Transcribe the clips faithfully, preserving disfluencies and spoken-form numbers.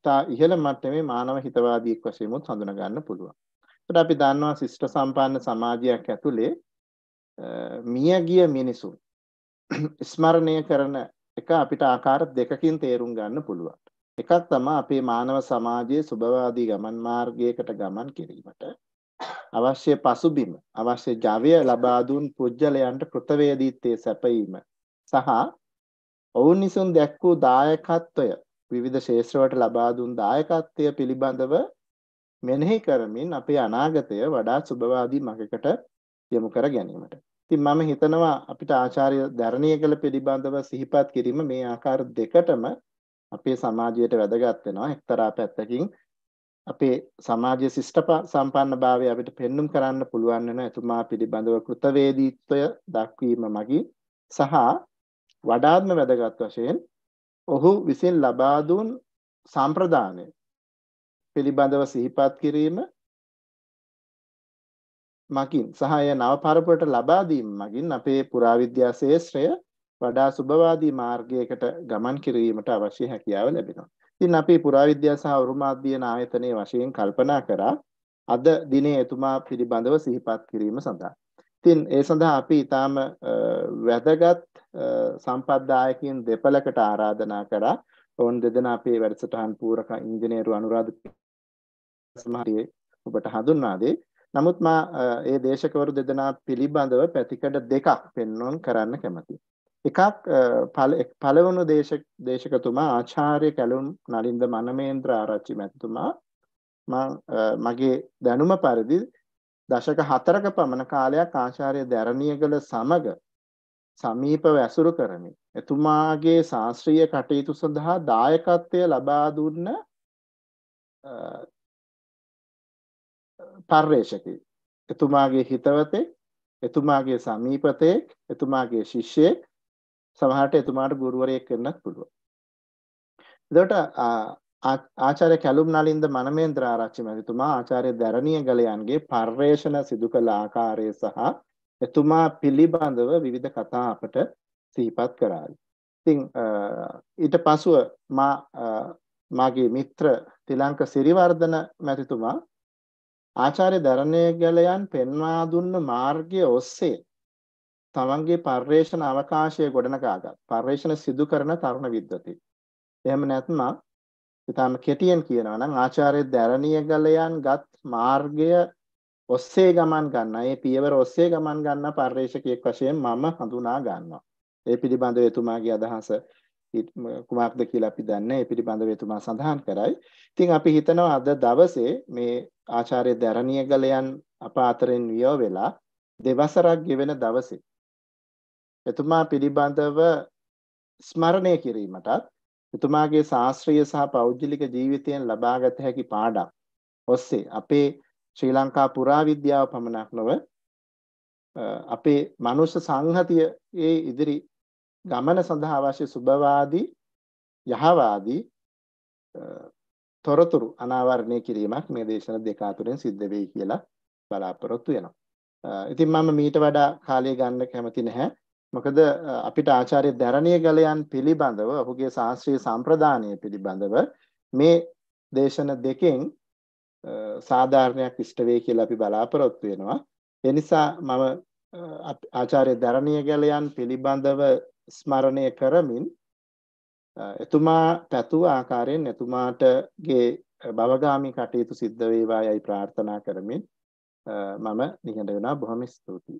ඉතා ඉහළ මට්ටමේ මානව හිතවාදියෙක් වශයෙන් උත් හඳුනා ගන්න පුළුවන්. ඒකට අපි දන්නවා ශිෂ්ට සම්පන්න සමාජයක් ඇතුලේ මියගිය මිනිසුන් ස්මරණය කරන එක අපිට ආකාර දෙකකින් තේරුම් ගන්න පුළුවන්. එකක් තමයි අපේ මානව සමාජයේ සුභවාදී ගමන් මාර්ගයකට ගමන් කිරීමට අවශ්‍ය පසුබිම, අවශ්‍ය ජවය ලබා දුන් පුජ්‍යලයන්ට කෘතවේදීත්වයේ සැපයීම සහ ඔවුන් විසින් දැක් වූ දායකත්වය, විවිධ ශාස්ත්‍රවලට ලබා දුන් දායකත්වය පිළිබඳව මෙනෙහි කරමින් අපේ අනාගතය වඩා සුභවාදී මඟකට යොමු කර ගැනීමට. ඉතින් මම හිතනවා අපිට ආචාර්ය ධර්ණීයගල පිළිබඳව සිහිපත් කිරීම මේ ආකාර දෙකටම අපේ සමාජයට වැදගත් වෙනවා. එක්තරා පැත්තකින් අපේ සමාජයේ ශිෂ්ට සම්පන්නභාවය අපිට පෙන්눔 කරන්න පුළුවන් වෙන එතුමා පිළිබඳව කෘතවේදීත්වය දක්වීම මගින් සහ වඩාත්ම වැදගත් වශයෙන් ඔහු විසින් ලබා දුන් සම්ප්‍රදානය පිළිබඳව සිහිපත් කිරීම මගින් සහ එය නව පරපුරට ලබා දීම මගින් අපේ පුරාවිද්‍යා ශාස්ත්‍රය වඩා සුභවාදී මාර්ගයකට ගමන් කිරීමට අවශ්‍ය හැකියාව ලැබෙනවා. ඉතින් අපි පුරාවිද්‍යා සහ උරුමාධ්‍යයන ආයතනයේ වශයෙන් කල්පනා කරා අද දිනේ එතුමා පිළිබඳව සිහිපත් කිරීම සඳහා. ඉතින් ඒ සඳහා අපි ඊටාම වැදගත් සම්පත්දායකින් දෙපළකට ආරාධනා කරා. ඔවුන් දෙදෙනා අපේ වැඩසටහන් පූරක ඉංජිනේරු අනුරාධ සමහරියේ ඔබට හඳුන්වා දෙයි. නමුත් මා ඒ දේශකවරු දෙදෙනා පිළිබඳව පැතිකඩ දෙකක් පෙන්වන්න කරන්න කැමතියි. එකක් පළවුණු දේශක දේශකතුමා ආචාර්ය කැලුම් නලින්ද මනමේන්ද්‍ර ආරච්චි මැතිතුමා මගේ දැනුම පරිදි දශක හතරක පමණ කාලයක් ආචාර්ය ධර්ණීයගල සමග සමීපව ඇසුරු කරමින් එතුමාගේ ශාස්ත්‍රීය කටයුතු සඳහා දායකත්වය ලබා දුන්න පර්යේෂකෙක්. එතුමාගේ හිතවතෙක්, එතුමාගේ සමීපතෙක්, එතුමාගේ ශිෂ්‍යයෙක්, සමහරට එතුමාට ගුරුවරයෙක් වෙන්නත් පුළුවන්. එතකොට ආචාර්ය කැලුම් නලින්ද මනමේන්ද්‍ර ආරච්චි මැතිතුමා ආචාර්ය ධර්ණීයගලයන්ගේ පර්යේෂණ සිදු කළ ආකාරය සහ එතුමා පිළිබඳව විවිධ කතා අපට සිහිපත් කරා. ඉතින් ඊට පසුව මා මාගේ මිත්‍ර තිලංක සිරිවර්ධන මැතිතුමා ආචාර්ය ධර්ණීයගලයන් පෙන්වා දුන්න මාර්ගය ඔස්සේ තමන්ගේ පර්යේෂණ අවකාශය ගොඩනගාගත් පර්යේෂණ සිදු කරන තරුණ විද්වතෙක්. එහෙම නැත්නම් ඊටම කෙටියෙන් කියනවා නම් ආචාර්ය ධර්ණීයගලයන් ගත් මාර්ගය ඔස්සේ ගමන් ගන්න, ඒ පියවර ඔස්සේ ගමන් ගන්න පර්යේෂකයෙක් වශයෙන් මම හඳුනා ගන්නවා. ඒ පිළිබඳව එතුමාගේ අදහස කුමාක්ද කියලා අපි දන්නේ. ඒ පිළිබඳව එතුමා සඳහන් කරයි. ඉතින් අපි හිතනවා අද දවසේ මේ ආචාර්ය ධර්ණීයගලයන් අප අතරින් වියව වෙලා දෙවසරක් ගෙවෙන දවසේ එතුමා පිළිබඳව ස්මරණය කිරීමටත් එතුමාගේ ශාස්ත්‍රීය සහ පෞද්ගලික ජීවිතයෙන් ලබාගත හැකි පාඩම් ඔස්සේ අපේ ශ්‍රී ලංකා පුරාවිද්‍යාව පමණක් නොව අපේ මනුෂ්‍ය සංහතියේ ඉදිරි ගමන සඳහා අවශ්‍ය සුභවාදී යහවාදී තොරතුරු අනාවරණය කිරීමක් මේ දේශන දෙක අතරින් සිද්ධ වෙයි කියලා බලාපොරොත්තු වෙනවා. ඉතින් මම මීට වඩා කාලය ගන්න කැමති නැහැ. මොකද අපිට ආචාර්ය ධර්ණීයගලයන් පිළිබඳව ඔහුගේ ශාස්ත්‍රීය සම්ප්‍රදානය පිළිබඳව මේ දේශන දෙකෙන් සාධාරණයක් ඉෂ්ට වෙයි කියලා අපි බලාපොරොත්තු වෙනවා. ඒ නිසා මම ආචාර්ය ධර්ණීයගලයන් පිළිබඳව ස්මරණය කරමින් එතුමා පැතුව ආකාරයෙන් එතුමාටගේ භවගාමී කටයුතු සිද්ධ වේවා යයි ප්‍රාර්ථනා කරමින් මම නිහඬ වෙනවා. බොහොම ස්තුතියි.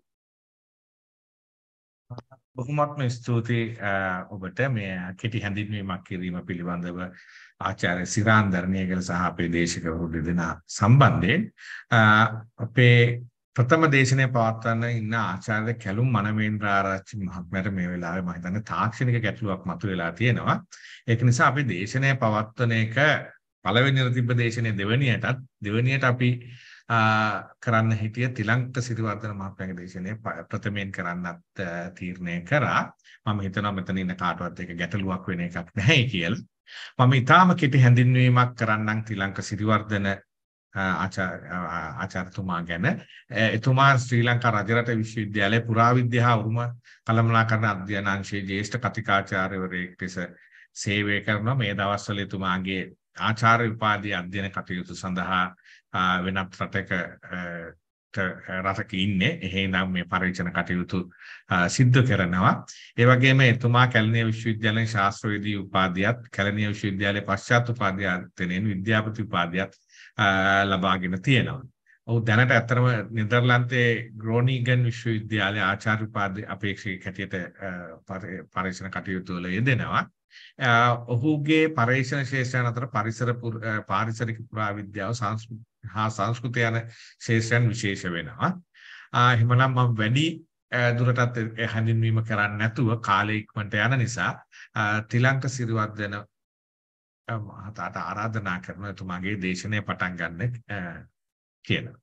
බොහොමත්ම ස්තුතියි ඔබට මේ කෙටි හැඳින්වීමක් කිරීම පිළිබඳව ආචාර්ය සිරාන් ධර්ණීයගල සහ අපේ දේශකවරු දෙදෙනා සම්බන්ධයෙන්. අපේ ප්‍රථම දේශනය පවත්වන්න ඉන්න ආචාර්ය කැලුම් මනමේන්ද්‍ර ආරච්චි මහත්මයාට මේ වෙලාවේ මම හිතන්නේ තාක්ෂණික ගැටලුවක් මතුවලා තියෙනවා. ඒක නිසා අපි දේශනය පවත්වන එක පළවෙනියට තිබ්බ දේශනේ දෙවෙනියටත් දෙවෙනියට අපි කරන්න හිටිය තිලංක සිරිවර්ධන මහත්මයාගේ දේශනේ ප්‍රථමයෙන් කරන්නත් තීරණය කරා. මම හිතනවා මෙතන ඉන්න කාටවත් ඒක ගැටලුවක් වෙන එකක් නැහැ කියලා. මම ඊටාම කෙටි හැඳින්වීමක් කරන්නම් තිලංක සිරිවර්ධන ආචාර්යතුමා ගැන. එතුමා ශ්‍රී ලංකා රජරට විශ්වවිද්‍යාලයේ පුරාවිද්‍යා උරුම කළමනාකරණ අධ්‍යයන අංශයේ ජ්‍යෙෂ්ඨ කතිකාචාර්යවරයෙක් ලෙස සේවය කරනවා. මේ දවස්වල එතුමාගේ ආචාර්ය උපාධිය අධ්‍යයන කටයුතු සඳහා වෙනත් රටක රටක ඉන්නේ. එහෙනම් මේ පරීක්ෂණ කටයුතු සිද්ධ කරනවා. ඒ වගේම එතුමා කැලණිය විශ්වවිද්‍යාලයේ ශාස්ත්‍රවේදී උපාධියත්, කැලණිය විශ්වවිද්‍යාලයේ පශ්චාත් උපාධිය අධ්‍යයනයෙන් විද්‍යාපති උපාධියත් ලබාගෙන තියෙනවා. ඔහු දැනට ඇත්තටම නෙදර්ලන්තයේ ග්‍රෝනිගන් විශ්වවිද්‍යාලයේ ආචාර්ය උපාධි අපේක්ෂක හැටියට පරීක්ෂණ කටයුතු වල යෙදෙනවා. ඔහුගේ පරීක්ෂණ ශාස්ත්‍රයන් අතර පරිසර පාරිසරික පුරාවිද්‍යාව හා සංස්කෘතිය යන ශාස්ත්‍රයන් විශේෂ වෙනවා. එහෙමනම් මම වැඩි දුරටත් හැඳින්වීම කරන්නේ නැතුව කාලය ඉක්මනට යන නිසා තිලංක සිරිවර්ධන මහතාට ආරාධනා කරන එතුමාගේ දේශනය පටන් ගන්න කියලා.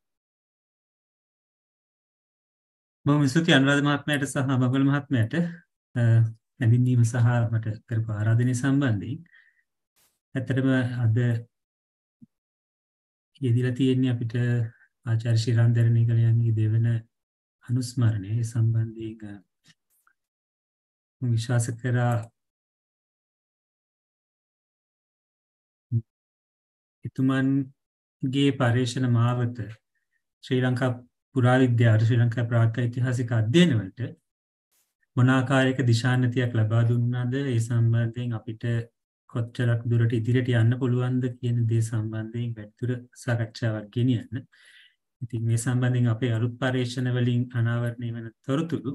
බොහොම ස්තුතියි අනුරාධ මහත්මයාට සහ බබල් මහත්මයාට හැඳින්වීම සහ මට කරපු ආරාධනය සම්බන්ධයෙන්. ඇත්තටම අද යෙදিলা තියෙන්නේ අපිට ආචාර්ය ශිරාන්දරණීකලයන්ගේ දෙවන අනුස්මරණය සම්බන්ධයෙන් මම විශ්වාස කරා එතුමන්ගේ පර්යේෂණ මාවත ශ්‍රී ලංකා පුරාවිද්‍යාව ශ්‍රී ලංකා ප්‍රාග්ඓතිහාසික අධ්‍යයන වලට මොන ආකාරයක දිශානතියක් ලබා දුන්නාද ඒ සම්බන්ධයෙන් අපිට කොච්චරක් දුරට ඉදිරියට යන්න පුළුවන්ද කියන දේ සම්බන්ධයෙන් වැඩිදුර සාකච්ඡාවක් ගෙනියන්න. ඉතින් මේ සම්බන්ධයෙන් අපේ අලුත් පර්යේෂණ වලින් අනාවරණය වෙන තොරතුරු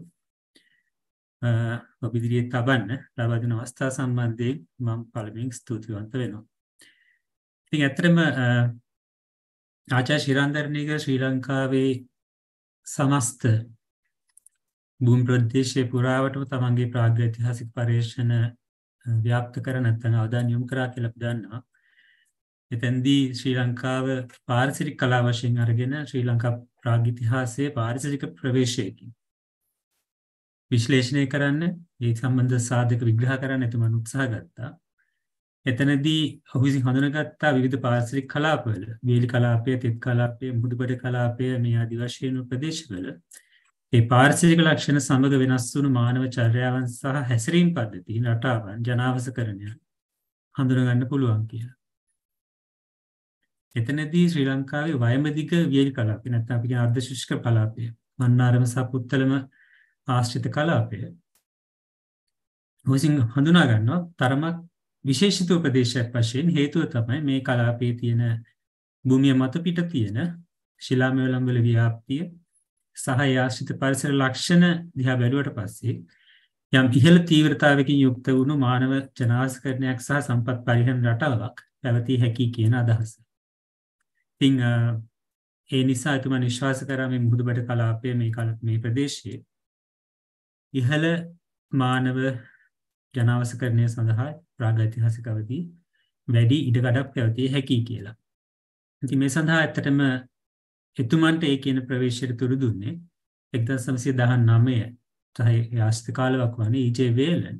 ඔබ ඉදිරියට තබන්න ලබා දෙන අවස්ථාව සම්බන්ධයෙන් මම පළමුවෙන් ස්තුතිවන්ත වෙනවා. ඉතින් ඇත්තටම ආචාර්ය ශිරාන්දරණීකර ශ්‍රී ලංකාවේ සමස්ත භූමි ප්‍රදේශයේ පුරාවටම තමන්ගේ ප්‍රාග්ඓතිහාසික පර්යේෂණ ව්‍යාප්ත කර නැත්නම් අවධානය යොමු කරා කියලා අපි දන්නවා. එතෙන්දී ශ්‍රී ලංකාව පාරිසරික කලාව වශයෙන් අරගෙන ශ්‍රී ලංකා ප්‍රාග්ඉතිහාසයේ පාරිසරික ප්‍රවේශයකින් විශ්ලේෂණය කරන්න, ඒ සම්බන්ධ සාධක විග්‍රහ කරන්න එතුමන් උත්සාහ ගත්තා. එතනදී ඔහු විසින් හඳුනාගත්තා විවිධ පාරිසරික කලාපවල, වේලි කලාපය, තෙත් කලාපය, මුහුදුබඩ කලාපය මේ ආදි වශයෙන් ප්‍රදේශවල ඒ පාරිසරික ලක්ෂණ සමග වෙනස් වුණු මානව චර්යාවන් සහ හැසිරීම් පද්ධතීන් රටාවන් ජනාවසකරණය හඳුනා ගන්න පුළුවන් කියලා. එතනදී ශ්‍රී ලංකාවේ වයඹදිග වියලි කලාපය නැත්නම් අපි කියන අර්ධ ශුෂ්ක කලාපය, මන්නාරම සහ පුත්තලම ආශ්‍රිත කලාපය ඔසින් හඳුනා ගන්නවා තරමක් විශේෂිත ප්‍රදේශයක් වශයෙන්. හේතුව තමයි මේ කලාපයේ තියෙන භූමිය මත පිට තියෙන ශිලාමය වල ව්‍යාප්තිය සහ ආශ්‍රිත පරිසර ලක්ෂණ දිහා බැලුවට පස්සේ යම් ඉහළ තීව්‍රතාවයකින් යුක්ත වුණු මානව ජනාවසකරණයක් සහ සම්පත් පරිහරණ රටාවක් පැවතිය හැකි කියන අදහස. ඉතින් ඒ නිසා එතුමා විශ්වාස කරා මේ මුහුදුබඩ කලාපය මේ මේ ප්‍රදේශයේ ඉහළ මානව ජනාවසකරණය සඳහා ප්‍රාග්ඓතිහාසික අවදී වැඩි ඉඩකඩක් පැවතිය හැකි කියලා. ඉතින් මේ සඳහා ඇත්තටම එතුමන්ට ඒ කියන ප්‍රවේශයට තුරු දුන්නේ එක්දහස් නවසිය දහනවය තහයි ආශ්‍රිත කාලයක් වන්නේ ඊ.ජේ. වේලන්.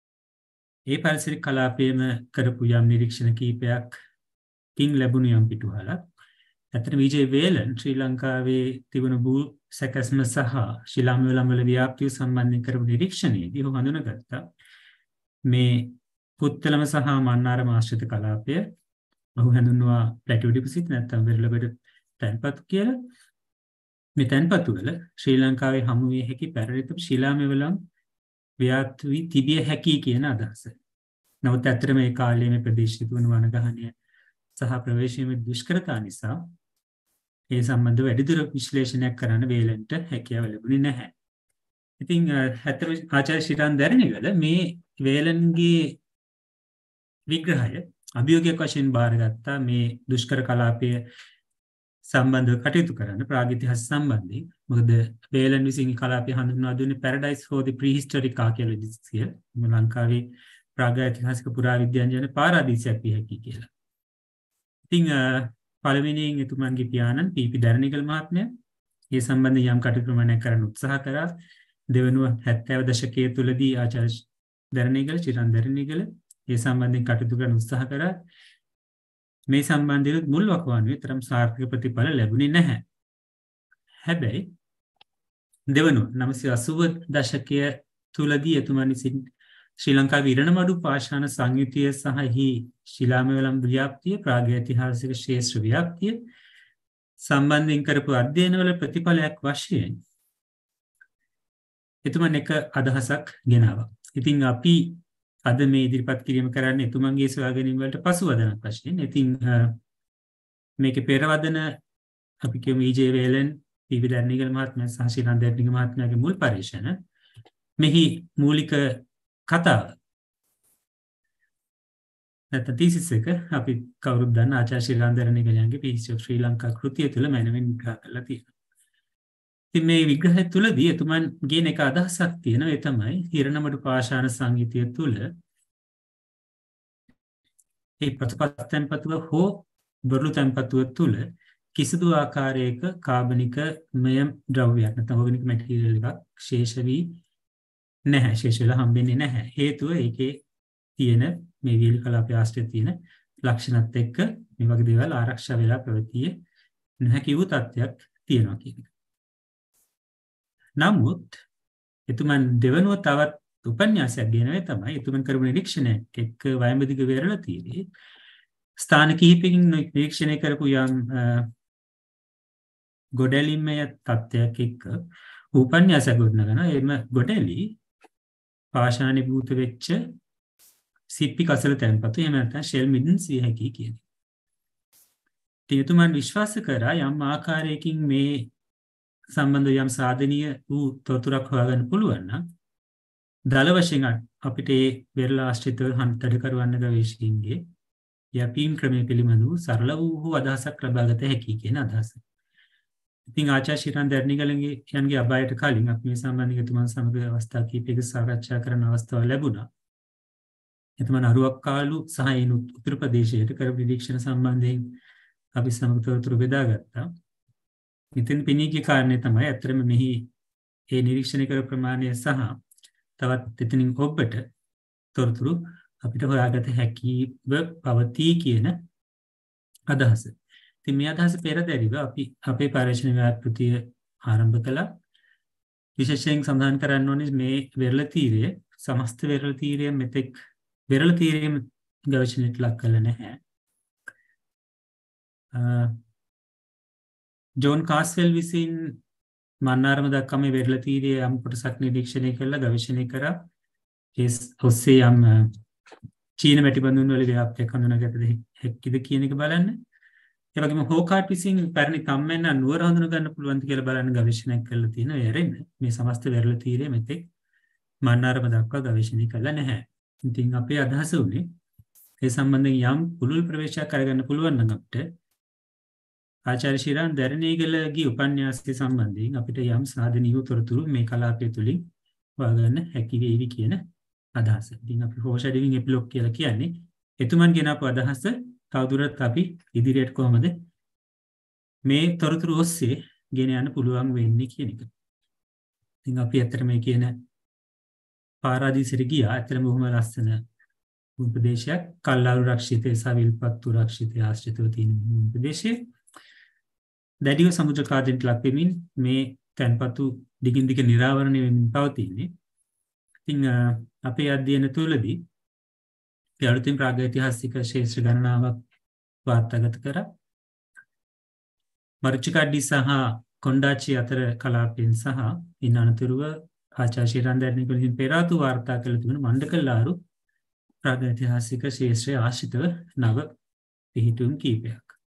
ඒ පරිසරික කලාපයේම කරපු යම් නිරීක්ෂණ කීපයක්කින් ලැබුණු යම් පිටුහලක්. ඇත්තටම ඊ.ජේ. වේලන් ශ්‍රී ලංකාවේ තිබුණු භූ සැකස්ම සහ ශිලාමය වල ව්‍යාප්තිය සම්බන්ධයෙන් කරපු නිරීක්ෂණයේදී ඔහු හඳුනාගත්තා මේ පුත්තලම සහ මන්නාරම ආශ්‍රිත කලාපය ඔහු හඳුන්වනවා ප්ලැටියෝ ඩිපොසිට් නැත්නම් වෙරළබඩ තැන්පතු කියලා. මේ තැන්පතු වල ශ්‍රී ලංකාවේ හමු විය හැකි පැරණිතම ශිලාමය වලින් ව්‍යාප්ත වී තිබිය හැකි කියන අදහස. නමුත් ඇත්තටම මේ කාලයේ මේ ප්‍රදේශයේ තුන වනගහනය සහ ප්‍රවේශීමේ දුෂ්කරතා නිසා ඒ සම්බන්ධ වැඩිදුර විශ්ලේෂණයක් කරන්න වේලන්ට හැකියාව ලැබුණේ නැහැ. ඉතින් ඇත්තටම ආචාර්ය ශිරාන්දරණීකල මේ වේලන්ගේ විග්‍රහය අභියෝගයක් වශයෙන් බාරගත්තා මේ දුෂ්කර කලාපය සම්බන්ධව කටයුතු කරන්න ප්‍රාග්ඉතිහාස සම්බන්ධයෙන්. මොකද වේලන් විසින් කලාපය හඳුන්වා දුන්නේ පැරඩයිස් ෆෝර් දි ප්‍රීහිස්ටොරික් ආකියොලොජිස්ට්ස් කියලා. ලංකාවේ ප්‍රාග්ඓතිහාසික පුරාවිද්‍යාඥයන් පාරාදීසයක් විය හැකි කියලා. ඉතින් පළවෙනියෙන් එතුමන්ගේ පියාණන් පී.පී. දරණීකල මහත්මයා මේ සම්බන්ධයෙන් යම් කටයුතු ප්‍රමාණයක් කරන්න උත්සාහ කරා. දෙවනුව හැත්තෑව දශකයේ තුලදී ආචාර්ය දරණීකල ශිරාන්දරණීකල මේ සම්බන්ධයෙන් කටයුතු කරන්න උත්සාහ කරා. මේ සම්බන්ධයෙන් මුල් වකවානුවේ තරම් සාර්ථක ප්‍රතිඵල ලැබුණේ නැහැ. හැබැයි දෙවනුව නවසිය අසූව දශකයේ තුලදී එතුමන් විසින් ශ්‍රී ලංකාවේ ඉරණමඩු පාෂාණ සංයුතිය සහ ශිලාමවලම් ව්‍යාප්තිය ප්‍රාග්‍යයිතිහාසික ශේෂ්ත්‍ර ව්‍යාප්තිය සම්බන්ධයෙන් කරපු අධ්‍යයනවල ප්‍රතිඵලයක් වශයෙන් එතුමන් එක අදහසක් ගෙනාවා. ඉතින් අපි අද මේ ඉදිරිපත් කිරීම කරන්නේ එතුමන්ගේ සොයා ගැනීම වලට පසුවදනක් වශයෙන්. ඉතින් මේකේ පෙරවදන අපි කියමු ඊ.ජේ. වේලන්, පී.වී. දර්නිගල මහත්මයා සහ ශ්‍රීලං දර්නිගල මහත්මයාගේ මුල් පරීක්ෂණ. මෙහි මූලික කතාව නැත්නම් තීසිස් එක අපි කවුරුත් දන්න ආචාර්ය ශ්‍රීලං දර්නිගලයන්ගේ පීඑච්.ඩී of ශ්‍රී ලංකා කෘතිය තුළ මැනවින් විග්‍රහ කරලා තියෙනවා. ඉතින් මේ විග්‍රහය තුළදී එතුමන් ගේන එක අදහසක් තියෙනවා. ඒ තමයි හිරණමඩු පාෂාණ සංගීතය තුළ ඒ ප්‍රතිපත්ති තැන්පතුව හෝ බොරළු තැන්පතුව තුළ කිසිදු ආකාරයක කාබනික මය ද්‍රව්‍යයක් නැත්නම් ඕගනික් මැටීරියල් එකක් ශේෂ වී නැහැ. ශේෂ වෙලා හම්බෙන්නේ නැහැ. හේතුව ඒකේ තියෙන මේ වීල් කලාපයේ ආශ්‍රිත තියෙන ලක්ෂණත් එක්ක මේ වගේ දේවල් ආරක්ෂා වෙලා පැවතියේ නැහැ කිව්ව තත්ත්වයක් තියෙනවා කියන එක. නමුත් එතුමන් දෙවනුව තවත් උපන්‍යාසයක් ගෙනවේ තමයි එතුමන් කරපු නිරීක්ෂණයක් එක්ක වයඹදිග වෙරළ තීරයේ ස්ථාන කිහිපකින් නිරීක්ෂණය කරපු යම් ගොඩැලිමය තත්ත්වයක් එක්ක උපන්‍යාසයක් ගොඩනගනවා. එම ගොඩැලි පාෂාණීභූත වෙච්ච සිප්පි කසල තැන්පතු එහෙම නැත්නම් ෂෙල් මිඩන්ස් විය හැකියි කියන්නේ. එතුමන් විශ්වාස කරා යම් ආකාරයකින් මේ සම්බන්ධ යම් සාධනීය වූ තොරතුරක් හොයාගන්න පුළුවන් නම් දල වශයෙන් අපිට ඒ වෙරළ ආශ්‍රිතව හන්තඩ කරවන්න ගවේෂකයින්ගේ යැපීම් ක්‍රමය පිළිබඳව සරල වූ අදහසක් ලබාගත හැකි කියන අදහස. ඉතින් ආචාර්ය ශ්‍රීලං දර්නිගලගේ යන්ගේ අබායට කලින් අපි මේ සම්බන්ධව එතුමන් සමග අවස්ථා කිහිපයක සාකච්ඡා කරන අවස්ථාව ලැබුණා. එතුමන් අරුවක්කාලු සහ ඒ උතුරු ප්‍රදේශයට කරපු නිරීක්ෂණ සම්බන්ධයෙන් අපි සමග තොරතුරු බෙදාගත්තා. ඉතින් පිනීගේ කාරණේ තමයි අත්‍තරම මෙහි ඒ නිරීක්ෂණය කර ප්‍රමාණය සහ තවත් එතනින් ඔබට තොරතුරු අපිට හොයාගත හැකිව පවතී කියන අදහස. ඉතින් මේ අදහස පෙරදැරිව අපි අපේ පරීක්ෂණ ව්‍යාපෘතිය ආරම්භ කළා. විශේෂයෙන් සඳහන් කරන්න ඕනේ මේ වෙරළ තීරය සමස්ත වෙරළ තීරය මෙතෙක් වෙරළ තීරයේම ගවේෂණයට ලක් කළ නැහැ. ජෝන් කාස්වෙල් විසින් මන්නාරම දක්වා මේ වෙරළ තීරයේ යම් කොටසක් නිරීක්ෂණය කළා ගවේෂණය කරා. ඒ ඔස්සේ යම් චීන මැටිබඳුන් වල ව්‍යාප්තියක් හඳුනාගත හැකිද කියන එක බලන්න. ඒ වගේම හෝකාට් විසින් පැරණි කම්මැන්න නුවර හඳුනා ගන්න පුළුවන්ද කියලා බලන්න ගවේෂණයක් කරලා තියෙනවා. එරෙන්න මේ සමස්ත වෙරළ තීරය මෙතෙක් මන්නාරම දක්වා ගවේෂණය කළා නැහැ. ඉතින් අපේ අදහස උනේ ඒ සම්බන්ධයෙන් යම් පුළුල් ප්‍රවේශයක් කරගන්න පුළුවන් නම් අපිට ආචාර්ය ශ්‍රීලං දර්නිගලගේ උපන්‍යාසය සම්බන්ධයෙන් අපිට යම් සාධනීය තොරතුරු මේ කලාපය තුලින් හොයාගන්න හැකි වේවි කියන අදහස. ඉතින් අපි ෆෝෂැඩවිං එපිලොග් කියලා කියන්නේ එතුමන් ගෙනාපු අදහස තවදුරටත් අපි ඉදිරියට කොහොමද මේ තොරතුරු ඔස්සේ ගෙන යන්න පුළුවන් වෙන්නේ කියන එක. ඉතින් අපි ඇත්තට මේ කියන පාරාදීසෙට ගියා. ඇත්තටම බොහොම ලස්සන ප්‍රදේශයක්. කල්ලාරු රක්ෂිතය සහ විල්පත්තු රක්ෂිතය ආශ්‍රිතව තියෙන ප්‍රදේශය. දැඩිව සමුද්‍ර කාදෙන්ට ලක් වෙමින් මේ තැන්පතු දිගින් දිග නිරාවරණය වෙමින් පවතින්නේ. ඉතින් අපේ අධ්‍යයන තුළදී අපි අලුතින් ප්‍රාග්‍යයිතිහාසික ශේෂ්ත්‍ර ගණනාවක් වාර්තාගත කරා. මරිච්චකඩ්ඩි සහ කොණ්ඩාච්චි අතර කලාපයෙන් සහ ඉන් අනතුරුව ආචාර්ය ශ්‍රීලං දර්නිගලෙන් පෙර ආතු වාර්තා කළ තිබෙන මණ්ඩකල්ලාරු ප්‍රාග්‍යයිතිහාසික ශේෂ්ත්‍රයේ ආශ්‍රිතව නව පිහිටුම් කීපයක්.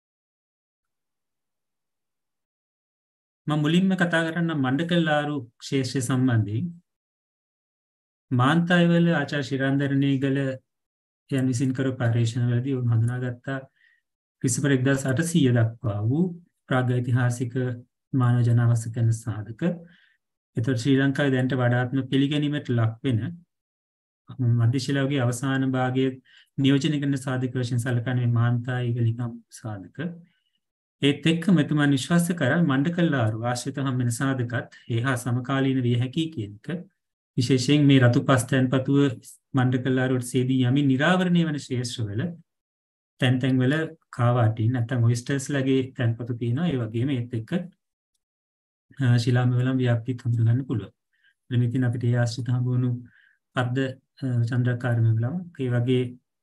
මම මුලින්ම කතා කරන්න මණ්ඩකල්ලාරු ශේෂ්ත්‍රය සම්බන්ධයෙන් මාන්තායවල ආචාර්ය ශ්‍රීලං දර්නිගල යන් විසින් කර පරීක්ෂණවලදී උන් හඳුනාගත්තා ක්‍රිස්තපුර එක්දාස් අටසීය දක්වා වූ ප්‍රාග්‍යයිතිහාසික මානව ජනාවාස කරන සාධක. එතකොට ශ්‍රී ලංකාවේ දැනට වඩාත්ම පිළිගැනීමට ලක් වෙන මධ්‍ය ශිලායුගයේ අවසාන භාගයේ නියෝජනය කරන සාධක වශයෙන් සැලකන්නේ මාන්තායි ගලිකම් සාධක. ඒත් එක්කම එතුමන් විශ්වාස කරා මණ්ඩකල්ලාරු ආශ්‍රිත හම්බෙන සාධකත් ඒහා සමකාලීන විය හැකි කියන එක. විශේෂයෙන් මේ රතු පස් තැන්පතුව මණ්ඩකල්ලාරුවට සේදී යමින් නිරාවරණය වන ශේෂ්ත්‍රවල තැන් තැන් වල කාවාටින් නැත්නම් ඔයිස්ටර්ස්ලාගේ තැන්පතු තියෙනවා. ඒ වගේම ඒත් එක්ක ශිලාමය වලම ව්‍යාප්තිය හඳුනා ගන්න පුළුවන්. එතන ඉතින් අපිට ඒ ආශ්‍රිත හම්බුණු අර්ධ චන්ද්‍රාකාර මෙවලම් ඒ වගේ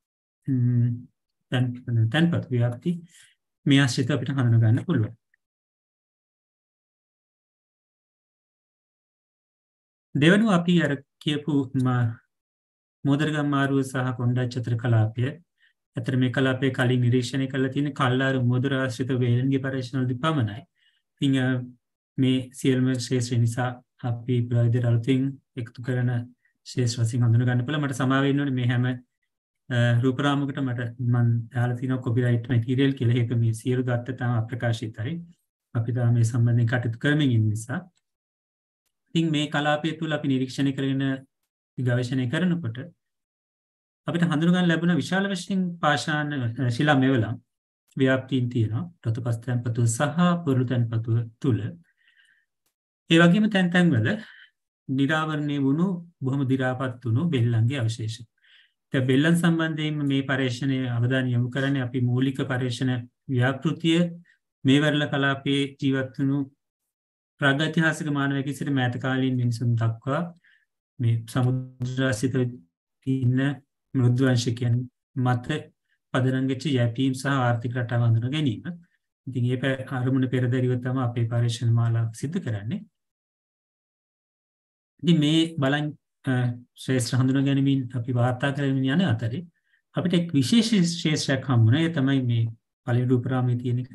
තැන් තැන්පත් ව්‍යාප්ති මේ ආශ්‍රිත අපිට හඳුනා ගන්න පුළුවන්. දෙවනුව අපි අර කියපු මෝදරගම් මාරුව සහ කොණ්ඩඤ්ඤ චතර කලාපය. අතර මේ කලාපයේ කලින් නිරීක්ෂණය කරලා තියෙන කල්ලාරු මෝදර ආශ්‍රිත වේලන්ගේ පරීක්ෂණවලදී පමණයි. ඉතින් මේ සියලුම ශේෂ්ත්‍ර නිසා අපි ප්‍රයෝජන අලුතින් එකතු කරන ශේෂ්ත්‍ර වශයෙන් හඳුනා ගන්න පුළුවන්. මට සමාව වෙන්න ඕනේ මේ හැම රූපරාමයකට මට මම දාලා තියෙනවා කොපිරයිට් මැටීරියල් කියලා. ඒක මේ සියලු දත්ත තාම අප්‍රකාශිතයි. අපි තාම මේ සම්බන්ධයෙන් කටයුතු කරමින් ඉන්න නිසා. ඉතින් මේ කලාපය තුල අපි නිරීක්ෂණය කරගෙන ගවේෂණය කරනකොට අපිට හඳුනා ගන්න ලැබුණ විශාල වශයෙන් පාෂාණ ශිලා මෙවලම් ව්‍යාප්තීන් තියෙනවා. රතුපස් තැන්පතුව සහ පුරුළු තැන්පතුව තුල. ඒ වගේම තැන් තැන් වල නිරාවරණය වුණු බොහොම දි รา පත් වුණු බෙල්ලන්ගේ අවශේෂ. දැන් බෙල්ලන් සම්බන්ධයෙන් මේ පරීක්ෂණයේ අවධානය යොමු කරන්නේ අපි මූලික පරීක්ෂණ ව්‍යාපෘතිය මේ වර්ල කලාපයේ ජීවත් වුණු ප්‍රාග්ධාතිහාසික මානවයෙකු සිට මෑත කාලීන මිනිසුන් දක්වා මේ සමුද්‍රාසිත ඉන්න මෘදු වංශිකයන් මත පදනම් වෙච්ච යැපීම් සහ ආර්ථික රටාව හඳුනා ගැනීම. ඉතින් මේ අරමුණ පෙරදරිව තමයි අපේ පරීක්ෂණ මාලාව සිදු කරන්නේ. ඉතින් මේ බලන් ශේෂ්ත්‍ර හඳුනා ගැනීමෙන් අපි වාර්තා කරමින් යන අතරේ අපිට එක් විශේෂ ශේෂ්ත්‍රයක් හම්බුණා. ඒ තමයි මේ පළවෙනි රූපරාමයේ තියෙන එක.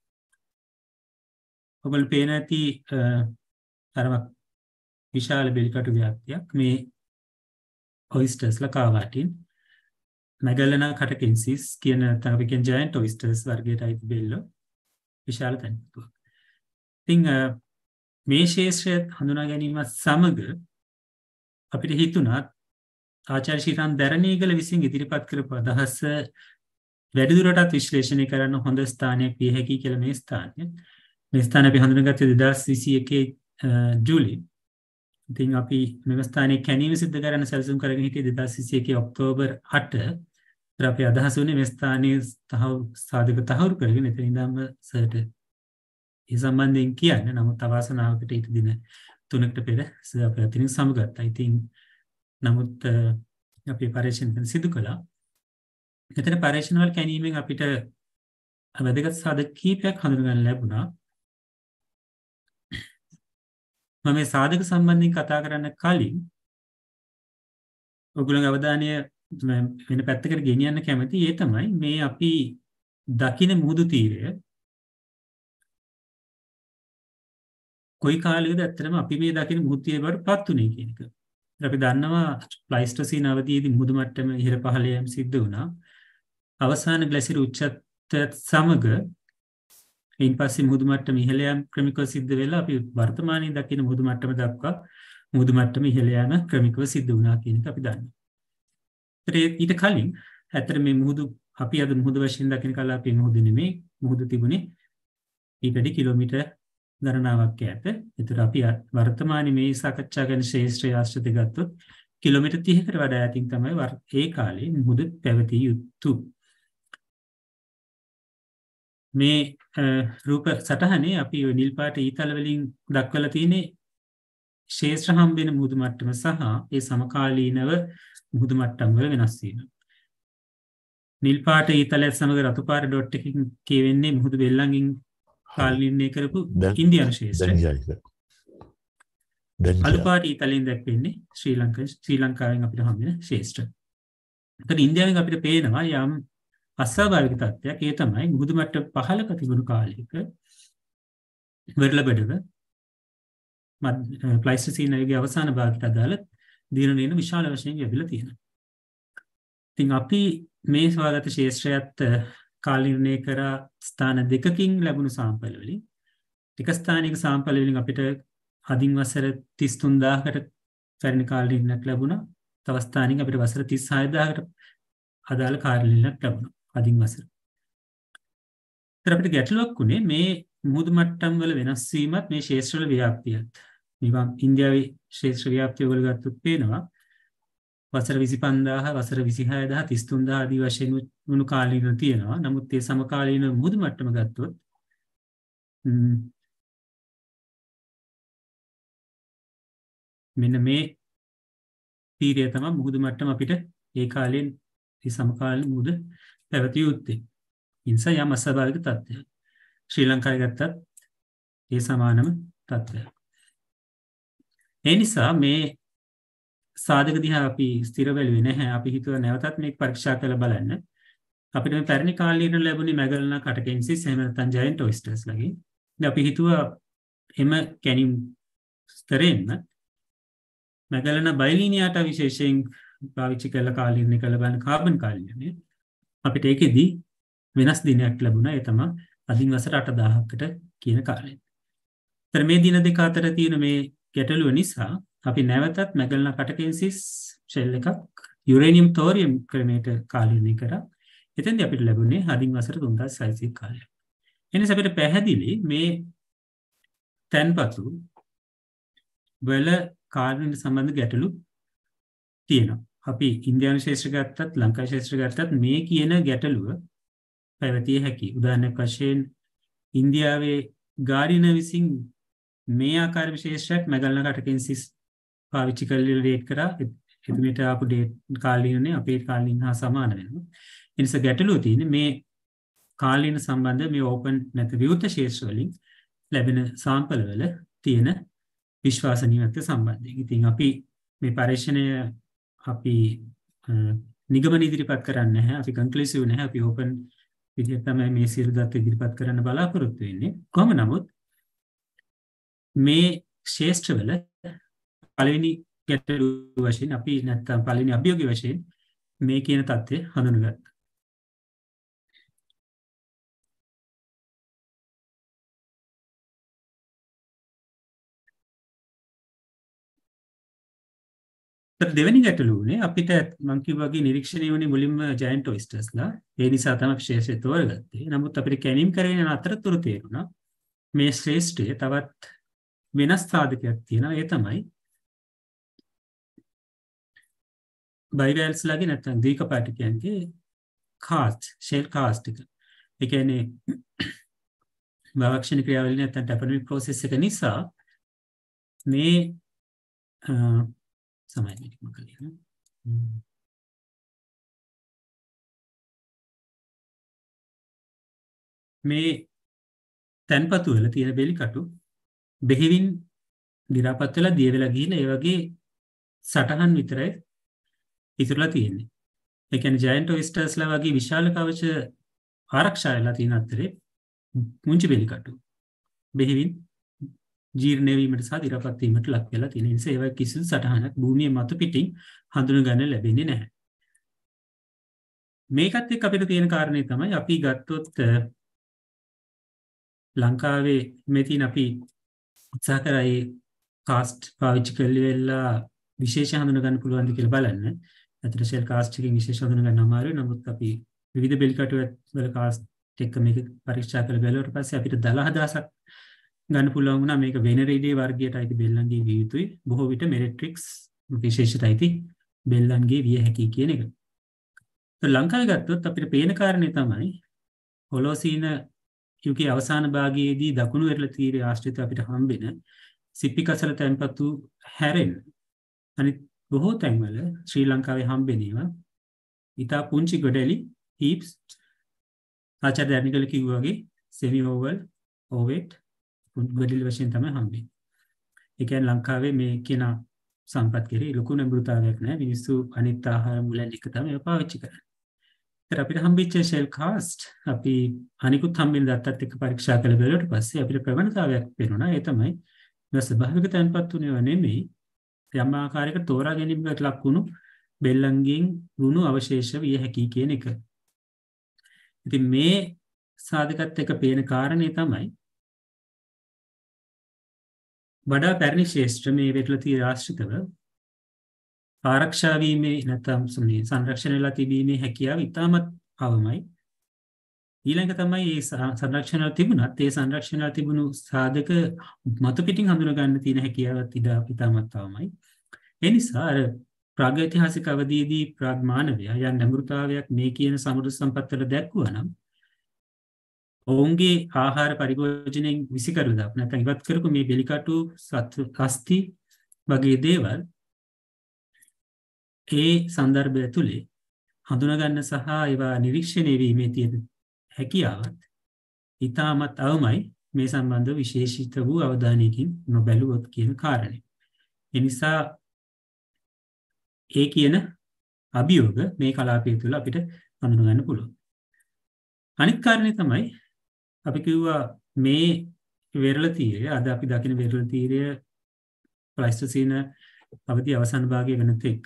ඔබල් පේන ඇති තරමක් විශාල බෙලිකටු ව්‍යාප්තියක් මේ ඔයිස්ටර්ස්ලා කාවාටින් මැගල්ලනා කටකෙන්සිස් කියන තනවිකෙන් ජයන්ට් ඔයිස්ටර්ස් වර්ගයට අයිති බෙල්ලෝ විශාල තැන්පතුවක්. ඉතින් මේ ශේෂ්ත්‍රය හඳුනා ගැනීමත් සමග අපිට හිතුණා ආචාර්ය ශ්‍රීරාම් දරණීගල විසින් ඉදිරිපත් කරපු අදහස වැඩිදුරටත් විශ්ලේෂණය කරන්න හොඳ ස්ථානයක් විය හැකියි කියලා මේ ස්ථානය. මේ ස්ථානය අපි හඳුනාගත්තේ දෙදාස් විසි එකේ ජූලි. ඉතින් අපි මේ ස්ථානයේ කැණීම සිද්ධ කරන්න සැලසුම් කරගෙන හිටියේ දෙදාස් විසි එකේ ඔක්තෝබර් අට. ඒත් අපි අදහස් වුණේ මේ ස්ථානයේ තහවුරු සාධක තහවුරු කරගෙන එතන ඉඳන්ම සර්ට ඒ සම්බන්ධයෙන් කියන්නේ. නමුත් අවාසනාවකට ඊට දින තුනකට පෙර සර් අපේ අතින් සමුගත්තා. ඉතින් නමුත් අපි පරීක්ෂණ සිදු කළා. එතන පරීක්ෂණ වල කැණීමෙන් අපිට වැදගත් සාධක කීපයක් හඳුනා ගන්න ලැබුණා. මම මේ සාධක සම්බන්ධයෙන් කතා කරන්න කලින් ඔයගොල්ලන්ගේ අවධානය වෙන පැත්තකට ගෙනියන්න කැමති. ඒ තමයි මේ අපි දකින මුහුදු තීරය කොයි කාලෙකද ඇත්තටම අපි මේ දකින මුහුදු තීරය බවට පත් උනේ කියන එක. අපි දන්නවා ප්ලයිස්ටොසීන අවධියේදී මුහුදු මට්ටම ඉහළ පහළ යෑම සිද්ධ වුණා. අවසාන ග්ලැසියර් උච්චත්වයත් සමග ඊයින් පස්සේ මුහුදු මට්ටම ඉහළ යාම ක්‍රමිකව සිද්ධ වෙලා අපි වර්තමානයේ දකින මුහුදු මට්ටම දක්වා මුහුදු මට්ටම ඉහළ යාම ක්‍රමිකව සිද්ධ වුණා කියන එක අපි දන්නවා. ඊට කලින් ඇත්තට මේ මුහුදු අපි අද මුහුදු වශයෙන් දකින කලාපයේ මුහුදු නෙමෙයි. මුහුදු තිබුණේ ඊට වඩා කිලෝමීටර් ගණනාවක් ඈත. ඒතර අපි වර්තමානයේ මේ සාකච්ඡා කරන ශේෂ්ත්‍රය ආශ්‍රිත ගත්තොත් කිලෝමීටර් තිහකට වඩා ඈතින් තමයි ඒ කාලේ මුහුදු පැවතිය යුතු. මේ රූප සටහනේ අපි නිල් පාට ඊතල වලින් දක්වලා තියෙන්නේ ශේෂ්ත්‍ර හම්බෙන මුහුදු මට්ටම සහ ඒ සමකාලීනව මුහුදු මට්ටම් වල වෙනස් වීම. නිල් පාට ඊතලයත් සමග රතු පාට ඩොට් එකකින් කියවෙන්නේ මුහුදු බෙල්ලන්ගෙන් කාලීනය කරපු ඉන්දියානු ශේෂ්ත්‍රය. අලු පාට ඊතලෙන් දැක්වෙන්නේ ශ්‍රී ලංකාවේ ශ්‍රී ලංකාවෙන් අපිට හම්බෙන ශේෂ්ත්‍ර. එතන ඉන්දියාවෙන් අපිට පේනවා යම් අස්වාභාවික තත්ත්වයක්. ඒ තමයි මුහුදු මට්ටම පහළක තිබුණු කාලයක වෙරළබඩව ප්ලයිස්ටොසීන යුගයේ අවසාන භාගයට අදාළ දිනන විශාල වශයෙන් ලැබිලා තියෙනවා. ඉතින් අපි මේ ස්වාගත ශේෂ්ත්‍රයත් කාලීනය කර ස්ථාන දෙකකින් ලැබුණු සාම්පල් වලින් එක ස්ථානික සාම්පල් වලින් අපිට අදින් වසර තිස් තුන් දාහකට පැරණි කාලීනයක් ලැබුණා. තව ස්ථානික අපිට වසර තිස් හය දාහකට අදාළ කාලීනයක් ලැබුණා අදින් වසර. ඒතර අපිට ගැටලුවක් උනේ මේ මුහුදු මට්ටම් වල වෙනස් වීමත් මේ ශේෂ්ත්‍ර වල ව්‍යාප්තියත්. නිකන් ඉන්දියාවේ ශේෂ්ත්‍ර ව්‍යාප්තිය වල ගත්තොත් පේනවා වසර විසි පන්දාහ වසර විසි හය දාහ තිස් තුන් දාහ ආදී වශයෙන් වුණු කාලීන තියෙනවා. නමුත් ඒ සමකාලීන මුහුදු මට්ටම ගත්තොත් මෙන්න මේ තීරය තමයි මුහුදු මට්ටම අපිට ඒ කාලෙන් ඒ සමකාලීන මුහුද පැවතිය යුත්තේ. ඒ නිසා යම් අස්වාභාවික තත්ත්වයක්. ශ්‍රී ලංකාවේ ගත්තත් ඒ සමානම තත්ත්වයක්. ඒ නිසා මේ සාධක දිහා අපි ස්ථිර වෙලුවේ නැහැ. අපි හිතුවා නැවතත් මේක පරීක්ෂා කරලා බලන්න. අපිට මේ පැරණි කාලීන ලැබුණේ මැගලනා කටකෙන්සිස් එහෙම නැත්නම් ජයන්ට් ඔයිස්ටර්ස් ලගේ. ඉතින් අපි හිතුවා එම කැණීම් ස්තරෙන්ම මැගලනා බයිලිනියාට විශේෂයෙන් පාවිච්චි කළ කාලීන කළ බලන කාබන් කාලීනනේ අපිට ඒකෙදී වෙනස් දිනයක් ලැබුණා. ඒ තමයි අදින් වසර අටදාහකට කියන කාලේ. ඒතර මේ දින දෙක අතර තියෙන මේ ගැටලුව නිසා අපි නැවතත් මැගලනා කටකෙන්සිස් ෂෙල් එකක් යුරේනියම් තෝරියම් ක්‍රමයට කාලීනය කරා. එතෙන්දී අපිට ලැබුණේ අදින් වසර තුන්දාස් හයසිය කාලය. එනිසා අපිට පැහැදිලි මේ තැන්පතු වල කාලීන සම්බන්ධ ගැටලු තියෙනවා. අපි ඉන්දියානු ශාස්ත්‍ර ගත්තත් ලංකා ශාස්ත්‍ර ගත්තත් මේ කියන ගැටලුව පැවතිය හැකි. උදාහරණයක් වශයෙන් ඉන්දියාවේ ගාඩිනර් විසින් මේ ආකාර විශේෂයක් මැගලනා කටකෙන්සිස් පාවිච්චි කරලා ඩේට් කරා. එතුමිට ආපු ඩේට් කාලීනනේ අපේ කාලීන හා සමාන වෙනවා. ඒ නිසා ගැටලුව තියෙන්නේ මේ කාලීන සම්බන්ධ මේ ඕපන් නැත්නම් විවෘත ශාස්ත්‍ර වලින් ලැබෙන සාම්පල් වල තියෙන විශ්වාසනීයත්වය සම්බන්ධයෙන්. ඉතින් අපි මේ පරීක්ෂණය අපි නිගමන ඉදිරිපත් කරන්නේ නැහැ. අපි කන්ක්ලූසිව් නැහැ. අපි ඕපන් විදිහට තමයි මේ සියලු දත් ඉදිරිපත් කරන්න බලාපොරොත්තු වෙන්නේ. කොහොම නමුත් මේ ශාස්ත්‍රවල පළවෙනි ගැටලුව වශයෙන් අපි නැත්තම් පළවෙනි අභියෝගය වශයෙන් මේ කියන தත්ත්වය හඳුනගත්තා. දෙවෙනි ගැටලුවනේ අපිට මම කිව්වා වගේ නිරීක්ෂණය වුණේ මුලින්ම ජයන්ට් ඔයිස්ටර්ස්ලා. ඒ නිසා තමයි ශේෂය තෝරගත්තේ. නමුත් අපිට කැණීම් කරගෙන යන අතරතුර තේරුණා මේ ශ්‍රේෂ්ඨයේ තවත් වෙනස් සාධකයක් තියෙනවා. ඒ තමයි බයිවැල්ස් ලගේ නැත්නම් ද්විකපාටිකයන්ගේ කාස්ට් ෂෙල් කාස්ට් එක. ඒ කියන්නේ භවක්ෂණ ක්‍රියාවලිය නැත්නම් ටැපොනික් ප්‍රොසෙස් එක නිසා මේ සමයි මොකක්ද මේ තැන්පතු වල තියෙන බෙලිකටු බෙහෙවින් දි รา පත් වෙලා දිය වෙලා ගිහින් ඒ වගේ සටහන් විතරයි ඉතුරුලා තියෙන්නේ. ඒ කියන්නේ ජයන්ට් ඔයිස්ටර්ස්ලා වගේ විශාල කවච ආරක්ෂා වෙලා තියෙන අතරේ මුංචි බෙලිකටු බෙහෙවින් ජීර්ණ වීමට සහ දි รา පත් වීමට ලක් වෙලා තියෙන නිසා ඒවා කිසිදු සටහනක් භූමියේ මතු පිටින් හඳුනගන්න ලැබෙන්නේ නැහැ. මේකත් එක්ක අපිට තියෙන කාරණේ තමයි අපි ගත්තොත් ලංකාවේ මේ තියෙන අපි උත්සාහ කරයි කාස්ට් පාවිච්චි කරලා විශේෂ හඳුන ගන්න පුළුවන්ද කියලා බලන්න. අතට ෂෙල් කාස්ට් එකකින් විශේෂ හඳුන ගන්න අමාරුයි. නමුත් අපි විවිධ බෙලිකටු වල කාස්ට් එක මේක පරීක්ෂා කරලා බැලුවට පස්සේ අපිට දහදාහක් ගන්න පුළුවන් වුණා. මේක වෙනරිඩේ වර්ගයට අයිති බෙල්ලන්ගේ විය යුතුයි. බොහෝ විට මෙරිට්‍රික්ස් විශේෂයට අයිති බෙල්ලන්ගේ විය හැකි කියන එක. તો ලංකාවේ ගත්තොත් අපිට පේන කාරණේ තමයි හොලෝසීන යුගයේ අවසාන භාගයේදී දකුණු වෙරළ තීරයේ ආශ්‍රිත අපිට හම්බෙන සිප්පි කසල තැන්පතු හැරෙන අනිත් බොහෝ තැන්වල ශ්‍රී ලංකාවේ හම්බෙන ඒවා ඉතා පුංචි ගොඩැලි හීප්ස් ආචාර්ය දැනිකල කිව්වා වගේ සෙමි ඕවල් ඕවෙට් ගොඩැලි වශයෙන් තමයි හම්බෙන්නේ. ඒ කියන්නේ ලංකාවේ මේ කියන සම්පත් කෙරේ ලොකු නැඹුරුතාවයක් නැහැ. මිනිස්සු අනිත් ආහාර මුලැන් එක තමයි පාවිච්චි කරන්නේ. ඒතර අපිට හම්බෙච්ච ෂෙල් කාස්ට් අපි අනිකුත් හම්බෙන දත්තත් එක්ක පරීක්ෂා කළ බැලුවට පස්සේ අපිට ප්‍රවණතාවයක් පේනවා. ඒ තමයි මේ ස්වභාවික තැන්පත් තුනේ නෙමෙයි යම් ආකාරයකට තෝරා ගැනීමකට ලක් වුණු බෙල්ලන්ගෙන් වුණු අවශේෂ විය හැකි කියන එක. ඉතින් මේ සාධකත් එක්ක පේන කාරණේ තමයි වඩා පැරණි ශාස්ත්‍ර මේ වෙట్లా තී ආශ්‍රිතව ආරක්ෂා වීමේ නැත්නම් සම්නේ සංරක්ෂණය වෙලා තිබීමේ හැකියාව ඉතාමත් අවමයි. ඊළඟ තමයි මේ සංරක්ෂණය තිබුණත් ඒ සංරක්ෂණය තිබුණු සාධක මතු පිටින් හඳුනා ගන්න තියෙන හැකියාවත් ඉතාමත් අවමයි. ඒ නිසා අර ප්‍රාග්ෛතිහාසික අවධියේදී ප්‍රාග්මානවයා යම් නැඹුරුතාවයක් මේ කියන සමුද්‍ර සම්පත් වල දැක්වුවා නම් ඔවුන්ගේ ආහාර පරිභෝජනයෙන් විසිකරු දාපු නැත්නම් ඉවත් කරපු මේ බෙලිකටු සත්තු අස්ති වගේ දේවල් ඒ සන්දර්භය තුලේ හඳුනා ගන්න සහ ඒවා නිරීක්ෂණය වීමේ තියෙන හැකියාවත් ඊටමත් අවමයි මේ සම්බන්ධව විශේෂිත වූ අවධානයකින් නොබැලුවොත් කියන කාරණේ. ඒ නිසා ඒ කියන අභියෝග මේ කලාපය තුළ අපිට හඳුනා ගන්න පුළුවන්. අනිත් කාරණේ තමයි අපි කිව්වා මේ වෙරළ තීරය අද අපි දකින වෙරළ තීරය ප්ලයිස්ටෝසීන අවධිය අවසන් භාගයේ වෙන තෙක්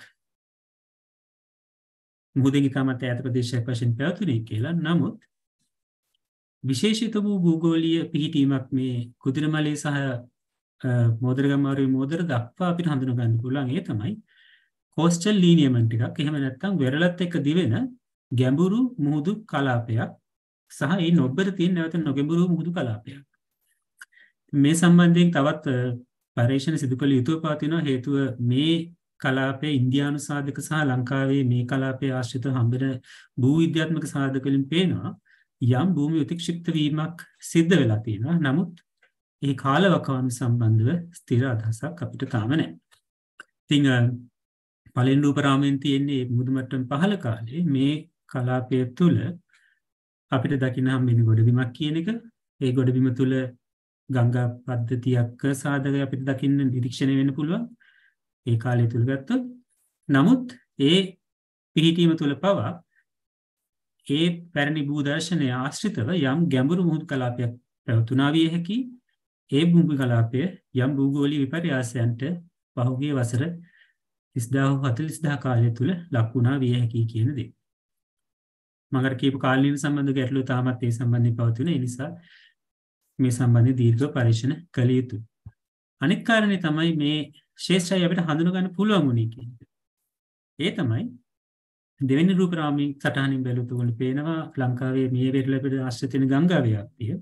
මුහුදෙන් ඉතාමත් ඈත ප්‍රදේශයක් වශයෙන් පැවතුනේ කියලා. නමුත් විශේෂිත වූ භූගෝලීය පිහිටීමක් මේ කුදිරමලේ සහ මෝදරගම්මාරුවේ මෝදර දක්වා අපිට හඳුනා ගන්න පුළුවන්. ඒ තමයි කෝස්ටල් ලීනියමන්ට් එකක්. එහෙම නැත්නම් වෙරළත් එක්ක දිවෙන ගැඹුරු මුහුදු කලාපයක් සහ ඒ නොබ්බර තියෙන නැවත නොගැඹුරු මුහුදු කලාපයක්. මේ සම්බන්ධයෙන් තවත් පරීක්ෂණ සිදු කළ යුතුව පවතිනවා. හේතුව මේ කලාපයේ ඉන්දියානු සාධක සහ ලංකාවේ මේ කලාපයේ ආශ්‍රිත හම්බෙන භූ විද්‍යාත්මක සාධක වලින් පේනවා යම් භූමි උත්ක්ෂිප්ත වීමක් සිද්ධ වෙලා තියෙනවා. නමුත් ඒ කාලවකවානු සම්බන්ධව ස්ථිර අදහසක් අපිට තාම නැහැ. ඉතින් පළවෙනි රූප රාමයෙන් තියෙන්නේ මුහුදු මට්ටම පහළ කාලේ මේ කලාපය තුල අපිට දකින්න හම්බෙන්නේ ගොඩබිමක් කියන එක. ඒ ගොඩබිම තුල ගංගා පද්ධතියක් සාධක අපිට දකින්න නිරීක්ෂණය වෙන්න පුළුවන් ඒ කාලය තුල ගත්තොත්. නමුත් ඒ පිහිටීම තුල පවා ඒ පැරණි භූ දර්ශනය ආශ්‍රිතව යම් ගැඹුරු මුහුදු කලාපයක් පැවතුනා විය හැකි. ඒ භූමි කලාපය යම් භූගෝලීය විපර්යාසයන්ට පහුගිය වසර තිස්දාහ හතළිස්දාහ කාලය තුල ලක් වුණා විය හැකි කියන දේ. මම අර කියපු කාලීන සම්බන්ධ ගැටලු තාමත් ඒ සම්බන්ධයෙන් පවතින. ඒ නිසා මේ සම්බන්ධයෙන් දීර්ඝ පරීක්ෂණ කළ යුතුයි. අනිත් කාරණේ තමයි මේ ශේෂ්ත්‍රය අපිට හඳුනා ගන්න පුළුවන් වුණේ කියන්නේ. ඒ තමයි දෙවෙනි රූප රාමයේ සටහනින් බැලුවොත් උගල පේනවා ලංකාවේ මේ වෙරළ පිට ආශ්‍රිත වෙන ගංගා ව්‍යාප්තිය.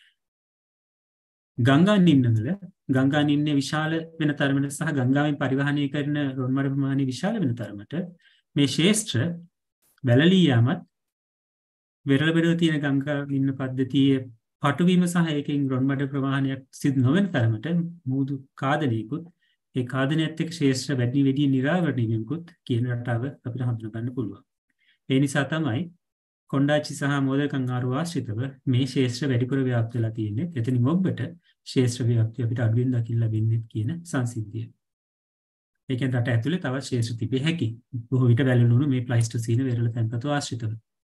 ගංගා නිම්නවල ගංගා නිම්නේ විශාල වෙන තරමට සහ ගංගාවෙන් පරිවහනය කරන රොන්මඩ ප්‍රමාණය විශාල වෙන තරමට මේ ශේෂ්ත්‍ර වැළලී යාමත් වෙරළ බෙරව තියෙන ගංගා නිම්න පද්ධතියේ පටුවීම සහ ඒකෙන් රොන්මඩ ප්‍රවාහනයක් සිදු නොවන තරමට මුහුදු කාදනයකුත් ඒ කාදනයත් එක්ක ශේෂ්ත්‍ර වැඩි වැඩි නිරාවරණය වීමකුත් කියන රටාව අපිට හඳුනා ගන්න පුළුවන්. ඒ නිසා තමයි කොණ්ඩාච්චි සහ මෝදරකංගාරු ආශ්‍රිතව මේ ශේෂ්ත්‍ර වැඩිපුර ව්‍යාප්ත වෙලා තියෙන්නේ. එතනින් ඔබට ශේෂ්ත්‍ර ව්‍යාප්තිය අපිට අඩුවෙන් දකින්න ලැබෙන්නේ කියන සංසිද්ධිය. ඒ කියන්නේ රට ඇතුලේ තවත් ශේෂ්ත්‍ර තිබෙ හැකි. බොහෝ විට වැළලුණු මේ ප්ලයිස්ටෝසීන වෙරළ තැන්පතු ආශ්‍රිතව.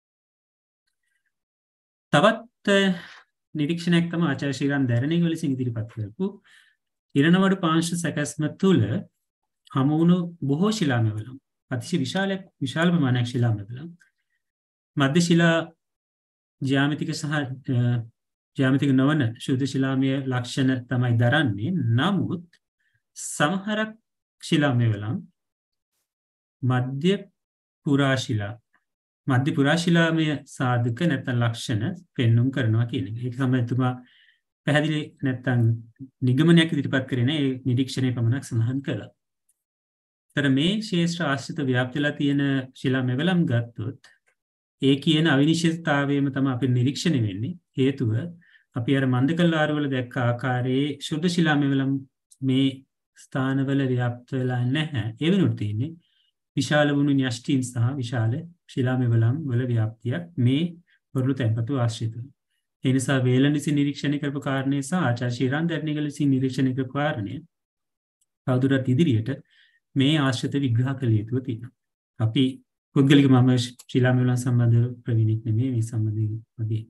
තවත් නිරීක්ෂණයක් තමයි ආචාර්ය ශ්‍රීරාම් දැරණියගල විසින් ඉදිරිපත් කරපු ඉරණවඩු පාංශ සැකස්ම තුළ හමු වුණු බොහෝ ශිලාමැවලම් අතිශය විශාල විශාල ප්‍රමාණයක් ශිලාමැවලම් මධ්‍ය ශිලා ජ්‍යාමිතික සහ ජ්‍යාමිතික නොවන ශුද්ධ ශිලාමය ලක්ෂණ තමයි දරන්නේ. නමුත් සමහරක් ශිලාමැවලම් මධ්‍ය පුරාශිලා මධ්‍ය පුරාශිලාමය සාධක නැත්නම් ලක්ෂණ පෙන්눔 කරනවා කියන එක. ඒක තමයි තුමා පැහැදිලි නැත්නම් නිගමනයක් ඉදිරිපත් කරගෙන ඒ නිරීක්ෂණය පමණක් සඳහන් කළා. තර මේ ශේෂ්ත්‍ර ආශ්‍රිත ව්‍යාප්තිලා තියෙන ශිලාමැවලම් ගත්තොත් ඒ කියන අවිනිශ්චිතතාවයම තමයි අපේ නිරීක්ෂණය වෙන්නේ. හේතුව අපි අර මන්දකල්ලාරු වල දැක්ක ආකාරයේ ශුද්ධ ශිලාමැවලම් මේ ස්ථානවල ව්‍යාප්ත වෙලා නැහැ. ඒ වෙනුවට තියෙන්නේ විශාල වුණු න්‍යෂ්ටීන් සහ විශාල ශිලාමැවලම් වල ව්‍යාප්තියක් මේ පොරළු තැන්පතු ආශ්‍රිතව. ඒ නිසා වේලන් විසින් නිරීක්ෂණය කරපු කාරණේ සහ ආචාර්ය ශ්‍රීරාම් දැරණියගල විසින් නිරීක්ෂණය කරපු කාරණේ තවදුරටත් ඉදිරියට මේ ආශ්‍රිත විග්‍රහ කළ යුතුව තියෙනවා. අපි පුද්ගලික මම ශිලාමැවලම් සම්බන්ධ ප්‍රවීණෙක් නෙමෙයි. මේ සම්බන්ධයෙන් වගේ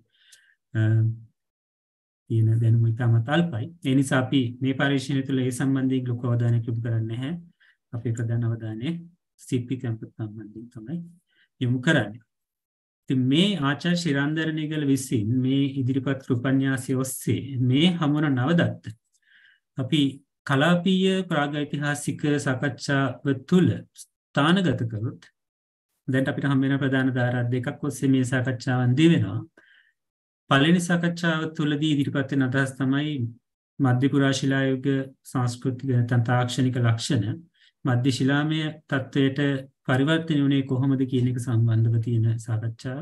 තියෙන දැනුම ඉතාමත් අල්පයි. ඒ නිසා අපි මේ පරීක්ෂණය තුළ ඒ සම්බන්ධයෙන් ලොකු අවධානයක් යොමු කරන්නේ නැහැ. අපේ ප්‍රධාන අවධානය සිප්පි තැන්පත් සම්බන්ධයෙන් තමයි යොමු කරන්නේ. ඉතින් මේ ආචාර්ය ශ්‍රීරාම් දැරණියගල විසින් මේ ඉදිරිපත් උපන්‍යාසය ඔස්සේ මේ හමුවන නවදත්ත අපි කලාපීය ප්‍රාගෛතිහාසික සාකච්ඡාව තුළ ස්ථානගත කරොත් දැන් අපිට හම් වෙන ප්‍රධාන ධාරා දෙකක් ඔස්සේ මේ සාකච්ඡාවන් දිවෙනවා. පළවෙනි සාකච්ඡාව තුළදී ඉදිරිපත් වෙන අදහස් තමයි මධ්‍ය පුරා ශිලා යුග සංස්කෘතික නැත්නම් තාක්ෂණික ලක්ෂණ මධ්‍ය ශිලාමය තත්වයට පරිවර්තනය වුණේ කොහොමද කියන එක සම්බන්ධව තියෙන සාකච්ඡාව.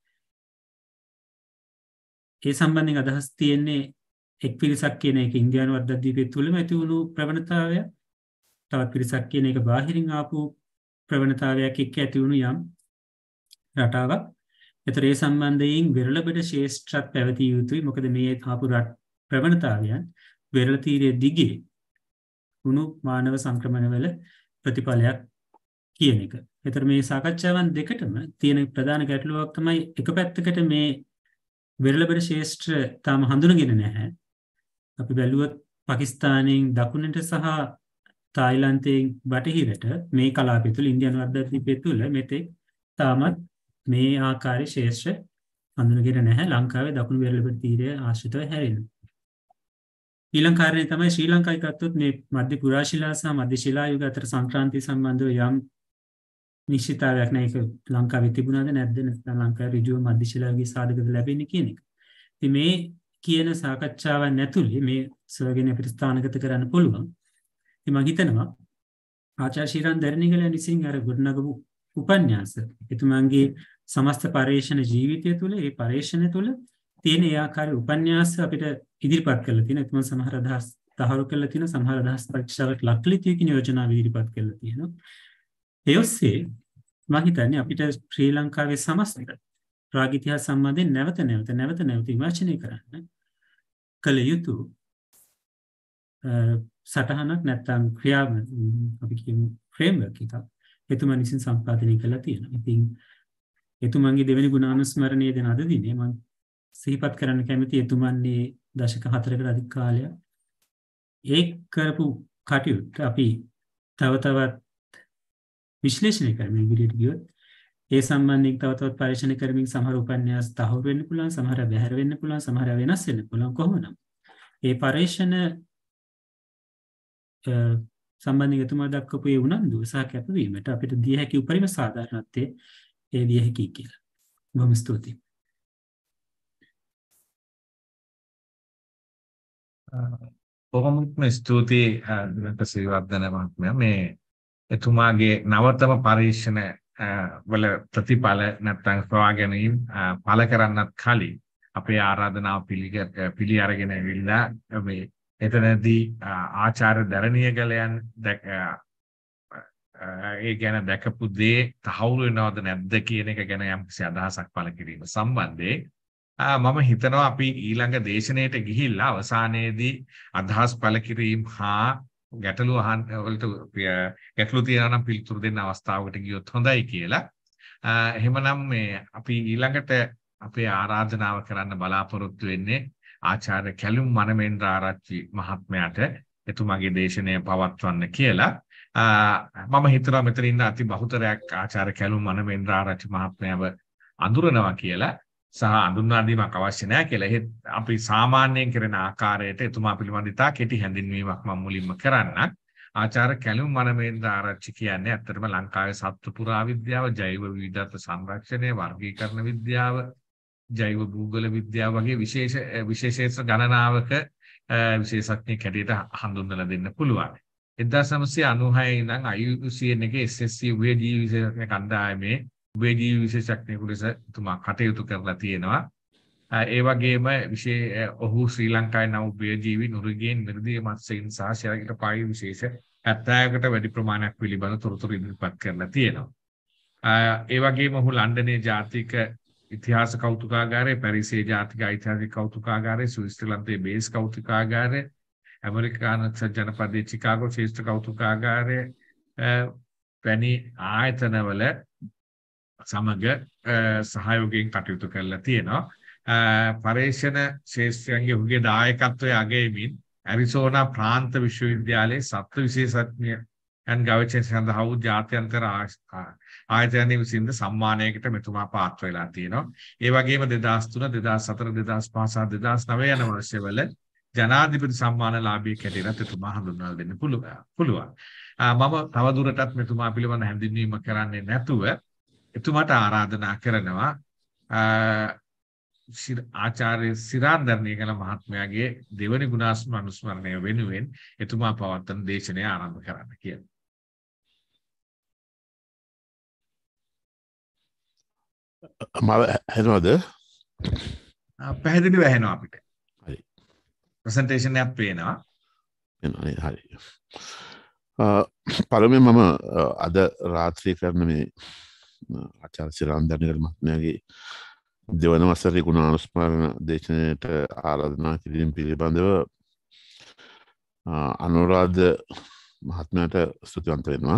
ඒ සම්බන්ධයෙන් අදහස් තියෙන්නේ එක් පිරිසක් කියන එක ඉන්දියානු වර්ධද්වීපය තුළම ඇති වුණු ප්‍රවණතාවය. තවත් පිරිසක් කියන එක බාහිරින් ආපු ප්‍රවණතාවයක් එක්ක ඇති වුණු යම් රටාවක්. ඒතර ඒ සම්බන්ධයෙන් වෙරළබඩ ශේෂ්ත්‍රත් පැවතිය යුතුයි. මොකද මේ ආපු ප්‍රවණතාවයන් වෙරළ තීරයේ දිගේ වුණු මානව සංක්‍රමණවල ප්‍රතිඵලයක් කියන එක. ඒතර මේ සාකච්ඡාවන් දෙකටම තියෙන ප්‍රධාන ගැටලුවක් තමයි එක පැත්තකට මේ වෙරළබඩ ශේෂ්ත්‍ර තාම හඳුනගෙන නැහැ. අපි බැලුවොත් පාකිස්තානයෙන් දකුණට සහ තායිලන්තයෙන් බටහිරට මේ කලාපය තුළ ඉන්දියානු අර්ධද්වීපය තුළ මෙතෙක් තාමත් මේ ආකාරයේ ශේෂ්ත්‍ර හඳුනගෙන නැහැ. ලංකාවේ දකුණු වෙරළබඩ තීරය ආශ්‍රිතව හැරෙනවා. ඊළඟ කාරණේ තමයි ශ්‍රී ලංකාවේ ගත්තොත් මේ මධ්‍ය පුරා ශිලා සහ මධ්‍ය ශිලා යුග අතර සංක්‍රාන්තිය සම්බන්ධව යම් නිශ්චිතතාවයක් නැහැ. ඒක ලංකාවේ තිබුණාද නැද්ද? නැත්නම් ලංකාවේ ඍජුව මධ්‍ය ශිලා යුගයේ සාධකද ලැබෙන්නේ කියන එක. ඉතින් මේ කියන සාකච්ඡාවන් ඇතුළේ මේ සොයගෙන අපිට ස්ථානගත කරන්න පුළුවන්. ඉතින් මම හිතනවා ආචාර්ය ශිරාන් දරණිගල විසින් අර ගොඩනගපු උපන්‍යාස එතුමන්ගේ සමස්ත පරේක්ෂණ ජීවිතය තුළ ඒ පරේක්ෂණ තුළ තියෙන ඒ ආකාරයේ උපන්‍යාස අපිට ඉදිරිපත් කරලා තියෙනවා. එතුමන් සමහර අදහස් තහවුරු කරලා තියෙනවා. සමහර අදහස් පරීක්ෂාවට ලක් කළ යුතු කියන යෝජනාව ඉදිරිපත් කරලා තියෙනවා. ඒ ඔස්සේ මම හිතන්නේ අපිට ශ්‍රී ලංකාවේ සමස්ත රාග ඉතිහාස සම්බන්ධයෙන් නැවත නැවත නැවත නැවත විමර්ශනය කරන්න කළ යුතු සටහනක් නැත්නම් ක්‍රියා අපි කියමු ෆ්‍රේම්වර්ක් එකක් එතුමන් විසින් සම්පාදනය කළා තියෙනවා. ඉතින් එතුමන්ගේ දෙවෙනි ගුණානුස්මරණය දෙන අද දිනේ මම සිහිපත් කරන්න කැමති එතුමන්ගේ දශක හතරකට අධික කාලයක් ඒ කරපු කටයුත්ත අපි තව තවත් විශ්ලේෂණය කරමින් ඉදිරියට ගියොත් ඒ සම්බන්ධයෙන් තව තවත් පරීක්ෂණ කරමින් සමහර උපන්‍යාස තහවුරු වෙන්න පුළුවන්, සමහර බැහැර වෙන්න පුළුවන්, සමහර වෙනස් වෙන්න පුළුවන්. කොහොමද ඒ පරීක්ෂණ සම්බන්ධයෙන් එතුමා දක්වපු ඒ උනන්දුව සහ කැපවීමට අපිට දිය හැකි උපරිම සාධාරණත්වයේ ඒ දිය හැකි කියලා. බොහොම ස්තුතියි. බොහොමත්ම ස්තුතියි දිනක සිරිවර්ධන මහත්මයා. මේ එතුමාගේ නවතම පරීක්ෂණ වල ප්‍රතිඵල නැත්නම් සොයා ගැනීම පළ කරන්නත් කලින් අපේ ආරාධනාව පිළි අරගෙන ඇවිල්ලා මේ එතනදී ආචාර්ය දරණියගලයන් ඒ ගැන දැකපු දේ තහවුරු වෙනවද නැද්ද කියන එක ගැන යම්කිසි අදහසක් පළ කිරීම සම්බන්ධයෙන් මම හිතනවා අපි ඊළඟ දේශනාවට ගිහිල්ලා අවසානයේදී අදහස් පළ කිරීම හා ගැටලු අහන්න වලට ගැටලු තියෙනවා නම් පිළිතුරු දෙන්න අවස්ථාවකට ගියොත් හොඳයි කියලා. එහෙමනම් මේ අපි ඊළඟට අපේ ආරාධනාව කරන්න බලාපොරොත්තු වෙන්නේ ආචාර්ය කැලුම් මනමේන්ද්‍ර ආරච්චි මහත්මයාට එතුමාගේ දේශනය පවත්වන්න කියලා. මම හිතනවා මෙතන ඉන්න අති බහුතරයක් ආචාර්ය කැලුම් මනමේන්ද්‍ර ආරච්චි මහත්මයාව අඳුරනවා කියලා සහ අඳුන්වා දීමක් අවශ්‍ය නැහැ කියලා. ඒත් අපි සාමාන්‍යයෙන් කරන ආකාරයට එතුමා පිළිබඳ ඉතා කෙටි හැඳින්වීමක් මම මුලින්ම කරන්නම්. ආචාර්ය කැලුම් මනමේන්ද්‍ර ආරච්චි කියන්නේ ඇත්තටම ලංකාවේ සත්ත්ව පුරා විද්‍යාව, ජෛව විවිධත්ව සංරක්ෂණය, වර්ගීකරණ විද්‍යාව, ජෛව භූගෝල විද්‍යාව වගේ විශේෂ විශේෂේත්‍ර ගණනාවක විශේෂඥයෙක් හැටියට හඳුන්වලා දෙන්න පුළුවන්. එක්දාස් නවසිය අනූහය ඉඳන් I U C N එකේ S S C උභයජීවි විශේෂඥ කණ්ඩායමේ උභයජීවි විශේෂඥයෙකු ලෙස එතුමා කටයුතු කරලා තියෙනවා. ඒ වගේම විශේෂ ඔහු ශ්‍රී ලංකාවේ නව උභයජීවි නුරගේන් මිරිදිය මත්ස්‍යයන් සහ ශරීර පායු විශේෂ හැත්තෑවකට වැඩි ප්‍රමාණයක් පිළිබඳ තොරතුරු ඉදිරිපත් කරලා තියෙනවා. ඒ වගේම ඔහු ලන්ඩනයේ ජාතික ඉතිහාස කෞතුකාගාරය, පැරිසේ ජාතික ඓතිහාසික කෞතුකාගාරය, ස්විට්සර්ලන්තයේ බේස් කෞතුකාගාරය, ඇමරිකානු ජනපදයේ චිකාගෝ ශ්‍රේෂ්ඨ කෞතුකාගාරය වැනි ආයතනවල සමග සහයෝගයෙන් කටයුතු කරලා තියෙනවා. පර්යේෂණ ශාස්ත්‍රඥයන්ගේ ඔහුගේ දායකත්වයේ අගයමින් ඇරිසෝනා ප්‍රාන්ත විශ්වවිද්‍යාලයේ සත්ත්ව විශේෂඥයන් ගවේෂණ සඳහා වූ ජාත්‍යන්තර ආයතනයේ විසින් සම්මානයකට මෙතුමා පාත්‍ර වෙලා තියෙනවා. ඒ වගේම දෙදාස් තුන, දෙදාස් හතර, දෙදාස් පහ සහ දෙදාස් නවය යන වර්ෂවල ජනාධිපති සම්මානලාභියෙක් හැටියට එතුමා හඳුන්වලා දෙන්න පුළුවන්. මම තවදුරටත් මෙතුමා පිළිබඳ හැඳින්වීම කරන්නේ නැතුව එතුමාට ආරාධනා කරනවා ආචාර්ය සිරාන් දරණියගල මහත්මයාගේ දෙවනි ගුණානුස්මරණය වෙනුවෙන් එතුමා පවත්වන දේශනය ආරම්භ කරන්න කියලා. මම ඇහෙනවද? පැහැදිලිව ඇහෙනවා අපිට. හරි. ප්‍රසන්ටේෂන් එකක් පේනවා. එනවා හරි. පළමුවෙන් මම අද රාත්‍රී කරන මේ ආචාර්ය සිරාන්දරනිකල් මහත්මයාගේ දෙවන වසරේ ගුණානුස්මරණ දේශනයට ආරාධනා කිරීම පිළිබඳව අනුරාධ මහත්මයාට ස්තුතිවන්ත වෙනවා.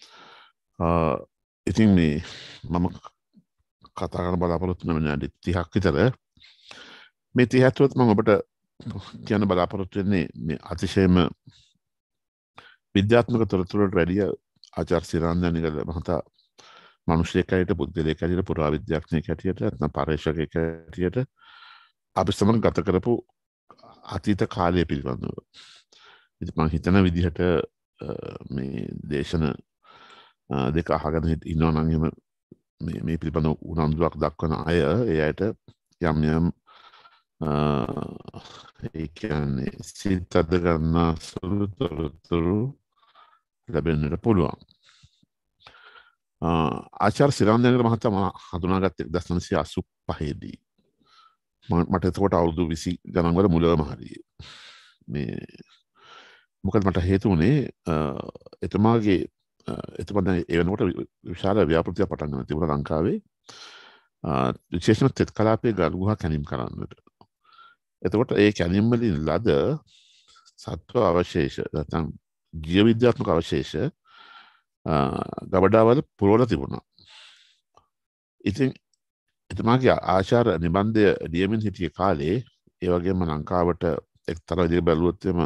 ඉතින් මේ මම කතා කරන බලාපොරොත්තු වෙන විනාඩි තිහක් විතර මේ තිහ ඇතුළත මම ඔබට කියන්න බලාපොරොත්තු වෙන්නේ මේ අතිශයම විද්‍යාත්මක තොරතුරට වැඩිය ආචාර්ය සිරාන්දරනිකල් මහතා මනුෂ්‍යයෙක් හැටියට පුද්ගලයෙක් හැටියට පුරාවිද්‍යාඥයෙක් හැටියට නැත්නම් පර්යේෂකයෙක් හැටියට අපි සමග ගත කරපු අතීත කාලය පිළිබඳව. ඉතින් මම හිතන විදිහට මේ දේශන දෙක අහගෙන ඉන්නවා නම් එහෙම මේ මේ පිළිබඳව උනන්දුවක් දක්වන අය ඒ අයට යම් යම් ඒ කියන්නේ සිත අද ගන්න සුළු තොරතුරු ලැබෙන්නට පුළුවන්. ආචාර්ය සිරාන්දරනිකල් මහතා මම හඳුනාගත්තේ එක්දහස් නවසිය අසූ පහේ දී. මට එතකොට අවුරුදු විසි ගණන් වල මුලම හරිය. මේ මොකද මට හේතු වුණේ එතුමාගේ එතුමා දැන් ඒ වෙනකොට විශාල ව්‍යාපෘතියක් පටන් ගන්න තිබුණා ලංකාවේ. විශේෂයෙන්ම තෙත් කලාපයේ ගල් ගුහා කැණීම් කරන්නට. එතකොට ඒ කැණීම් වලින් ලද සත්ව අවශේෂ නැත්නම් ජීව විද්‍යාත්මක අවශේෂ ගබඩාවල පුරවලා තිබුණා. ඉතින් එතුමාගේ ආචාර්ය නිබන්ධය ලියමින් සිටිය කාලේ ඒ වගේම ලංකාවට එක්තරා විදිහක බැලුවොත් එම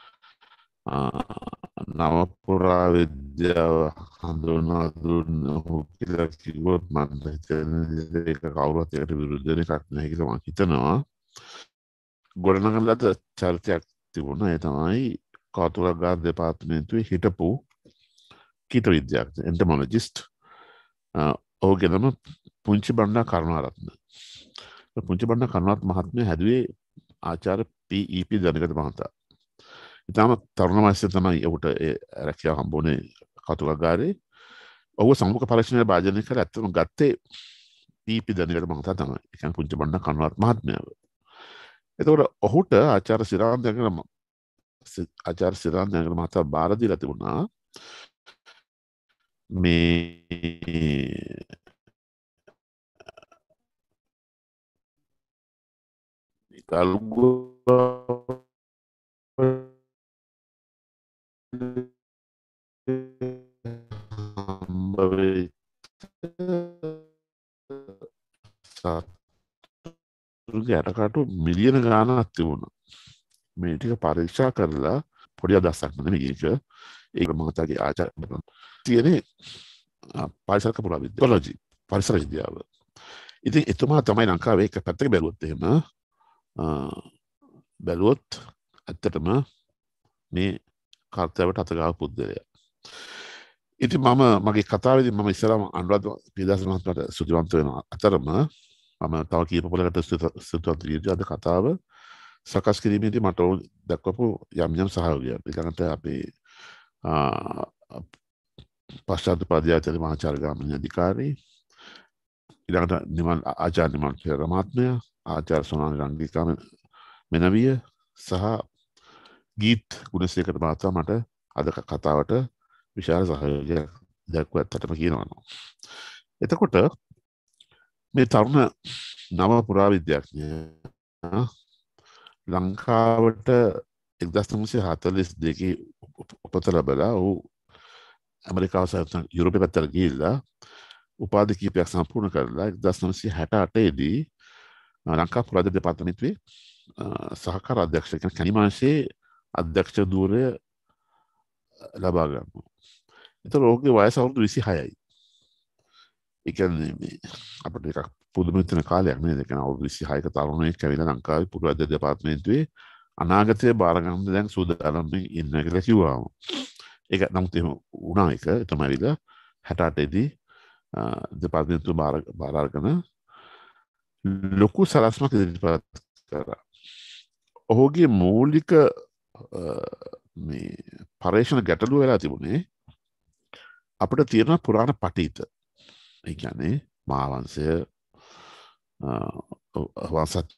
නව පුරාවිද්‍යාව හඳුන්වා දුන්නු කියලා කිව්වොත් මම හිතන්නේ ඒක කවුරුත් ඒකට විරුද්ධ වෙන එකක් නෑ කියලා මම හිතනවා. ගොඩනගන ලද චරිතයක් තිබුණා. ඒ තමයි කෞතුකාගාර දෙපාර්තමේන්තුවේ හිටපු කීට විද්‍යාඥ එන්ටමොලොජිස්ට් ඔහුගේ නම පුංචි බණ්ඩා කරුණාරත්න. පුංචි බණ්ඩා කරුණාරත්න මහත්මයා හැදුවේ ආචාර්ය පී ඊ පී දනිකත මහතා. ඉතාම තරුණ වයසේ තමයි ඔහුට ඒ රැකියාව හම්බ වුණේ කෞතුකාගාරේ. ඔහුව සම්මුඛ පරීක්ෂණය භාජනය කරලා ඇත්තම ගත්තේ පී ඊ පී දනිකත මහතා තමයි. ඒ කියන්නේ පුංචි බණ්ඩා කරුණාරත්න මහත්මයාව. එතකොට ඔහුට ආචාර්ය සිරාන්දරනිකල් ආචාර්ය සිරාන්දරනිකල් මහතා බාර දීලා තිබුණා මේ යටකාටු මිලියන ගානක් තිබුණා. මේ ටික පරීක්ෂා කරලා පොඩි අදහසක් නෙමෙයි ඒක. ඒක මහතාගේ ආචාර්ය තියෙන්නේ පරිසර පුරාවිද්‍යාලජි පරිසර විද්‍යාව. ඉතින් එතුමා තමයි ලංකාවේ එක පැත්තක බැලුවොත් එහෙම බැලුවොත් ඇත්තටම මේ කර්තව්‍යට අතගාව පුද්ගලයා. ඉතින් මම මගේ කතාවේදී මම ඉස්සරහම අනුරාධ පියදාස මහත්මයාට ස්තුතිවන්ත වෙන අතරම මම තව කීප පොලකට ස්තුතිවන්ත වෙනවා. අද කතාව සකස් කිරීමේදී මට දක්වපු යම් යම් සහයෝගයක්. ඊළඟට අපේ පශ්චාත් උපාධ්‍යාචාර්ය මහාචාර්ය ගාමිණී අධිකාරී, ඊළඟට නිමල් ආචාර්ය නිමල් පෙරේරා මහත්මයා, ආචාර්ය සෝනාලි රංගිකා මෙනවිය සහ ගීත් ගුණසේකර මහතා මට අද කතාවට විශාල සහයෝගයක් දක්වා ඇත්තටම කියනවා. එතකොට මේ තරුණ නව පුරාවිද්‍යාඥයා ලංකාවට එක්දහස් නවසිය හතළිස් දෙකේ උපත ලැබලා ඔහු ඇමරිකාව සහ යුරෝපය පැත්තට ගිහිල්ලා උපාධි කීපයක් සම්පූර්ණ කරලා එක්දහස් නවසිය හැට අටේ දී ලංකා පුරාවිද්‍යා දෙපාර්තමේන්තුවේ සහකාර අධ්‍යක්ෂ කියන කණිමාංශයේ අධ්‍යක්ෂ ධූරය ලබා ගන්නවා. ඒතර ඔහුගේ වයස අවුරුදු විසිහයයි. ඒ කියන්නේ මේ අපිට එකක් පුදුම වෙන කාලයක් නේද? ඒ කියන්නේ අවුරුදු විසිහයක තරුණයෙක් ඇවිල්ලා ලංකාවේ පුරාවිද්‍යා දෙපාර්තමේන්තුවේ අනාගතයේ බාර ගන්න දැන් සූදානම් ඉන්න කියලා කිව්වා. ඒක නමුත් එහෙම වුණා එක තමයි ඇවිල්ලා හැට අටේ දී දෙපාර්තමේන්තුව බාර බාර අරගෙන ලොකු සලස්මක් ඉදිරිපත් කරා. ඔහුගේ මූලික මේ පර්යේෂණ ගැටලුව වෙලා තිබුණේ අපිට තියෙන පුරාණ පඨිත. ඒ කියන්නේ මහාවංශය වංශත්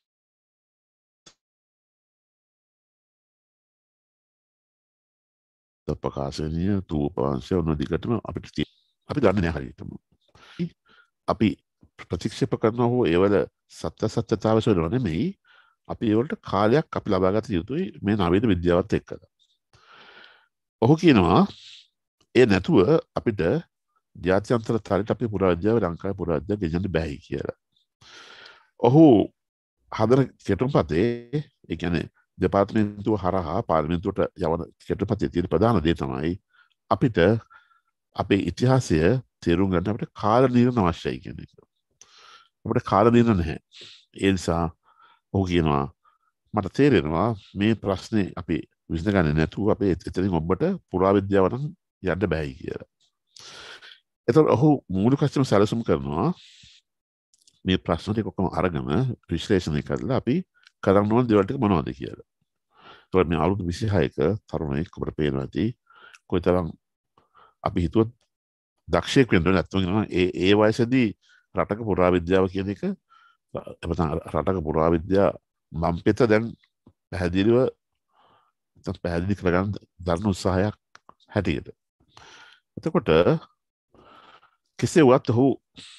ප්‍රකාශනීය තූපාංශය ඔන්න දිගටම අපිට තියෙනවා. අපි දන්නේ නැහැ හරියටම. අපි ප්‍රතික්ෂේප කරනවා හෝ ඒවල සත්‍ය සත්‍යතාවය සොයනවා නෙමෙයි. අපි ඒවලට කාලයක් අපි ලබා ගත යුතුයි මේ නවීන විද්‍යාවත් එක්කලා. ඔහු කියනවා ඒ නැතුව අපිට ජාත්‍යන්තර තලයට අපේ පුරාවිද්‍යාව ලංකාවේ පුරාවිද්‍යාව ගෙනියන්න බැහැ කියලා. ඔහු හදන කෙටුම්පතේ ඒ කියන්නේ දෙපාර්තමේන්තුව හරහා පාර්ලිමේන්තුවට යවන කෙටුම්පතේ තියෙන ප්‍රධාන දේ තමයි අපිට අපේ ඉතිහාසය තේරුම් ගන්න අපිට කාල නිර්ණය අවශ්‍යයි කියන එක. අපිට කාල නිර්ණය නැහැ. ඒ නිසා ඔහු කියනවා මට තේරෙනවා මේ ප්‍රශ්නේ අපි විසඳගන්නේ නැතුව අපේ එතනින් ඔබට පුරාවිද්‍යාව නම් යන්න බෑයි කියලා. එතකොට ඔහු මූලික වශයෙන් සැලසුම් කරනවා මේ ප්‍රශ්න ටික ඔක්කොම අරගෙන විශ්ලේෂණය කරලා අපි කරන්න ඕන දේවල් ටික මොනවද කියලා. ඒතකොට මේ අවුරුදු විසිහයක තරුණයෙක් ඔබට පේනවා ඇති කොයිතරම් අපි හිතුවත් දක්ෂයෙක් වෙන්න නැත්නම් ඒ ඒ වයසේදී රටක පුරාවිද්‍යාව කියන එක එතන රටක පුරාවිද්‍යාව මම පිට දැන් පැහැදිලිව පැහැදිලි කරගන්න දරන උත්සාහයක් හැටියට. එතකොට කෙසේ වුවත් ඔහු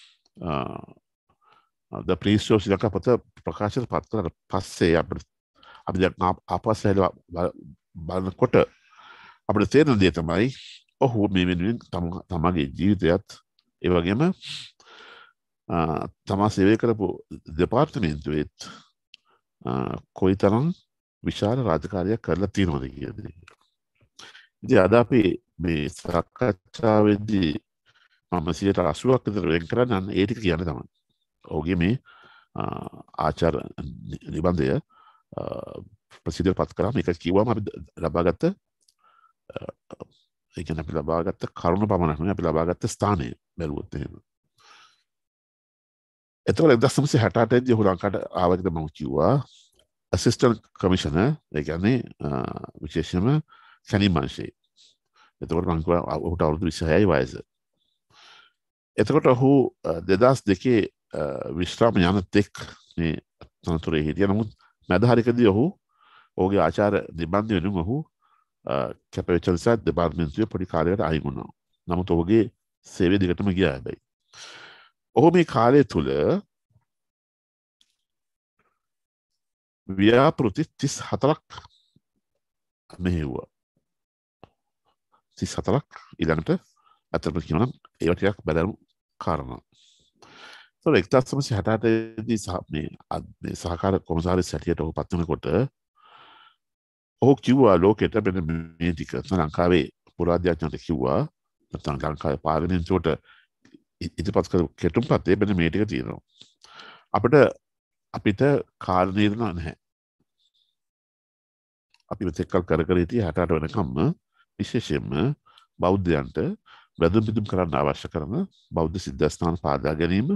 ද ප්‍රීස්ට් ඔෆ් ශ්‍රී ලංකා පොත ප්‍රකාශයට පත් කරලා පස්සේ අපිට අපි දැන් ආපස්සට බලනකොට අපිට තේරෙන දේ තමයි ඔහු මේ වෙනුවෙන් තමගේ ජීවිතයත් ඒ වගේම තමා සේවය කරපු දෙපාර්තමේන්තුවේත් කොයිතරම් විශාල රාජකාරියක් කරලා තියෙනවද කියන්නේ. ඉතින් අද අපි මේ සාකච්ඡාවේදී මම සියයට අසූවක් විතර වෙන් කරන්නේ ඒ ටික කියන්නේ තමයි. ඔහුගේ මේ ආචාර්ය නිබන්ධය ප්‍රසිද්ධ පත් කරා මේක කිව්වම අපි ලබාගත්ත ඒ කියන්නේ අපි ලබාගත්ත කරුණ පමණක් නෙවෙයි අපි ලබාගත්ත ස්ථානය බැලුවොත් එහෙම. එතකොට එක්දහස් නවසිය හැට අටේ දී ඔහු ලංකාවට ආව කියලා මම කිව්වා assistant commissioner ඒ කියන්නේ විශේෂයෙන්ම කැනීම් අංශයේ. එතකොට මම කිව්වා ඔහුට අවුරුදු විසිහයයි වයස. එතකොට ඔහු දෙදහස් දෙකේ විශ්‍රාම යන තෙක් මේ තනතුරේ හිටියා. නමුත් මැද හරිකදී ඔහු ඔහුගේ ආචාර්ය නිබන්ධ වෙනුවෙන් ඔහු කැපවෙච්ච නිසා දෙපාර්තමේන්තුවේ පොඩි කාලයකට අයින් වුණා. නමුත් ඔහුගේ සේවය දිගටම ගියා හැබැයි. ඔහු මේ කාලය තුල ව්‍යාපෘති තිස් හතරක් මෙහෙව්වා. තිස් හතරක් ඊළඟට අතරම කියනවා නම් ඒවා ටිකක් බැලමු කාරණා. ඒතකොට එක්දහස් නවසිය හැට අටේ දී මේ මේ සහකාර කොමසාරිස් හැටියට ඔහු පත් වෙනකොට ඔහු කිව්වා ලෝකෙට මෙන්න මේ ටික ලංකාවේ පුරාවිද්‍යාඥයන්ට කිව්වා නැත්නම් ලංකාවේ පාර්ලිමේන්තුවට ඉදිරිපත් කරපු කෙටුම්පතේ මෙන්න මේ ටික තියෙනවා. අපිට අපිට කාල නිර්ණය නැහැ. අපි මෙතෙක්කල් කර කර හිටියේ හැට අට වෙනකම්ම විශේෂයෙන්ම බෞද්ධයන්ට වැදුම් පිදුම් කරන්න අවශ්‍ය කරන බෞද්ධ සිද්ධාස්ථාන පාදා ගැනීම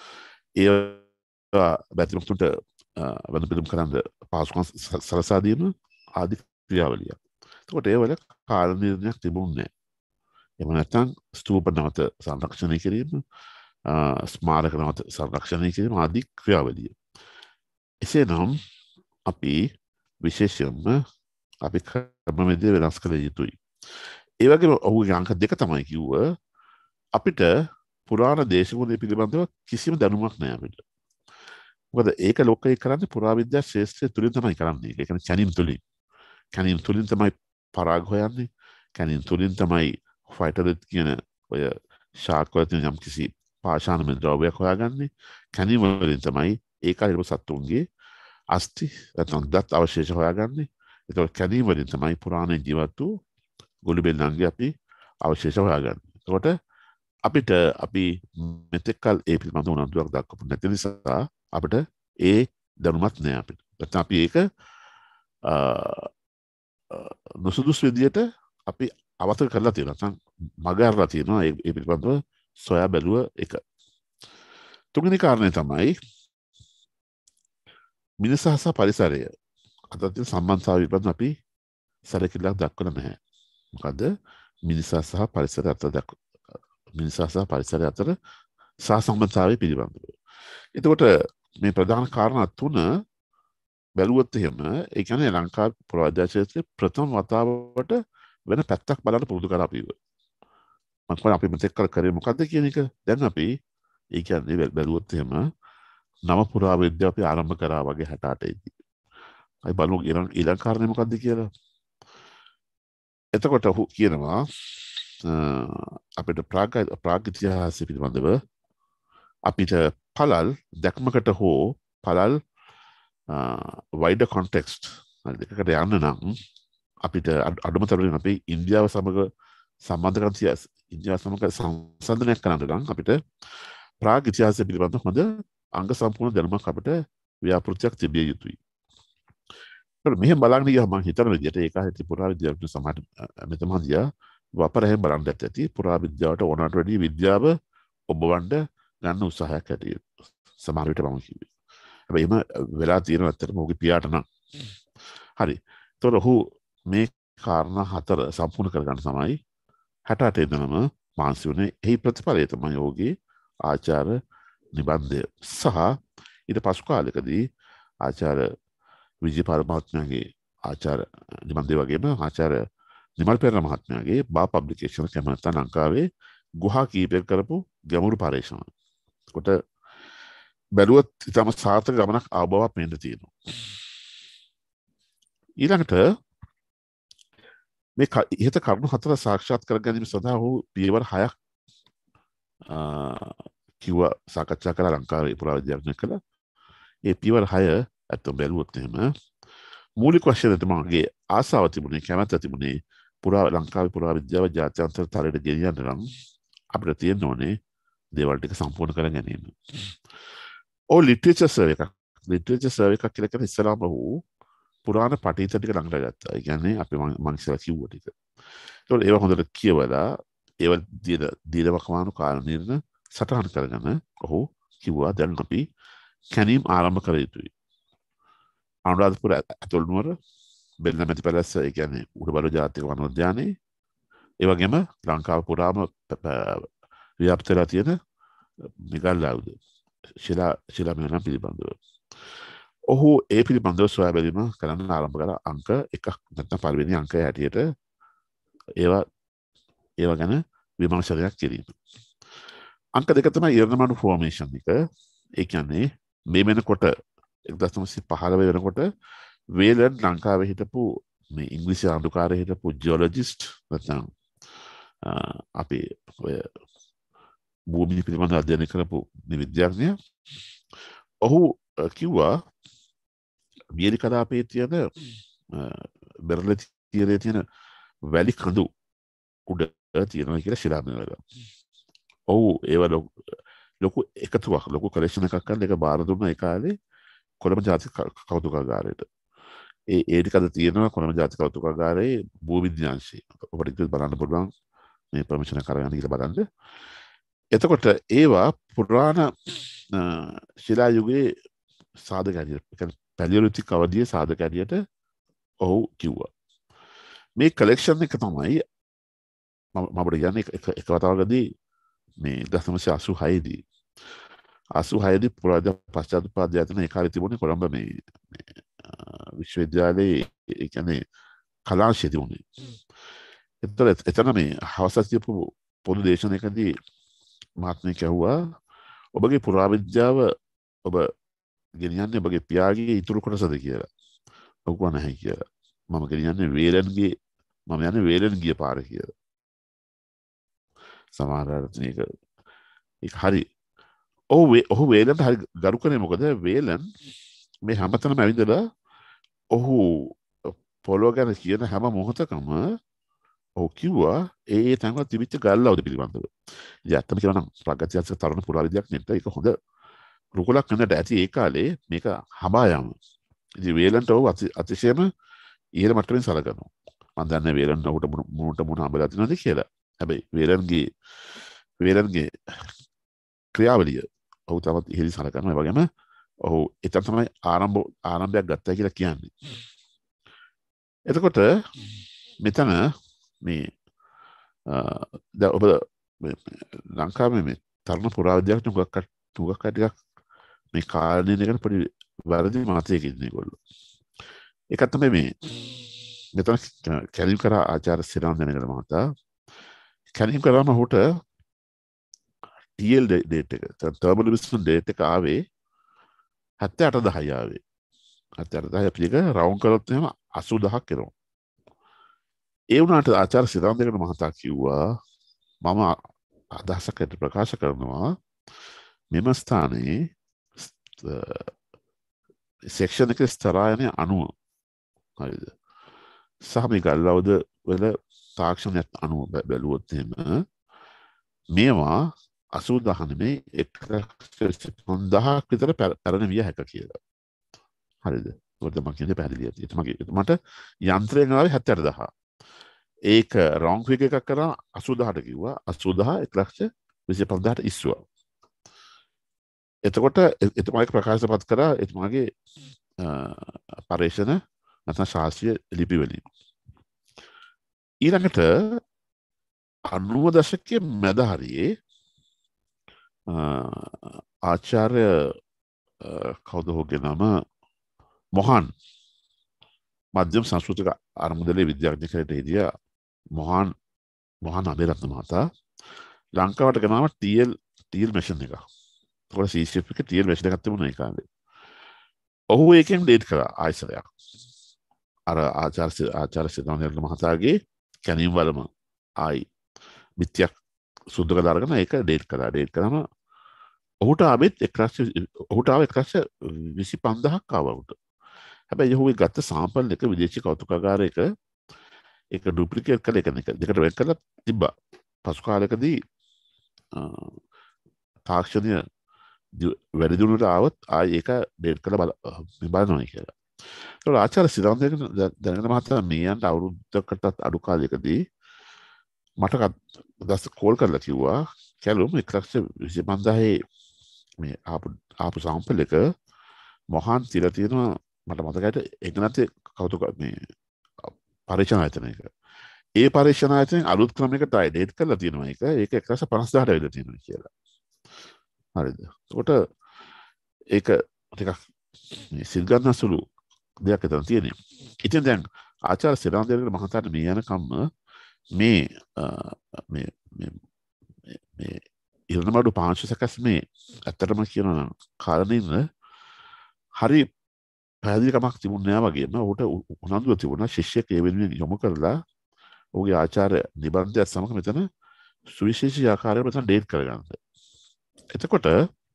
ඒවා බැතිමතුන්ට වැදුම් පිදුම් කරන්න පහසුකම් සලසා දීම ආදී ක්‍රියාවලිය. එතකොට ඒ වල කාල නිර්ණයක් තිබුණේ නැහැ. එහෙම නැත්නම් ස්තූප නැවත සංරක්ෂණය කිරීම ස්මාරක නැවත සංරක්ෂණය කිරීම ආදී ක්‍රියාවලිය. එසේනම් අපි විශේෂයෙන්ම අපි ක්‍රමවේදය වෙනස් කළ යුතුයි. ඒ වගේම ඔහුගේ අංක දෙක තමයි කිව්ව අපිට පුරාණ දේශගුණය පිළිබඳව කිසිම දැනුමක් නැහැ අපිට. මොකද ඒක ලෝකයේ කරන්නේ පුරාවිද්‍යා ශාස්ත්‍රය තුලින් තමයි කරන්නේ. ඒ කියන්නේ කැණීම් තුලින්. කැණීම් තුලින් තමයි පරාග හොයන්නේ. කැණීම් තුලින් තමයි ෆයිටරෙත් කියන ඔය ෂාක් වල තියෙන යම් කිසි පාෂාණමය ද්‍රව්‍යයක් හොයාගන්නේ. කැණීම් වලින් තමයි ඒ කාලේ සත්තුන්ගේ අස්ථි නැත්නම් දත් අවශේෂ හොයාගන්නේ. ඒතකොට කැණීම් වලින් තමයි පුරාණ ජීවත් වූ ගොළුබෙල්ලන්ගේ අපි අවශේෂ හොයාගන්නේ. ඒකට අපිට අපි මෙතෙක්කල් ඒ පිළිබඳව උනන්දුවක් දක්වපු නැති නිසා අපිට ඒ දැනුමක් නැහැ අපිට. නැත්නම් අපි ඒක නොසුදුසු විදියට අපි අවතර කරලා තියෙනවා. නැත්නම් මග අරලා තියෙනවා ඒ පිළිබඳව සොයා බැලුව එක. තුන්වෙනි කාරණය තමයි මිනිසා සහ පරිසරය අතර තියෙන සම්බන්ධතාවය පිළිබඳව අපි සැලකිල්ලක් දක්වලා නැහැ. මොකද මිනිසා සහ පරිසරය අතර දක් මිනිසා සහ පරිසරය අතර සහසම්බන්ධතාවය පිළිබඳව. එතකොට මේ ප්‍රධාන කාරණා තුන බැලුවොත් එහෙම ඒ කියන්නේ ලංකාවේ පුරාවිද්‍යා ක්ෂේත්‍රයේ ප්‍රථම වතාවට වෙන පැත්තක් බලන්න පුරුදු කරා අපිව. මම කියන්නේ අපි මෙතෙක් කල කරේ මොකද්ද කියන එක දැන් අපි ඒ කියන්නේ බැලුවොත් එහෙම නව පුරාවිද්‍යාව අපි ආරම්භ කරා වගේ හැට අටේ දී. අපි බලමු ඊළඟ ඊළඟ කාරණේ මොකද්ද කියලා. එතකොට ඔහු කියනවා අපිට ප්‍රාග් ප්‍රාග් ඉතිහාසය පිළිබඳව අපිට පළල් දැක්මකට හෝ පළල් wider context දෙකකට යන්න නම් අපිට අඩුම තරමින් අපි ඉන්දියාව සමග සම්බන්ධකම් තියස් ඉන්දියාව සමග සංසන්දනයක් කරන්න නම් අපිට ප්‍රාග් ඉතිහාසය පිළිබඳව හොඳ අංග සම්පූර්ණ දැනුමක් අපිට ව්‍යාපෘතියක් තිබිය යුතුයි. ඒත් මෙහෙම බලන්න ගියාම මම හිතන විදිහට ඒක හිතේ පුරාවිද්‍යාවට සමහර මෙතනදියා වපරහෙන් බලන්න ඇති පුරාවිද්‍යාවට ඕනට වැඩි විද්‍යාව ඔබවන්න ගන්න උත්සාහයක් ඇති සමහර විට මම කිව්වේ. හැබැයි එහෙම වෙලා තියෙන ඇත්තටම ඔහුගේ පියාට නම් හරි. ඒතකොට ඔහු මේ කාරණා හතර සම්පූර්ණ කරගන්න තමයි හැට අටේ ඉඳන්ම මාන්සි වුණේ. එහි ප්‍රතිඵලය තමයි ඔහුගේ ආචාර්ය නිබන්ධය සහ ඊට පසු කාලෙකදී ආචාර්ය විජේපාල මහත්මයාගේ ආචාර්ය නිබන්ධය වගේම ආචාර්ය නිමල් පෙරේරා මහත්මයාගේ බා පබ්ලිකේෂන් කැමරා ලංකාවේ ගුහා කීපයක් කරපු ගැඹුරු පරීක්ෂණ. කොට බැලුවොත් ඉතාම සාර්ථක ගමනක් ආවබවක් පේන්න තියෙනවා. ඊළඟට මේ ඉහත කරුණු හතර සාක්ෂාත් කර ගැනීම සඳහා ඔහු පියවර හයක් කිව්වා සාකච්ඡා කරලා ලංකාවේ පුරාවිද්‍යාඥයෙක් කළා. ඒ පියවර හය අතම බැලුවොත් එහෙම මූලික වශයෙන් තමගේ ආසාව තිබුණේ කැමැත්ත තිබුණේ පුරා ලංකාවේ පුරාවිද්‍යාව ජාත්‍යන්තර තලයට ගෙනියන්න නම් අපිට තියෙන්න ඕනේ දේවල් ටික සම්පූර්ණ කර ගැනීම. ඔය ලිටරේචර් සර්වේ එකක් ලිටරේචර් සර්වේ එකක් කියලා කියන ඉස්සරහම වූ පුරාණ පඨිත ටික ළඟට ගත්තා. ඒ කියන්නේ අපි මම ඉස්සරහ කිව්ව ටික. ඒතකොට ඒවා හොඳට කියවලා ඒවා දින දිනවකමානු කාල නිර්ණ සටහන් කරගෙන ඔහු කිව්වා දැන් අපි කැණීම් ආරම්භ කර යුතුයි. අනුරාධපුර ඇතුළු නුවර බෙල්ලමැති පැලැස්ස ඒ කියන්නේ උඩබඩ ජාතික වනෝද්‍යානයේ ඒ වගේම ලංකාව පුරාම ව්‍යාප්ත වෙලා තියෙන මිගල් ආයුධ ශිලා ශිලා මෙහෙයුම් පිළිබඳව ඔහු ඒ පිළිබඳව සොයා බැලීම කරන්න ආරම්භ කළා. අංක එකක් නැත්නම් පළවෙනි අංකය හැටියට ඒවා ඒවා ගැන විමර්ශනයක් කිරීම. අංක දෙක තමයි ඉරණමඩු ෆෝමේෂන් එක. ඒ කියන්නේ මේ වෙනකොට එක්දහස් නවසිය පහළොව වෙනකොට වේලන් ලංකාවේ හිටපු මේ ඉංග්‍රීසි ආණ්ඩුකාරය හිටපු ජියොලොජිස්ට් නැත්නම් අපි ඔය භූමිය පිළිබඳව අධ්‍යයනය කරපු විද්‍යාඥයා ඔහු කිව්වා බියලි කලාපයේ තියෙන බෙරළ තීරයේ තියෙන වැලි කඳු උඩ තියෙනවා කියලා ශිලා මෙහෙයුම්. ඔව් ඒව ලොකු එකතුවක් ලොකු කලෙක්ෂන් එකක් කරලා ඒක බාර දුන්නා ඒ කාලේ කොළඹ ජාතික කෞතුකාගාරයට. ඒ ඒ ටික අද තියෙනවා කොළඹ ජාතික කෞතුකාගාරයේ භූවිද්‍යාංශයේ. ඔබට බලන්න පුළුවන් මේ පර්මිෂන් එක අරගෙන කියලා බලන්න. එතකොට ඒවා පුරාණ ශිලා යුගයේ සාධක හැටියට කියන්නේ පැලියොලිතික් අවධියේ සාධක හැටියට ඔහු කිව්වා. මේ කලෙක්ෂන් එක තමයි මම අපිට කියන්නේ එක වතාවකදී මේ එක්දහස් නවසිය අසූහය දී අසූහය දී පුරාවිද්‍යා පශ්චාත්පාද යතන ඒ කාලේ තිබුණේ කොළඹ මේ විශ්වවිද්‍යාලයේ ඒ කියන්නේ කලාංශය තිබුණේ. එතකොට එතන මේ හවස තියපු පොදු දේශනයකදී මහත්මයෙක් ඇහුවා ඔබගේ පුරාවිද්‍යාව ඔබ ගෙනියන්නේ ඔබගේ පියාගේ ඉතුරු කොටසද කියලා. ඔව් කිව්වා නැහැ කියලා. මම ගෙනියන්නේ වේලන්ගේ මම යන්නේ වේලන් ගිය පාරේ කියලා. සමහරවිට මේක ඒක හරි. ඔව් ඔහු වේලන්ට හරි ගරු කරේ මොකද වේලන් මේ හැමතැනම ඇවිදලා ඔහු පොළොව ගැන කියන හැම මොහොතකම ඔහු කිව්වා ඒ ඒ තැන්වල තිබිච්ච ගල්ලවද පිළිබඳව. ඉතින් ඇත්තම කියනවා නම් ප්‍රගතිශීල තරුණ පුරාවිද්‍යාඥයෙක්ට ඒක හොඳ රුකුලක් වෙනට ඇති ඒ කාලේ මේක හඹා යාම. ඉතින් වේලන්ට ඔහු අතිශයම ඉහළ මට්ටමින් සලකනවා. මම දන්නේ වේලන් ඔහුට මුණට මුණ හම්බලා තියෙනවද කියලා. හැබැයි වේලන්ගේ වේලන්ගේ ක්‍රියාවලිය ඔහු තවත් ඉහළ සලකනවා. ඒ වගේම ඔහු එතන තමයි ආරම්භ ආරම්භයක් ගත්තා කියලා කියන්නේ. එතකොට මෙතන මේ දැන් ඔබ ලංකාවේ මේ තරුණ පුරාවිද්‍යාඥයෝ තුගක් තුගක් ටිකක් මේ කාලේ නේද පොඩි වැරදි මතයක ඉන්නේ ඒගොල්ලෝ. ඒකත් තමයි මේ මෙතන කැලීම් කරා ආචාර්ය සිරාන්දනගල මහතා කැලීම් කරාම ඔහුට ටීඑල් ඩේට් එක තර්මල් ඉමිෂන් ඩේට් එක ආවේ හැත්තෑ අට දහය ආවේ හැත්තෑ අට දහය අපි එක රවුන්ඩ් කරොත් එහෙම අසූ දහයක් එනවා. ඒ වුණාට ආචාර්ය සිරාන්දනගල මහතා කිව්වා මම අදහසකට ප්‍රකාශ කරනවා මෙම ස්ථානයේ සෙක්ෂන් එක ස්තරායනය අනුව හරිද සහ මේ ගල්ලවද වල තාක්ෂණයක් අනුව බැලුවොත් එහෙම මේවා අසූ දහ නෙමෙයි එක්ලක්ෂ පන්දාහක් විතර පැරණි විය හැක කියලා. හරිද? ඒකට මම කියන්නේ පැහැදිලි ඇති. ඒත් මගේ මට යන්ත්‍රයෙන් ආවේ හැත්තෑ අට දහ. ඒක රවුන්ඩ් ෆිගර් එකක් කරා අසූ දහට කිව්වා. අසූ දහ එක්ලක්ෂ විසි පන්දාහට ඉස්සුවා. එතකොට එතුමාගේ ප්‍රකාශපත් කරා එතුමාගේ පර්යේෂණ නැත්නම් ශාස්ත්‍රීය ලිපි වලින්. ඊළඟට අනූව දශකයේ මැද හරියේ ආචාර්ය කවුද ඔහුගේ නම මොහන් මධ්‍යම සංස්කෘතික අරමුදලේ විද්‍යාඥයෙකුට හිටියා මොහන් මොහන් අබේරත්න මහතා ලංකාවට ගෙනාව ටීඑල් ටීඑල් මැෂින් එක. ඒකට සී සී එෆ් එකේ ටීඑල් මැෂින් එකක් තිබුණා ඒ කාලේ. ඔහු ඒකෙන් ඩේට් කරා ආයසරයක්. අර ආචාර්ය ආචාර්ය සිරාන්දනගල මහතාගේ කැණීම් වලම ආයි මිත්‍යක් සුද්ධ කරලා අරගෙන ඒක ඩේට් කරා. ඩේට් කරාම ඔහුට ආවෙත් එක්ලක්ෂ ඔහුට ආව එක්ලක්ෂ විසි පන්දාහක් ආවා ඔහුට. හැබැයි ඔහු ගත්ත සාම්පල් එක විදේශී කෞතුකාගාරයක ඒක ඩුප්ලිකේට් කරලා එක දෙකට වෙන් කරලා තිබ්බා. පසු කාලයකදී තාක්ෂණීය වැඩි දියුණුවට ආවොත් ආයි ඒක ඩේට් කරලා බලනවා කියලා. ඒතකොට ආචාර්ය සිරාන්දනගල මහතා මීයන්ට අවුරුද්දකටත් අඩු කාලයකදී මට දවස් කෝල් කරලා කිව්වා කැලුම් එක්ලක්ෂ විසි පන්දාහේ මේ ආපු ආපු සාම්පල් එක මොහන් තියලා තියෙනවා මට මතකයිට එක්නත්තේ කවුතුක මේ පරීක්ෂණ ආයතනයක. ඒ පරීක්ෂණ ආයතනයෙන් අලුත් ක්‍රමයකට ආයි ඩේට් කරලා තියෙනවා ඒක. ඒක එක්ලක්ෂ පනස්දාහට වෙලා තියෙනවා කියලා. හරිද? එතකොට ඒක ටිකක් මේ සිල් ගන්න සුළු දෙයක් එතන තියෙනවා. ඉතින් දැන් ආචාර්ය සිරාන්දනගල මහතාට මේ යනකම් මේ මේ මේ ඉරණමඩු පාංශු සැකස්මේ ඇත්තටම කියනවා කාරණින් හරි පැහැදිලිකමක් තිබුණේ නැහැ වගේම ඔහුට උනන්දුව තිබුණා ශිෂ්‍යයෙක් ඒ වෙනුවෙන් යොමු කරලා ඔහුගේ ආචාර්ය නිබන්ධයත් සමග මෙතන සුවිශේෂී ආකාරයකට මෙතන ඩේට් කරගන්න. එතකොට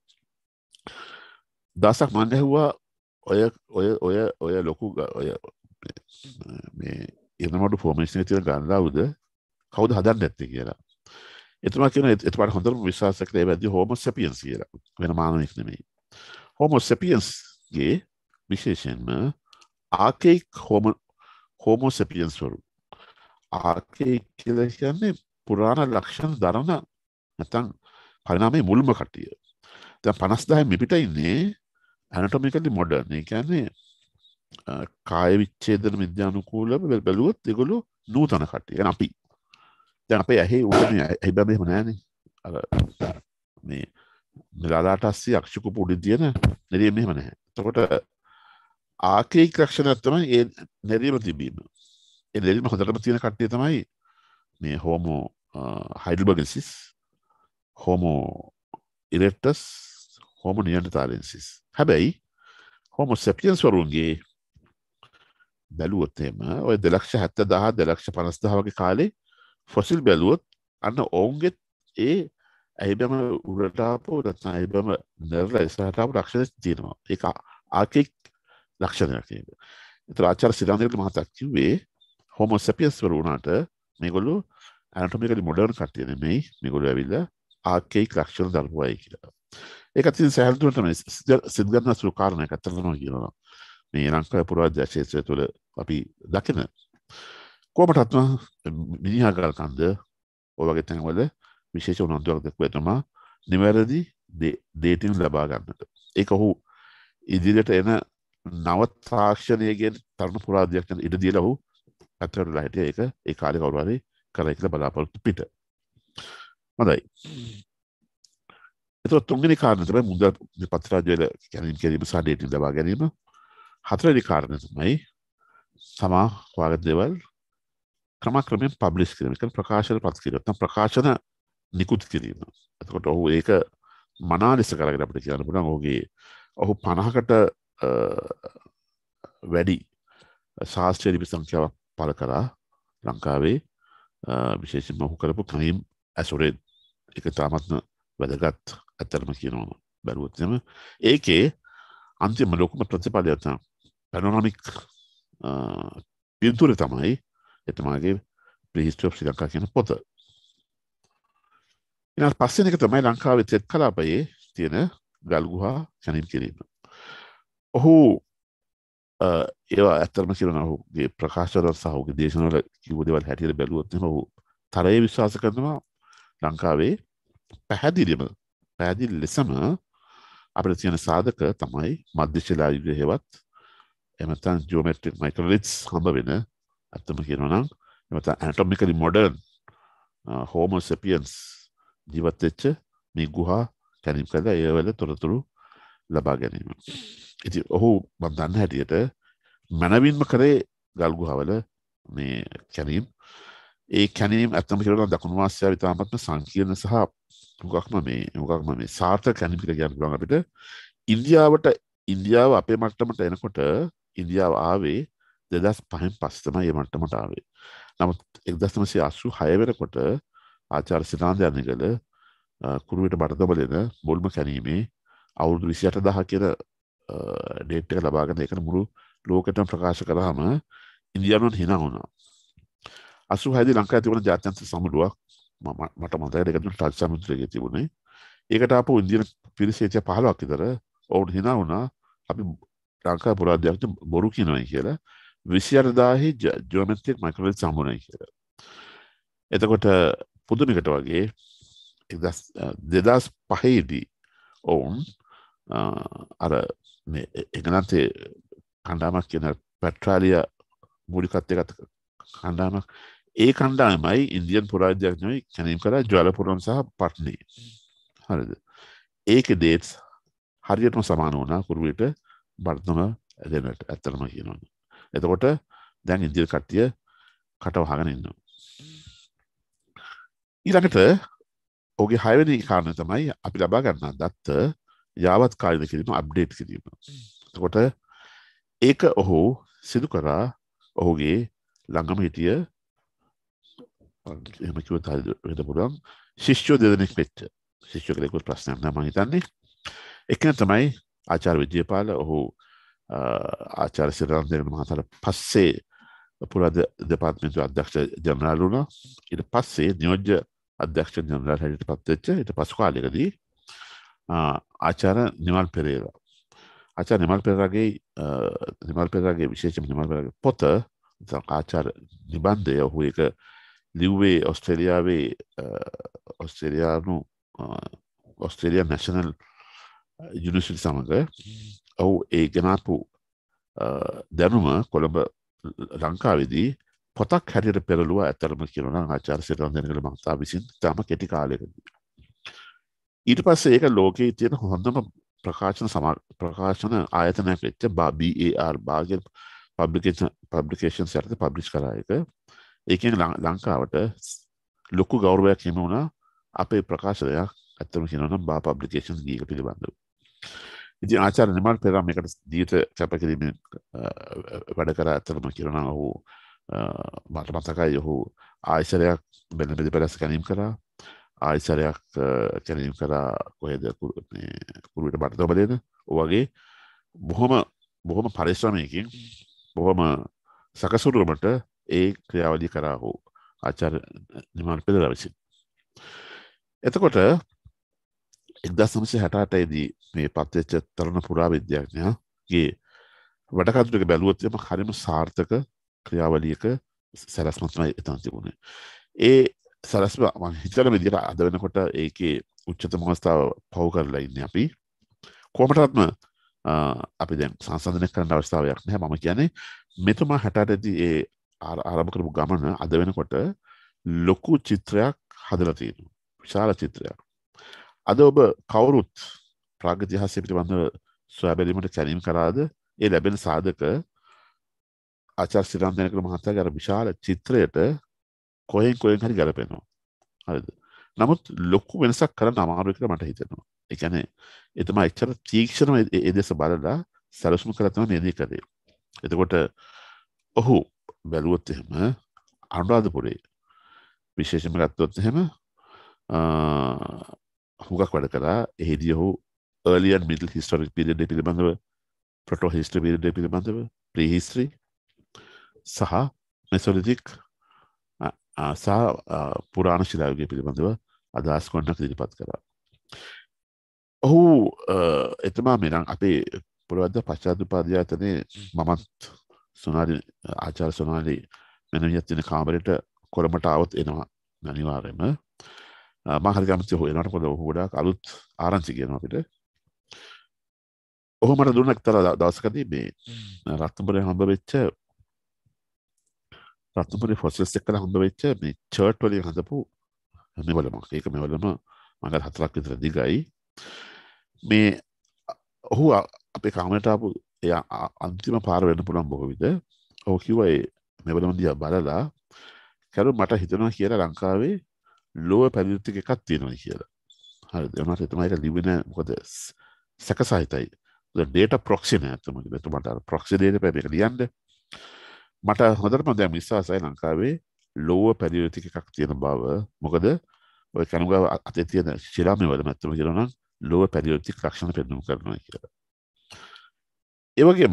දවසක් මම ඇහුවා ඔය ඔය ඔය ඔය ලොකු ඔය මේ ඉරණමඩු ෆෝමේෂන් එකේ තියෙන ගන්ලාවුද කවුද හදන්නේ නැත්තේ කියලා. එතුමා කියන එතුමාට හොඳටම විශ්වාස කරලා ඒ වැද්දි හෝමෝ සැපියන්ස් කියලා. වෙන මානවෙක් නෙමෙයි. හෝමෝ සැපියන්ස් ගේ විශේෂයෙන්ම ආකේයික් හෝමෝ හෝමෝ සැපියන්ස් වරු. ආකේයික් කියලා කියන්නේ පුරාණ ලක්ෂණ දරන නැත්නම් පරිණාමයේ මුල්ම කට්ටිය. දැන් පනස්දාහේ මෙපිට ඉන්නේ ඇනටොමිකලි මොඩර්න්. ඒ කියන්නේ කාය විච්ඡේදන විද්‍යානුකූලව බැලුවොත් ඒගොල්ලෝ නූතන කට්ටිය. يعني අපි දැන් අපේ ඇහි උඩනේ ඇහි බෑ මෙහෙම නෑනේ. අර මේ මෙලාලාට අස්සී අක්ෂිකුප උඩින් තියෙන නෙරිය මෙහෙම නැහැ. එතකොට ආකේයික් ලක්ෂණයක් තමයි ඒ නෙරියම තිබීම. ඒ නෙරියම හොඳටම තියෙන කට්ටිය තමයි මේ homo heidelbergensis, homo erectus, homo neanderthalensis. හැබැයි හෝමෝ සැපියන්ස් වරුන්ගේ බැලුවොත් එහෙම ඔය දෙලක්ෂ හැත්තෑ දහ දෙලක්ෂ පනස් දහ වගේ කාලේ ෆොසිල් බැලුවොත් අන්න ඔවුන්ගේ ඒ ඇයිබම උඩට ආපු නැත්නම් ඇයිබම නර්ලා ඉස්සරහට ආපු ලක්ෂණ තියෙනවා. ඒක ආකේයික් ලක්ෂණයක් ඒක. ඒතර ආචාර්ය සිරාන්දනගල මහතා කිව්වේ හෝමෝ සැපියන්ස් වරු උනාට මේගොල්ලෝ ඇනටොමිකලි මොඩර්න් කට්ටිය නෙමෙයි. මේගොල්ලෝ ඇවිල්ලා ආකේයික් ලක්ෂණ දක්වයි කියලා. ඒක අතින් සැහැල්ලුවට තමයි සිත් ගන්න සුළු කාරණයක් අත්තරම කියනවා. මේ ලංකාවේ පුරාවිද්‍යා ක්ෂේත්‍රය තුළ අපි දකින කොහොමදත්ම මිනිහා ගල් කන්ද ඔය වගේ තැන්වල විශේෂ උනන්දුවක් දක්වලා තමයි නිවැරදි ඩේටින් ලබා ගන්නට. ඒක ඔහු ඉදිරියට එන නව තාක්ෂණයේගෙන තරුණ පුරාවිද්‍යාඥයන් ඉඩ දීලා ඔහු අත්හැරලා හිටියා. ඒක ඒ කාලේ කවුරු හරි කරයි කියලා බලාපොරොත්තු පිට. හොඳයි. ඒක තුන්වෙනි කාරණය තමයි මුදල් පත්‍රාජය කැණීම් කිරීම සහ ඩේටින් ලබා ගැනීම. හතරවෙනි කාරණය තමයි තමා වාගේ දේවල් ක්‍රමක්‍රමයෙන් පබ්ලිෂ් කිරීම. ඒ කියන්නේ ප්‍රකාශන පත් කිරීම. නැත්නම් ප්‍රකාශන නිකුත් කිරීම. එතකොට ඔහු ඒක මනා ලෙස කරගෙන අපිට කියන්න පුළුවන් ඔහුගේ ඔහු පනහකට වැඩි ශාස්ත්‍රීය ලිපි සංඛ්‍යාවක් පළ කරා ලංකාවේ විශේෂයෙන්ම ඔහු කරපු කණීම් ඇසුරෙන්. ඒක තාමත්ම වැදගත් අත්‍තරම කියනවා බැලුවොත් එම ඒකේ අන්තිම ලොකුම ප්‍රතිඵලය තමයි පැනෝරමික් පින්තූරය තමයි එතුමාගේ ප්‍රිහිස්ටරි ඔෆ් ශ්‍රී ලංකා කියන පොත. ඊට පස්සේ එක තමයි ලංකාවේ තෙත් කලාපයේ තියෙන ගල් ගුහා කැණීම් කිරීම. ඔහු ඒවා ඇත්තටම කියනවා ඔහුගේ ප්‍රකාශවල සහ ඔහුගේ දේශනවල කිව්ව දේවල් හැටියට බැලුවොත් එහෙනම් ඔහු තරයේ විශ්වාස කරනවා ලංකාවේ පැහැදිලිම පැහැදිලි ලෙසම අපිට තියෙන සාධක තමයි මධ්‍ය ශිලා යුගයේ හෙවත් එහෙම නැත්නම් ජියෝමෙට්‍රික් මයික්‍රොලිත්ස් හම්බ වෙන අත්තම කියනවා නම් එහෙම නැත්නම් ඇනටොමිකලි මොඩර්න් හෝමෝ සෙපියන්ස් ජීවත් වෙච්ච මේ ගුහා කැණීම් කළා ඒ වල තොරතුරු ලබා ගැනීම. ඉතින් ඔහු මම දන්න හැටියට මනවින්ම කරේ ගල් ගුහාවල මේ කැණීම්. ඒ කැණීම් ඇත්තම කියනවා දකුණු ආසියාවේ ඉතාමත්ම සංකීර්ණ සහ මොකක්ම මේ මොකක්ම මේ සාර්ථක කැණීම් කියලා කියන්න පුළුවන් අපිට. ඉන්දියාවට ඉන්දියාව අපේ මට්ටමට එනකොට ඉන්දියාව ආවේ දෙදහස් පහෙන් පස්සේ තමයි මේ මට්ටමට ආවේ. නමුත් එක්දහස් නවසිය අසූ හය වෙනකොට ආචාර්ය සිතාන්ත යන්නේගල කුරුවිට බඩදබලෙන මුල්ම කැණීමේ අවුරුදු විසි අට දහස් කියන ඩේට් එක ලබාගෙන ඒකට මුළු ලෝකෙටම ප්‍රකාශ කරාම ඉන්දියානුන් hina වුණා. අසූ හය දී ලංකාවේ තිබුණ ජාත්‍යන්තර සමුළුවක් මට මතකයි ඒක තුන ටච් සමුද්‍රයේ තිබුණේ. ඒකට ආපු ඉන්දියන් පිරිස හිටිය පහළොවක් විතර ඔවුන් hina වුණා අපි ලංකාවේ පුරාද්‍යක්ෂ බොරු කියනවා කියලා විසි අට දහස් ජියෝමෙට්‍රික් මයික්‍රොලිත්ස් සම්මුණයි කියලා. එතකොට පුදුමයකට වගේ දෙදහස් පහේ දී ඔවුන් අර මේ එගනන්තේ කණ්ඩායමක් කියන පැට්‍රාලියා මූලිකත්වයේ ගත කණ්ඩායමක් ඒ කණ්ඩායමයි ඉන්දියන් පුරාජ්‍යඥයෝයි කැණීම් කළා ජ්වාලපුරම් සහ පට්නි. හරිද? ඒකේ ඩේට්ස් හරියටම සමාන වුණා කුරුවිට බර්තම දෙන්නට ඇත්තටම කියනවා. එතකොට දැන් ඉන්දියානු කට්ටිය කට වහගෙන ඉන්නවා. ඊළඟට ඔහුගේ හයවෙනි කාරණය තමයි අපි ලබා ගන්න දත්ත යාවත් කාලින කිරීම අප්ඩේට් කිරීම. එතකොට ඒක ඔහු සිදු කරා ඔහුගේ ළඟම හිටිය එහෙම කිව්වොත් හරියට පුළුවන් ශිෂ්‍යෝ දෙදෙනෙක් වෙච්ච ශිෂ්‍යෝ කෙනෙකුට ප්‍රශ්නයක් නෑ මම හිතන්නේ. එකන තමයි ආචාර්ය විජේපාල. ඔහු ආචාර්ය සිරාන්දේ මහතාට පස්සේ පුරා දෙපාර්තමේන්තුවේ අධ්‍යක්ෂ ජනරාල් වුණා. ඊට පස්සේ නියෝජ්‍ය අධ්‍යක්ෂ ජනරාල් හැටියට පත් වෙච්ච ඊට පසු කාලයකදී ආචාර්ය නිමල් පෙරේරා ආචාර්ය නිමල් පෙරේරාගේ නිමල් පෙරේරාගේ විශේෂම නිමල් පෙරේරාගේ පොත ආචාර්ය නිබන්ධය ඔහු ඒක ලිව්වේ ඔස්ට්‍රේලියාවේ ඔස්ට්‍රේලියානු ඔස්ට්‍රේලියා නැෂනල් යුනිවර්සිටි සමග ඔහු ඒ ගෙනාපු දැනුම කොළඹ ලංකාවේදී පොතක් හැටියට පෙරළුවා. ඇත්තටම කියනවා නම් ආචාර්ය සිරාන්දේනගල මහතා විසින් තාම කෙටි කාලයකදී. ඊට පස්සේ ඒක ලෝකයේ තියෙන හොඳම ප්‍රකාශන ප්‍රකාශන ආයතනයක් වෙච්ච බී ඒ ආර් බාගෙන් පබ්ලිකේෂන් පබ්ලිකේෂන්ස් යටතේ පබ්ලිෂ් කරා එක. ඒකෙන් ලංකාවට ලොකු ගෞරවයක් හිමි වුණා අපේ ප්‍රකාශනයක් ඇත්තම කියනවා නම් බා පබ්ලිකේෂන්ස් ගීක පිළිබඳව. ඉතින් ආචාර්ය නිමල් පෙරේරා මේකට දීත කැපකිරීමෙන් වැඩ කරා. ඇත්තම කියනවා නම් ඔහු මට මතකයි ඔහු ආයසරයක් බෙල්ල බෙද පැලස් කැණීම් කරා. ආයසරයක් කැණීම් කරා කොහෙද මේ කුරුවිට බඩදබලේන. ඔය වගේ බොහොම බොහොම පරිශ්‍රමයකින් බොහොම සකසුරුවමට ඒ ක්‍රියාවලිය කරා ඔහු ආචාර්ය නිමල් පෙරේරා විසින්. එතකොට එක්දහස් නවසිය හැට අටේ දී මේ පත්වෙච්ච තරුණ පුරාවිද්‍යාඥයාගේ වැඩ කටයුතු බැලුවොත් එම හරිම සාර්ථක ක්‍රියාවලියක සැලැස්මක් තමයි එතන තිබුණේ. ඒ සැලැස්ම මම හිතන විදිහට අද වෙනකොට ඒකේ උච්චතම අවස්ථාව පව කරලා ඉන්නේ අපි. කොහොමදත්ම අපි දැන් සංසන්දනය කරන්න අවස්ථාවක් නැහැ. මම කියන්නේ මෙතුමා හැට අටේ දී ඒ ආරම්භ කරපු ගමන අද වෙනකොට ලොකු චිත්‍රයක් හදලා තියෙනවා. විශාල චිත්‍රයක්. අද ඔබ කවුරුත් ප්‍රාග් ඉතිහාසය පිළිබඳව සොයා බැලීමට කැණීම් කරාද ඒ ලැබෙන සාධක ආචාර්ය සිරාන්දනකර මහත්තයාගේ අර විශාල චිත්‍රයට කොහෙන් කොහෙන් හරි ගැලපෙනවා. හරිද? නමුත් ලොකු වෙනසක් කරන්න අමාරුයි කියලා මට හිතෙනවා. ඒ කියන්නේ එතම එච්චර තීක්ෂණව ඒ දෙස බලලා සැලසුම් කරලා තමයි මේ දේ කරේ. එතකොට ඔහු බැලුවොත් එහෙම අනුරාධපුරේ විශේෂයෙන්ම ගත්තොත් එහෙම හුඟක් වැඩ කරා. එහිදී ඔහු early and middle historic period එක පිළිබඳව, proto history period එක පිළිබඳව, prehistory සහ mesolithic සහ පුරාණ ශිලා යුගය පිළිබඳව අදහස් ගොඩක් ඉදිරිපත් කරා. ඔහු එතුමා මෙරන් අපේ පුරවැද්ද පශ්චාත්තුපාධ්‍ය ආයතනයේ මමත් සොනාලි ආචාර්ය සොනාලි මෙනවියත් තියෙන කාමරේට කොළඹට આવොත් එනවා අනිවාර්යයෙන්ම. මම හරි කැමති ඔහු එනකොට පොඩ ඔහු ගොඩාක් අලුත් ආරංචි කියනවා අපිට. ඔහු මට දුන්න එක්තරා දවසකදී මේ රත්නපුරේ හම්බ වෙච්ච රත්නපුරේ ෆොසිල්ස් එක්කලා හම්බ වෙච්ච මේ චර්ට් වලින් හදපු මෙවලමක්. ඒක මෙවලම මඟ හතරක් විතර දිගයි. මේ ඔහු අපේ කාමරේට ආපු එයා අන්තිම පාර වෙන්න පුළුවන් බොහෝ විට. ඔහු කිව්වා ඒ මෙවලම දිහා බලලා කරු මට හිතෙනවා කියලා ලංකාවේ ලෝව පැලියුතික එකක් තියෙනවා කියලා. හරිද? එනවාට තමයි ඒක ලිවෙන මොකද සැකසහිතයි. data proxy නෑ තමයි. එතකොට අර proxy data පැය එක ලියන්න මට හොඳටම දැන් විශ්වාසයි ලංකාවේ ලෝව පැලියුතික එකක් තියෙන බව. මොකද ඔය කනුගාව අතේ තියෙන ශිලාමය වල මැත්තම කියනවා නම් ලෝව පැලියුතික ලක්ෂණ පෙන්වන්න කරනවා කියලා. ඒ වගේම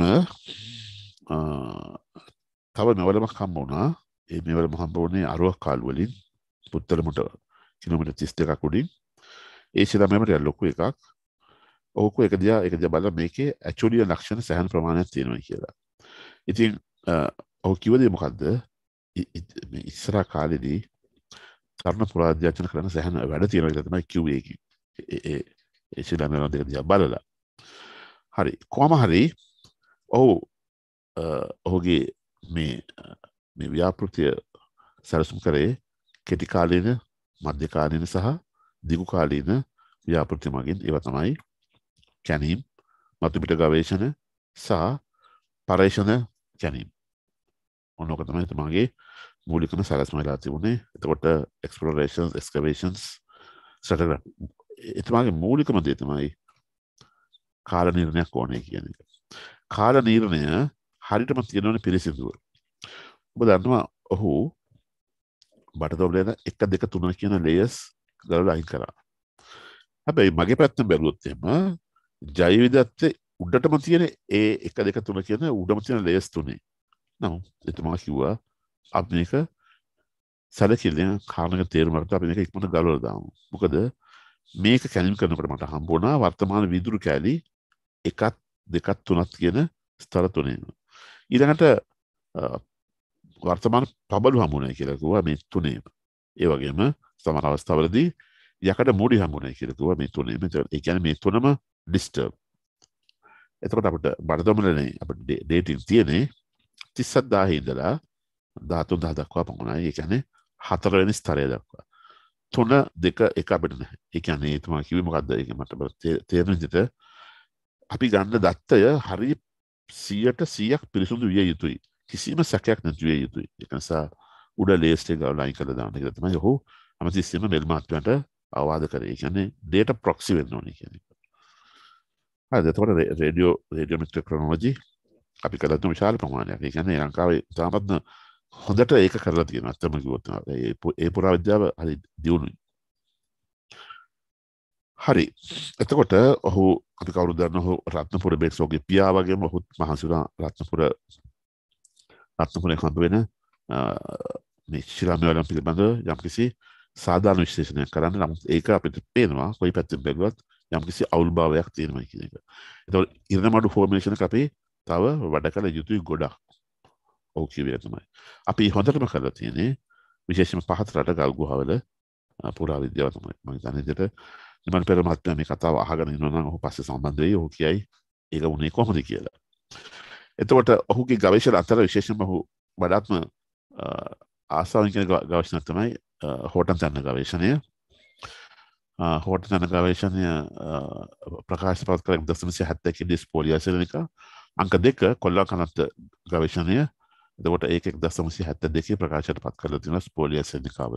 තව මෙවලමක් හම්බ වුණා. ඒ මෙවලම හම්බ වුණේ අරුවක් කාලු වලින් පුත්තලමට කිලෝමීටර් තිස් දෙකක් උඩින්. ඒ ශිලාමයම ටිකක් ලොකු එකක්. ඔහු එක දිහා එක දිහා බලලා මේකේ ඇචුලිය ලක්ෂණ සෑහෙන ප්‍රමාණයක් තියෙනවා කියලා. ඉතින් ඔහු කිව්ව දේ මොකද්ද? මේ ඉස්සරහ කාලෙදී තරුණ පුරාධ්‍යාචන කරන සෑහෙන වැඩ තියෙනවා කියලා තමයි කිව්වේ ඒකේ. ඒ ඒ ශිලාමය දෙක දිහා බලලා. හරි. කොහොම හරි ඔහු ඔහුගේ මේ මේ ව්‍යාපෘතිය සැලසුම් කරේ කෙටි කාලීන, මධ්‍ය කාලීන සහ දිගු කාලීන ව්‍යාපෘති මගින්. ඒවා තමයි කැනීම්, මතුපිට ගවේෂණ සහ පරීක්ෂණ කැනීම්. ඔන්නෝක තමයි තමගේ මූලිකම සැලසුම වෙලා තිබුණේ. එතකොට explorations, excavations, stratigraphy. එතුමාගේ මූලිකම දේ තමයි කාල නිර්ණයක් ඕනේ කියන එක. කාල නිර්ණය හරියටම තියෙනවනේ පිළිසිදුව. ඔබ දන්නවා ඔහු බටතොබලේන එක දෙක තුන කියන ලේයර්ස් ගලවලා අයින් කරා. හැබැයි මගේ පැත්තෙන් බැලුවොත් එහෙම ජෛවවිද්‍යාවේ උඩටම තියෙන ඒ එක දෙක තුන කියන උඩම තියෙන ලේයර්ස් තුනේ. නමුත් එතුමා කිව්වා අපි මේක සැලකිල්ලෙන් කාරණක තේරුම් අරගෙන අපි මේක ඉක්මනට ගලවලා දාමු. මොකද මේක කැලීම් කරනකොට මට හම්බ වුණා වර්තමාන විදුරු කැලි එකක් දෙකක් තුනක් කියන ස්තර තුනේ. ඊළඟට වර්තමාන පබළු හමුුණයි කියලා කිව්වා මේ තුනේම. ඒ වගේම සමහර අවස්ථාවලදී යකඩ මුඩි හමුුණයි කියලා කිව්වා මේ තුනේම. ඒ කියන්නේ මේ තුනම ඩිස්ටර්බ්. එතකොට අපිට බඩදොමලනේ අපිට ඩේටින් තියෙන්නේ තිස් හදාහේ ඉඳලා දහතුන් දහ දක්වා පමණයි. ඒ කියන්නේ හතරවෙනි ස්තරය දක්වා. තුන දෙක එක අපිට නැහැ. ඒ කියන්නේ තුමා කිව්වේ මොකද්ද? ඒක මට තේරෙන විදිහට අපි ගන්න දත්තය හරිය සියයට සීයක් පිරිසුදු විය යුතුයි. කිසිම සැකයක් නැති විය යුතුයි. ඒක නිසා උඩ ලේස්ට් එක ලයින් කරලා දාන්න කියලා තමයි ඔහු අමතිස්සෙම මෙල් මාත්‍යාට අවවාද කරේ. ඒ කියන්නේ data proxy වෙන්න ඕනේ කියන එක. හරිද? එතකොට රේඩියෝ රේඩියෝමෙට්‍රික් ක්‍රොනොලොජි අපි කරලා තියෙන විශාල ප්‍රමාණයක්. ඒ කියන්නේ ලංකාවේ තාමත් හොඳට ඒක කරලා තියෙනවා. අත්‍තරම කිව්වොත් ඒ පුරාවිද්‍යාව හරි දියුණුයි. හරි. එතකොට ඔහු අපි කවුරුද දන්න ඔහු රත්නපුර බේක්සෝගේ පියා වගේම ඔහුත් මහසුරා රත්නපුර රත්නපුරේ හම්බ වෙන මේ ශිලාමය වලින් පිළිබඳව යම්කිසි සාධාරණ විශ්ලේෂණයක් කරන්න. නමුත් ඒක අපිට පේනවා කොයි පැත්තෙන් බැලුවත් යම්කිසි අවුල්භාවයක් තියෙනවා කියන එක. ඒතකොට ඉරණමඩු ෆෝමේෂන් එක අපි තව වැඩ කළ යුතුයි ගොඩක්. ඔව් කිව්වේ තමයි. අපි හොඳටම කරලා තියෙන්නේ විශේෂයෙන්ම පහත රට ගල් ගුහාවල පුරාවිද්‍යාව තමයි. මම හිතන්නේ විදිහට නිමල් පෙර මහත්මයා මේ කතාව අහගෙන ඉන්නවා නම් ඔහු පස්සේ සම්බන්ධ වෙයි. ඔහු කියයි ඒක වුණේ කොහොමද කියලා. එතකොට ඔහුගේ ගවේෂණ අතර විශේෂයෙන්ම ඔහු වඩාත්ම ආසාවෙන් කියන ගවේෂණයක් තමයි හෝටන් තැන්න ගවේෂණය. හෝටන් තැන්න ගවේෂණය ප්‍රකාශ පත් කළ දශම හැත්තෑ කිඩිස් පොලියසෙනික. අංක දෙක කොල්ලා කනත්ත ගවේෂණය එතකොට ඒක එක්දහස් නවසිය හැත්තෑ දෙකේ ප්‍රකාශයට පත් කරලා තියෙනවා ස්පෝලියා සෙනිකාවල.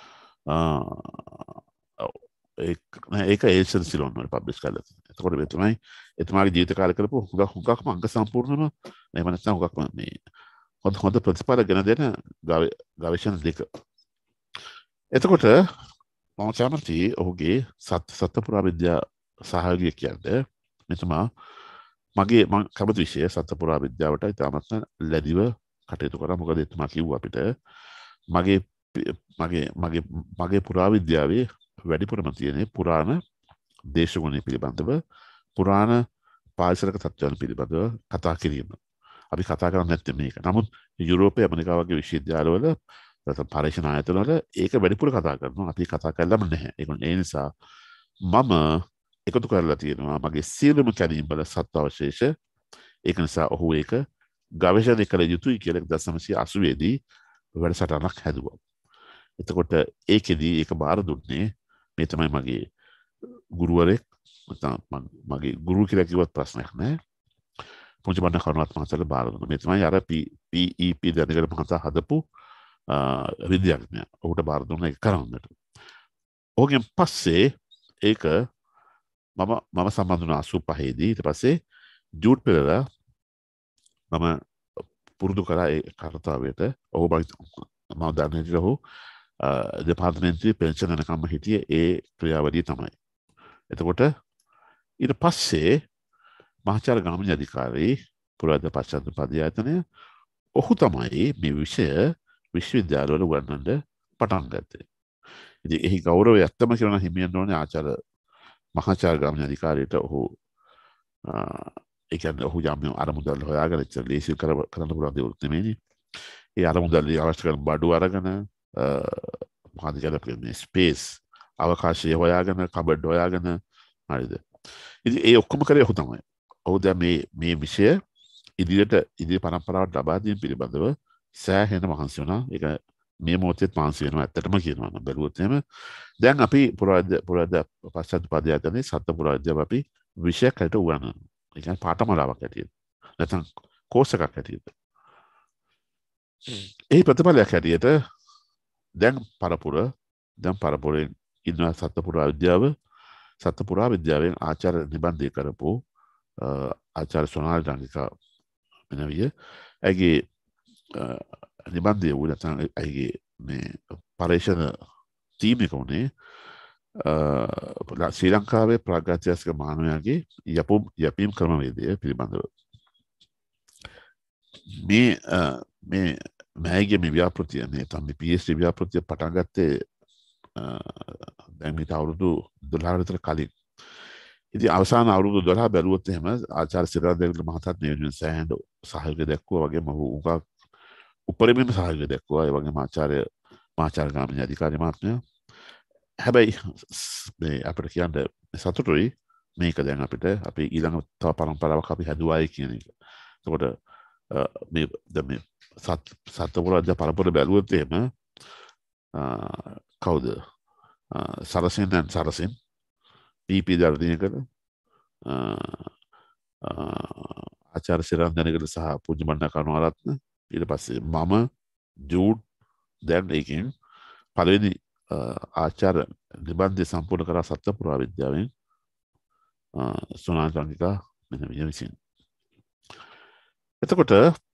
ඒක ඒක ඒෂන් සිලොන් වල පබ්ලිෂ් කරලා තියෙනවා. එතකොට මේ තමයි එතුමාගේ ජීවිත කාලය කරපු හුඟක් හුඟක්ම අංග සම්පූර්ණම එහෙම නැත්නම් හුඟක්ම මේ හොඳ හොඳ ප්‍රතිඵල ගෙන දෙන ගවේෂණ දෙක. එතකොට මම කැමති ඔහුගේ සත්‍ය සත්‍ය පුරාවිද්‍යා සහයෝගය කියන්නේ මෙතුමා මගේ මම කැමති විෂය සත්‍ය පුරාවිද්‍යාවට ඉතාමත් ලැබිව කටයුතු කරා. මොකද එතුමා කිව්වා අපිට මගේ මගේ මගේ මගේ පුරාවිද්‍යාවේ වැඩිපුරම තියෙන්නේ පුරාණ දේශගුණය පිළිබඳව පුරාණ පාරිසරික තත්ත්වයන් පිළිබඳව කතා කිරීම. අපි කතා කරන්නේ නැත්තේ මේක. නමුත් යුරෝපයේ ඇමරිකාව වගේ විශ්වවිද්‍යාලවල නැත්නම් පරීක්ෂණ ආයතනවල ඒක වැඩිපුර කතා කරනවා. අපි කතා කරලම නැහැ. ඒ නිසා මම එකතු කරලා තියෙනවා මගේ සියලුම කැණීම් වල සත්‍ය අවශේෂ. ඒක නිසා ඔහු ඒක ගවේෂණය කළ යුතුයි කියලා එක්දහස් නවසිය අසූවේ දී වැඩසටහනක් හැදුවා. එතකොට ඒකෙදී ඒක බාර දුන්නේ මේ තමයි මගේ ගුරුවරයෙක් මගේ ගුරු කියලා කිව්වත් ප්‍රශ්නයක් නැහැ. පුංචි බණ්ඩ කරුණාරත්න මහතාට බාර දුන්නා. මේ තමයි අර පී ඊ පී දැනගල මහතා හදපු විද්‍යාඥයා. ඔහුට බාර දුන්නා ඒක කරන්නට. ඔහුගෙන් පස්සේ ඒක මම මම සම්බන්ධ වුණා අසූ පහේ දී. ඊට පස්සේ ජූඩ් පෙරේරා මම පුරුදු කරා ඒ කාර්යතාවයට. ඔහු මම දන්නේ නැතිව ඔහු දෙපාර්තමේන්තුවේ පෙන්ෂන් යනකම්ම හිටියේ ඒ ක්‍රියාවලිය තමයි. එතකොට ඊට පස්සේ මහාචාර්ය ගාමිණී අධිකාරී පුරාවිද්‍යා පශ්චාත් උපාධ්‍යායතනය ඔහු තමයි මේ විෂය විශ්වවිද්‍යාලවල උගන්වන්න පටන් ගත්තේ. ඉතින් එහි ගෞරවය ඇත්තම කියනවා හිමියන්න ඕනේ ආචාර්ය මහාචාර්ය ගාමිණී අධිකාරියට. ඔහු ඒ කියන්නේ ඔහු යම් අරමුදල් හොයාගෙන ඉච්ච ලේසි කරන්න පුළුවන් දේවල් නෙමෙයි. ඒ අරමුදල් අවශ්‍ය කරන බඩු අරගෙන මොකද කියන්නේ ස්පේස් අවකාශය හොයාගෙන කබඩ් හොයාගෙන හරිද. ඉතින් ඒ ඔක්කොම කරේ ඔහු තමයි. ඔහු දැන් මේ මේ විෂය ඉදිරියට ඉදිරි පරම්පරාවට ලබා දීම පිළිබඳව සෑහෙන මහන්සි වුණා. ඒක මේ මොහොතේත් මහන්සි වෙනවා ඇත්තටම කියනවා නම් බැලුවොත් එහෙම. දැන් අපි පුරාවිද්‍යා පුරාවිද්‍යා පශ්චාත් උපාධ්‍යායතනයේ සත්ත්ව පුරාවිද්‍යාව අපි විෂයක් හැට උගන්වනවා. ඒ කියන්නේ පාඨමාලාවක් හැටියට. නැත්නම් කෝස් එකක් හැටියට. ඒ ප්‍රතිඵලයක් හැටියට දැන් පරපුර දැන් පරපුරෙන් ඉන්න සත්ත්ව පුරාවිද්‍යාව සත්ත්ව පුරාවිද්‍යාවෙන් ආචාර්ය නිබන්ධය කරපු ආචාර්ය සොනාලි රංගිකා මෙනවිය ඇගේ නිබන්ධය වූ නැත්නම් ඇගේ මේ පරීක්ෂණ ටීම් එක උනේ ශ්‍රී ලංකාවේ ප්‍රාග්ඥාතික මානවයාගේ යපුම් යැපීම් ක්‍රමවේදය පිළිබඳව. මේ මේ මෑගේ මේ ව්‍යාපෘතිය මේ තමයි පී එච් ඩී ව්‍යාපෘතිය පටන් ගත්තේ දැන් මේට අවුරුදු දොළහ විතර කලින්. ඉතින් අවසාන අවුරුදු දොළහ බැලුවොත් එහෙම ආචාර්ය සිරාදේවිල මහතාත් මේ වෙනුවෙන් සෑහෙන සහයෝගය දැක්වුවා. වගේම ඔහු උගා උපරිමම සහයෝගය දැක්වුවා. ඒ වගේම ආචාර්ය මහාචාර්ය ගාමිණී අධිකාරී මහත්මයා. හැබැයි මේ අපිට කියන්න සතුටුයි මේක දැන් අපිට අපි ඊළඟ තව පරම්පරාවක් අපි හැදුවායි කියන එක. එතකොට මේ දැන් මේ සත් සත්පුරාවිද්‍යා පරපුර බැලුවොත් එහෙම කවුද සරසෙන් දැන් සරසෙන් පීපී දර්දිනකද ආචාර්ය සිරන්දනකද සහ පුංචි බණ්ඩා කරුණාරත්න ඊට පස්සේ මම ජූඩ් දැන් ඒකෙන් පළවෙනි ආචාර්ය නිබන්ධය සම්පූර්ණ කරා සත්ත්ව පුරාවිද්‍යාවෙන් සොනාලි රංගිකා මෙනවිය විසින්. එතකොට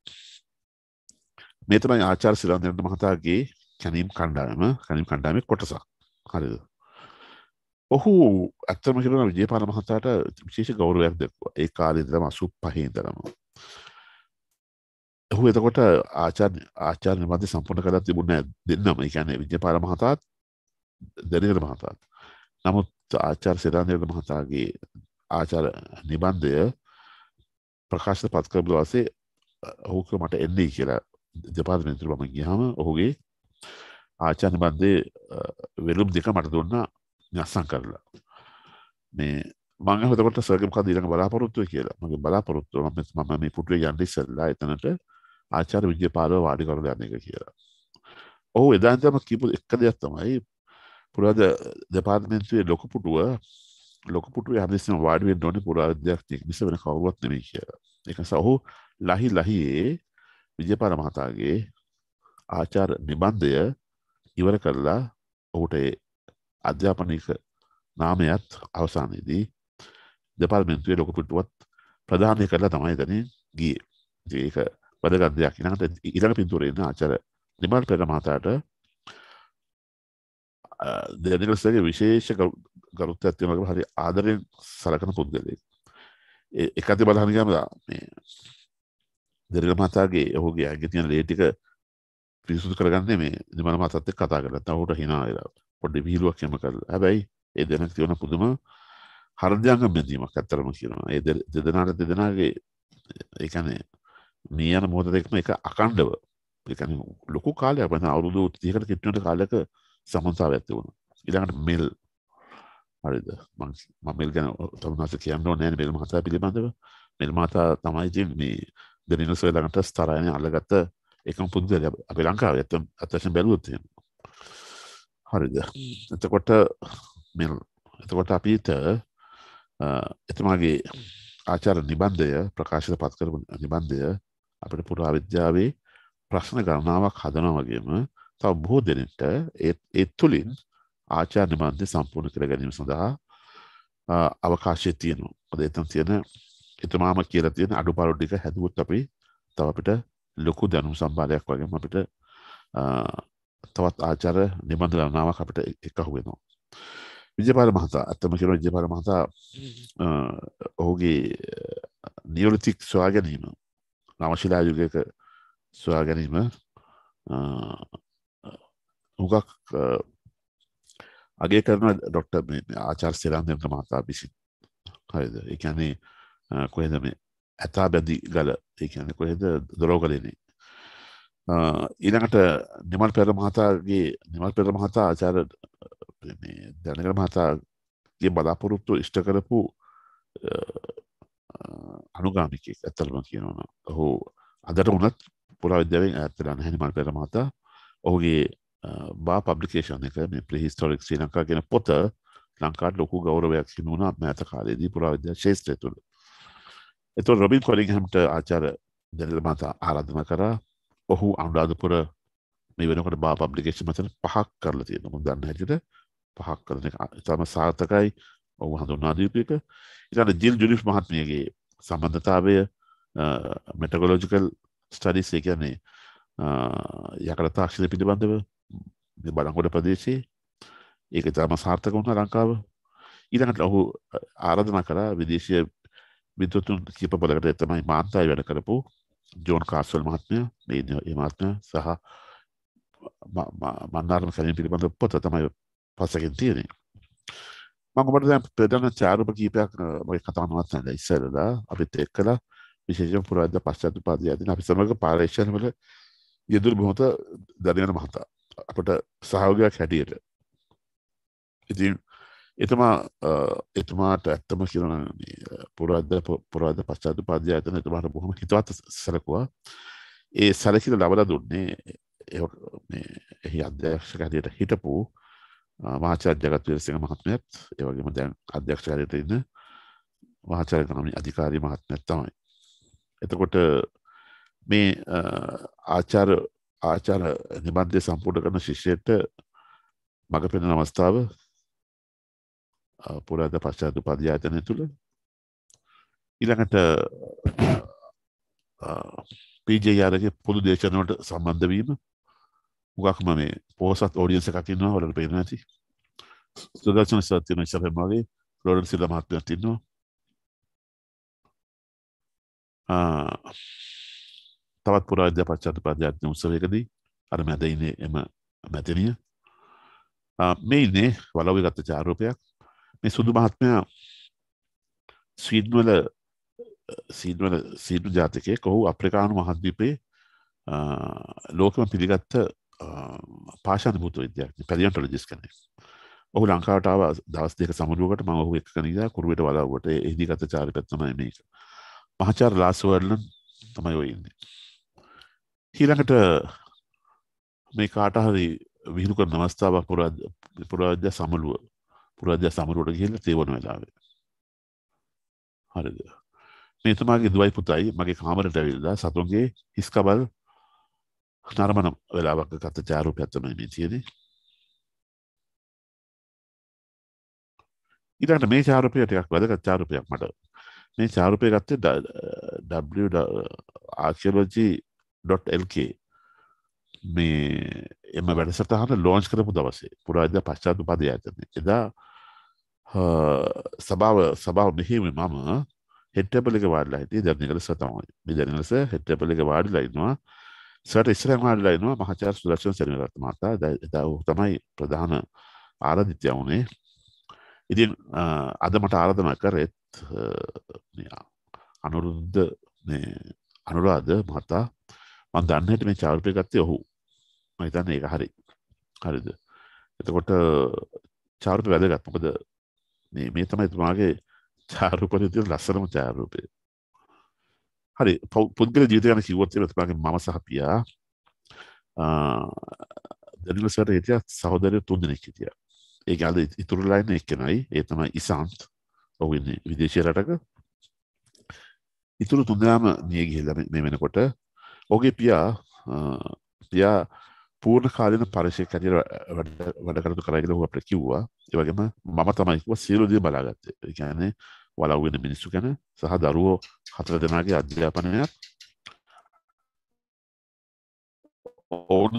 මේ තමයි ආචාර්ය සිරන්දන මහතාගේ කැණීම් කණ්ඩායම කැණීම් කණ්ඩායමේ කොටසක්. හරිද? ඔහු ඇත්තම කියනවා විජේපාල මහතාට විශේෂ ගෞරවයක් දක්වුවා. ඒ කාලේ ඉඳලම අසූ පහේ ඉඳලම. ඔහු එතකොට ආචාර්ය ආචාර්ය නිබන්ධය සම්පූර්ණ කරලා තිබුණේ දෙන්නම. ඒ කියන්නේ විජේපාල මහතාත් දනිවල මහතාත්. නමුත් ආචාර්ය සිරන්දන මහතාගේ ආචාර්ය නිබන්ධය ප්‍රකාශයට පත් කරපු දවසේ ඔහු කිව්වා මට එන්නේ කියලා දෙපාර්තමේන්තුවට මම ගියාම ඔහුගේ ආචාර්ය නිබන්ධයේ වෙළුම් දෙක මට දුන්නා නැස්සම් කරලා. මේ මම එතකොට සර්ගේ මොකද ඊළඟ බලාපොරොත්තුව කියලා. මගේ බලාපොරොත්තුව මම මම මේ පුටුවේ යන්න ඉස්සෙල්ලා එතනට ආචාර්ය විජේපාලව වාඩි කරලා යන්න එක කියලා. ඔහු එදා ඉඳන්ම කියපු එක දෙයක් තමයි පුරාවිද්‍යා දෙපාර්තමේන්තුවේ ලොකු පුටුව ලොකු පුටුවේ හැමදෙස්සම වාඩි වෙන්න ඕනේ පුරාවිද්‍යාඥයෙක් මිස වෙන කවුරුවත් නෙමෙයි කියලා. ඒක නිසා ඔහු ලහි ලහියේ විජයපාල මහතාගේ ආචාර්ය නිබන්ධය ඉවර කරලා ඔහුට අධ්‍යාපනික නාමයත් අවසානයේදී දෙපාර්තමේන්තුවේ ලොකු පිටුවත් ප්‍රදානය කරලා තමයි එතනින් ගියේ. ඒක වැදගත් දෙයක්. ඊළඟට ඊළඟ පින්තූරේ ඉන්න ආචාර්ය නිමල් පෙරේරා මහතාට දෙනිගලස්ගේ විශේෂ ගරුත්වයක් තියෙනවා හරි ආදරෙන් සලකන පුද්ගලයෙක්. ඒ එකත් බලහන් ගියාම මේ දෙනිගල මහතාගේ ඔහුගේ ඇඟේ තියෙන ලේ ටික පිරිසුදු කරගන්නේ මේ නිමල් මහතාත් එක්ක කතා කරලා. නැත්නම් ඔහුට hina වෙලා පොඩි විහිළුවක් එම කරලා. හැබැයි ඒ දෙනක් තියෙන පුදුම හෘදයාංග බැඳීමක් අත්‍තරම කියනවා. ඒ දෙදෙනාට දෙදෙනාගේ ඒ කියන්නේ නියන මොහොත දෙකම එක අකණ්ඩව ඒ කියන්නේ ලොකු කාලයක් වань අවුරුදු තිහකට කිට්ටු වෙන කාලයක සමන්තාවයක් තිබුණා. ඊළඟට මෙල් හරිද මම මම මෙල් ගැන තවමත් කියන්න ඕනේ නැහැ මෙල් මහතා පිළිබඳව. මෙල් මහතා තමයි ඉතින් මේ දෙනිනස ළඟට ස්තරයන් අල්ලගත්ත එකම පුද්ගලයා අපේ ලංකාවේ අත්‍යවශ්‍යම බැලුවොත් එහෙම. හරිද. එතකොට මෙල් එතකොට අපිට එතුමාගේ ආචාර්ය නිබන්ධය ප්‍රකාශයට පත් කරපු නිබන්ධය අපිට පුරාවිද්‍යාවේ ප්‍රශ්න ගණනාවක් හදනවා වගේම තව බොහෝ දෙනෙක්ට ඒ ඒ තුලින් ආචාර්ය නිබන්ධය සම්පූර්ණ කර ගැනීම සඳහා අවකාශය තියෙනවා. මොකද එතන තියෙන එතුමාම කියලා තියෙන අඩුපාඩු ටික හැදුවොත් අපි තව අපිට ලොකු දැනුම් සම්භාරයක් වගේම අපිට තවත් ආචාර්ය නිබන්ධ ගණනාවක් අපිට එකහුව වෙනවා. විජයපාල මහතා අත්තම කියන විජයපාල මහතා ඔහුගේ නියොලිතික් සොයා ගැනීම නවශිලා යුගයක සොයා ගැනීම හුඟක් අගය කරන ඩොක්ටර් ආචාර්ය සිරාන්දර මහතා විසින්. හරිද. ඒ කියන්නේ කොහෙද මේ ඇතා බැඳි ගල ඒ කියන්නේ කොහෙද දොරවගලේනේ. ඊළඟට නිමල් පෙරේරා මහතාගේ නිමල් පෙරේරා මහතා ආචාර්ය මේ දැනගල මහතාගේ බලාපොරොත්තු ඉෂ්ට කරපු අනුගාමිකයෙක් ඇත්තටම කියනවා නම් ඔහු අදට වුණත් පුරාවිද්‍යාවෙන් ඈත් වෙලා නැහැ නිමල් පෙරේරා මහතා. ඔහුගේ බා පබ්ලිකේෂන් එක මේ ප්‍රීහිස්ටොරික් ශ්‍රී ලංකා කියන පොත ලංකාවට ලොකු ගෞරවයක් හිමි වුණා මෑත කාලේදී පුරාවිද්‍යා ශාස්ත්‍රය තුළ. එතකොට රොබින් කොලින්ග්හම්ට ආචාර්ය දැනගල මහතා ආරාධනා කරා. ඔහු අනුරාධපුර මේ වෙනකොට බා පබ්ලිකේෂන් මතන පහක් කරලා තියෙනවා. මම දන්න හැටියට පහක් කරන එක ඉතාම සාර්ථකයි. ඔහු හඳුන්වා දීපු එක. ඊළඟට ජිල් ජුලිස් මහත්මියගේ සම්බන්ධතාවය මෙටකොලොජිකල් ස්ටඩීස් ඒ කියන්නේ යකඩ තාක්ෂණය පිළිබඳව මේ බලංගොඩ ප්‍රදේශයේ ඒක ඉතාම සාර්ථක වුණා ලංකාව. ඊළඟට ඔහු ආරාධනා කරා විදේශීය විද්වතුන් කීප බලකට තමයි මාන්තායි වැඩ කරපු ජෝන් කාස්වල් මහත්මයා මේ මේ මහත්මයා සහ මන්නාරම කලින් පිළිබඳ පොත තමයි පස්සකින් තියෙන්නේ. මම ඔබට දැන් ප්‍රධාන චාරුප කීපයක් මගේ කතාව නවත්තන්න ඉස්සෙල්ලා අපිත් එක්කලා විශේෂයෙන් පුරාවිද්‍යා පශ්චාත් උපාධිය යදින අපි සමග පාරේෂණ වල යෙදුණු මොහොත දරියන මහතා අපට සහයෝගයක් හැටියට. ඉතින් එතුමා එතුමාට ඇත්තම කියනවා පුරාවිද්‍යා පුරාවිද්‍යා පශ්චාත් උපාධිය යදින එතුමාට බොහොම හිතවත් සැලකුවා. ඒ සැලකිලි ලබා දුන්නේ මේ එහි අධ්‍යක්ෂක හැටියට හිටපු මහාචාර්ය ජගත් වීරසිංහ මහත්මයාත් ඒ වගේම දැන් අධ්‍යක්ෂකවරයෙක් ඉන්න මහාචාර්ය ගණනීය අධිකාරී මහත්මයාත් තමයි. එතකොට මේ ආචාර්ය ආචාර්ය නිබන්ධය සම්පූර්ණ කරන ශිෂ්‍යයට මඟ පෙනෙන අවස්ථාව පුරාවිද්‍යා පශ්චාත් උපාධිය ආයතනය තුළ ඊළඟට පී ජේ ආර්ගේ පොදු දේශන වලට සම්බන්ධ වීම උගක්ම මේ පොහොසත් ඔඩියන්ස් එකක් ඉන්නවා වලට පේනවා ඇති. සුදර්ශන සත්‍යන ඉස්සරහම වගේ ෆ්ලොරන්ස් සිල්වා මහත්මයාත් ඉන්නවා. ආ තවත් පුරාවිද්‍යා පශ්චාත් උපාධිය ආයතන උත්සවයකදී අර මැද ඉන්නේ එම මැතිනිය. මේ ඉන්නේ වලව්වේ ගත්ත චාරූපයක්. මේ සුදු මහත්මයා ස්වීඩන් වල ස්වීඩන් වල ස්වීඩන් ජාතිකයෙක්. ඔහු අප්‍රිකානු මහද්වීපයේ ලෝකෙම පිළිගත්ත පාෂාණ භූත විද්‍යාඥයෙක් පැලියොන්ටොලොජිස්ට් කෙනෙක්. ඔහු ලංකාවට ආව දවස් දෙක සමුළුවකට මම ඔහු එක්කගෙන ගියා කුරුවෙට වලව්වට. එහිදී ගත චාරිත්‍රාක් තමයි මේක. මහාචාර්ය ලාස් වර්ලන් තමයි ඔය ඉන්නේ. ඊළඟට මේ කාට හරි විහිළු කරන අවස්ථාවක් පුරාවිද්‍යා සමුළුව පුරාවිද්‍යා සමුළුවට ගිහිල්ලා තේවන වෙලාවේ. හරිද? මේ තුමාගේ දුවයි පුතයි මගේ කාමරයට ඇවිල්ලා සතුන්ගේ හිස්කබල් නරමන වෙලාවක ගත ඡායාරූපයක් තමයි මේ තියෙන්නේ. ඊළඟට මේ ඡායාරූපය ටිකක් වැදගත් ඡායාරූපයක් මට. මේ ඡායාරූපය ගත්තේ w archaeology dot l k මේ එම වැඩසටහන ලොන්ච් කරපු දවසේ පුරාවිද්‍යා පශ්චාත් උපාධි ආයතනයේ. එදා සභාව සභාව මෙහිම මම හෙඩ් ටේබල් එක වාඩිලා හිටියේ දැනුගල සර් තමයි. මේ දැනුගල සර් හෙඩ් ටේබල් එක වාඩිලා ඉන්නවා. සර් ඉස්සරහම වාඩිලා ඉන්නවා මහාචාර්ය සුදර්ශන සෙනවිරත්න මහතා. එදා ඔහු තමයි ප්‍රධාන ආරාධිතයා වුණේ. ඉතින් අද මට ආරාධනා කරෙත් අනුරුද්ධ මේ අනුරාධ මහතා මම දන්නේ මේ ඡායාරූපය ගත්තේ ඔහු. මම හිතන්නේ ඒක හරි. හරිද? එතකොට ඡායාරූපය වැදගත්. මොකද මේ මේ තමයි තුමාගේ ඡායාරූපයේ තියෙන ලස්සනම ඡායාරූපය. හරි පුද්ගල ජීවිතය ගැන කිව්වොත් එහෙම තුමාගේ මම සහ පියා දැනුගල සර් හිටියා සහෝදරයෝ තුන් දෙනෙක් හිටියා. ඒ ගාල ඉතුරුලා ඉන්න එක්කෙනයි ඒ තමයි ඉසාන්ත්. ඔහු ඉන්නේ විදේශ රටක. ඉතුරු තුන් දෙනාම මිය ගිහිල්ලා මේ වෙනකොට ඔහුගේ පියා පියා පූර්ණ කාලීන පරිශීලක හැටියට වැඩ කටයුතු කරා කියලා ඔහු අපිට කිව්වා. ඒ වගේම මම තමයි කිව්වා සියලු දේ බලාගත්තේ. ඒ කියන්නේ වලව් වෙන මිනිස්සු ගැන සහ දරුවෝ හතර දෙනාගේ අධ්‍යාපනයත් ඕන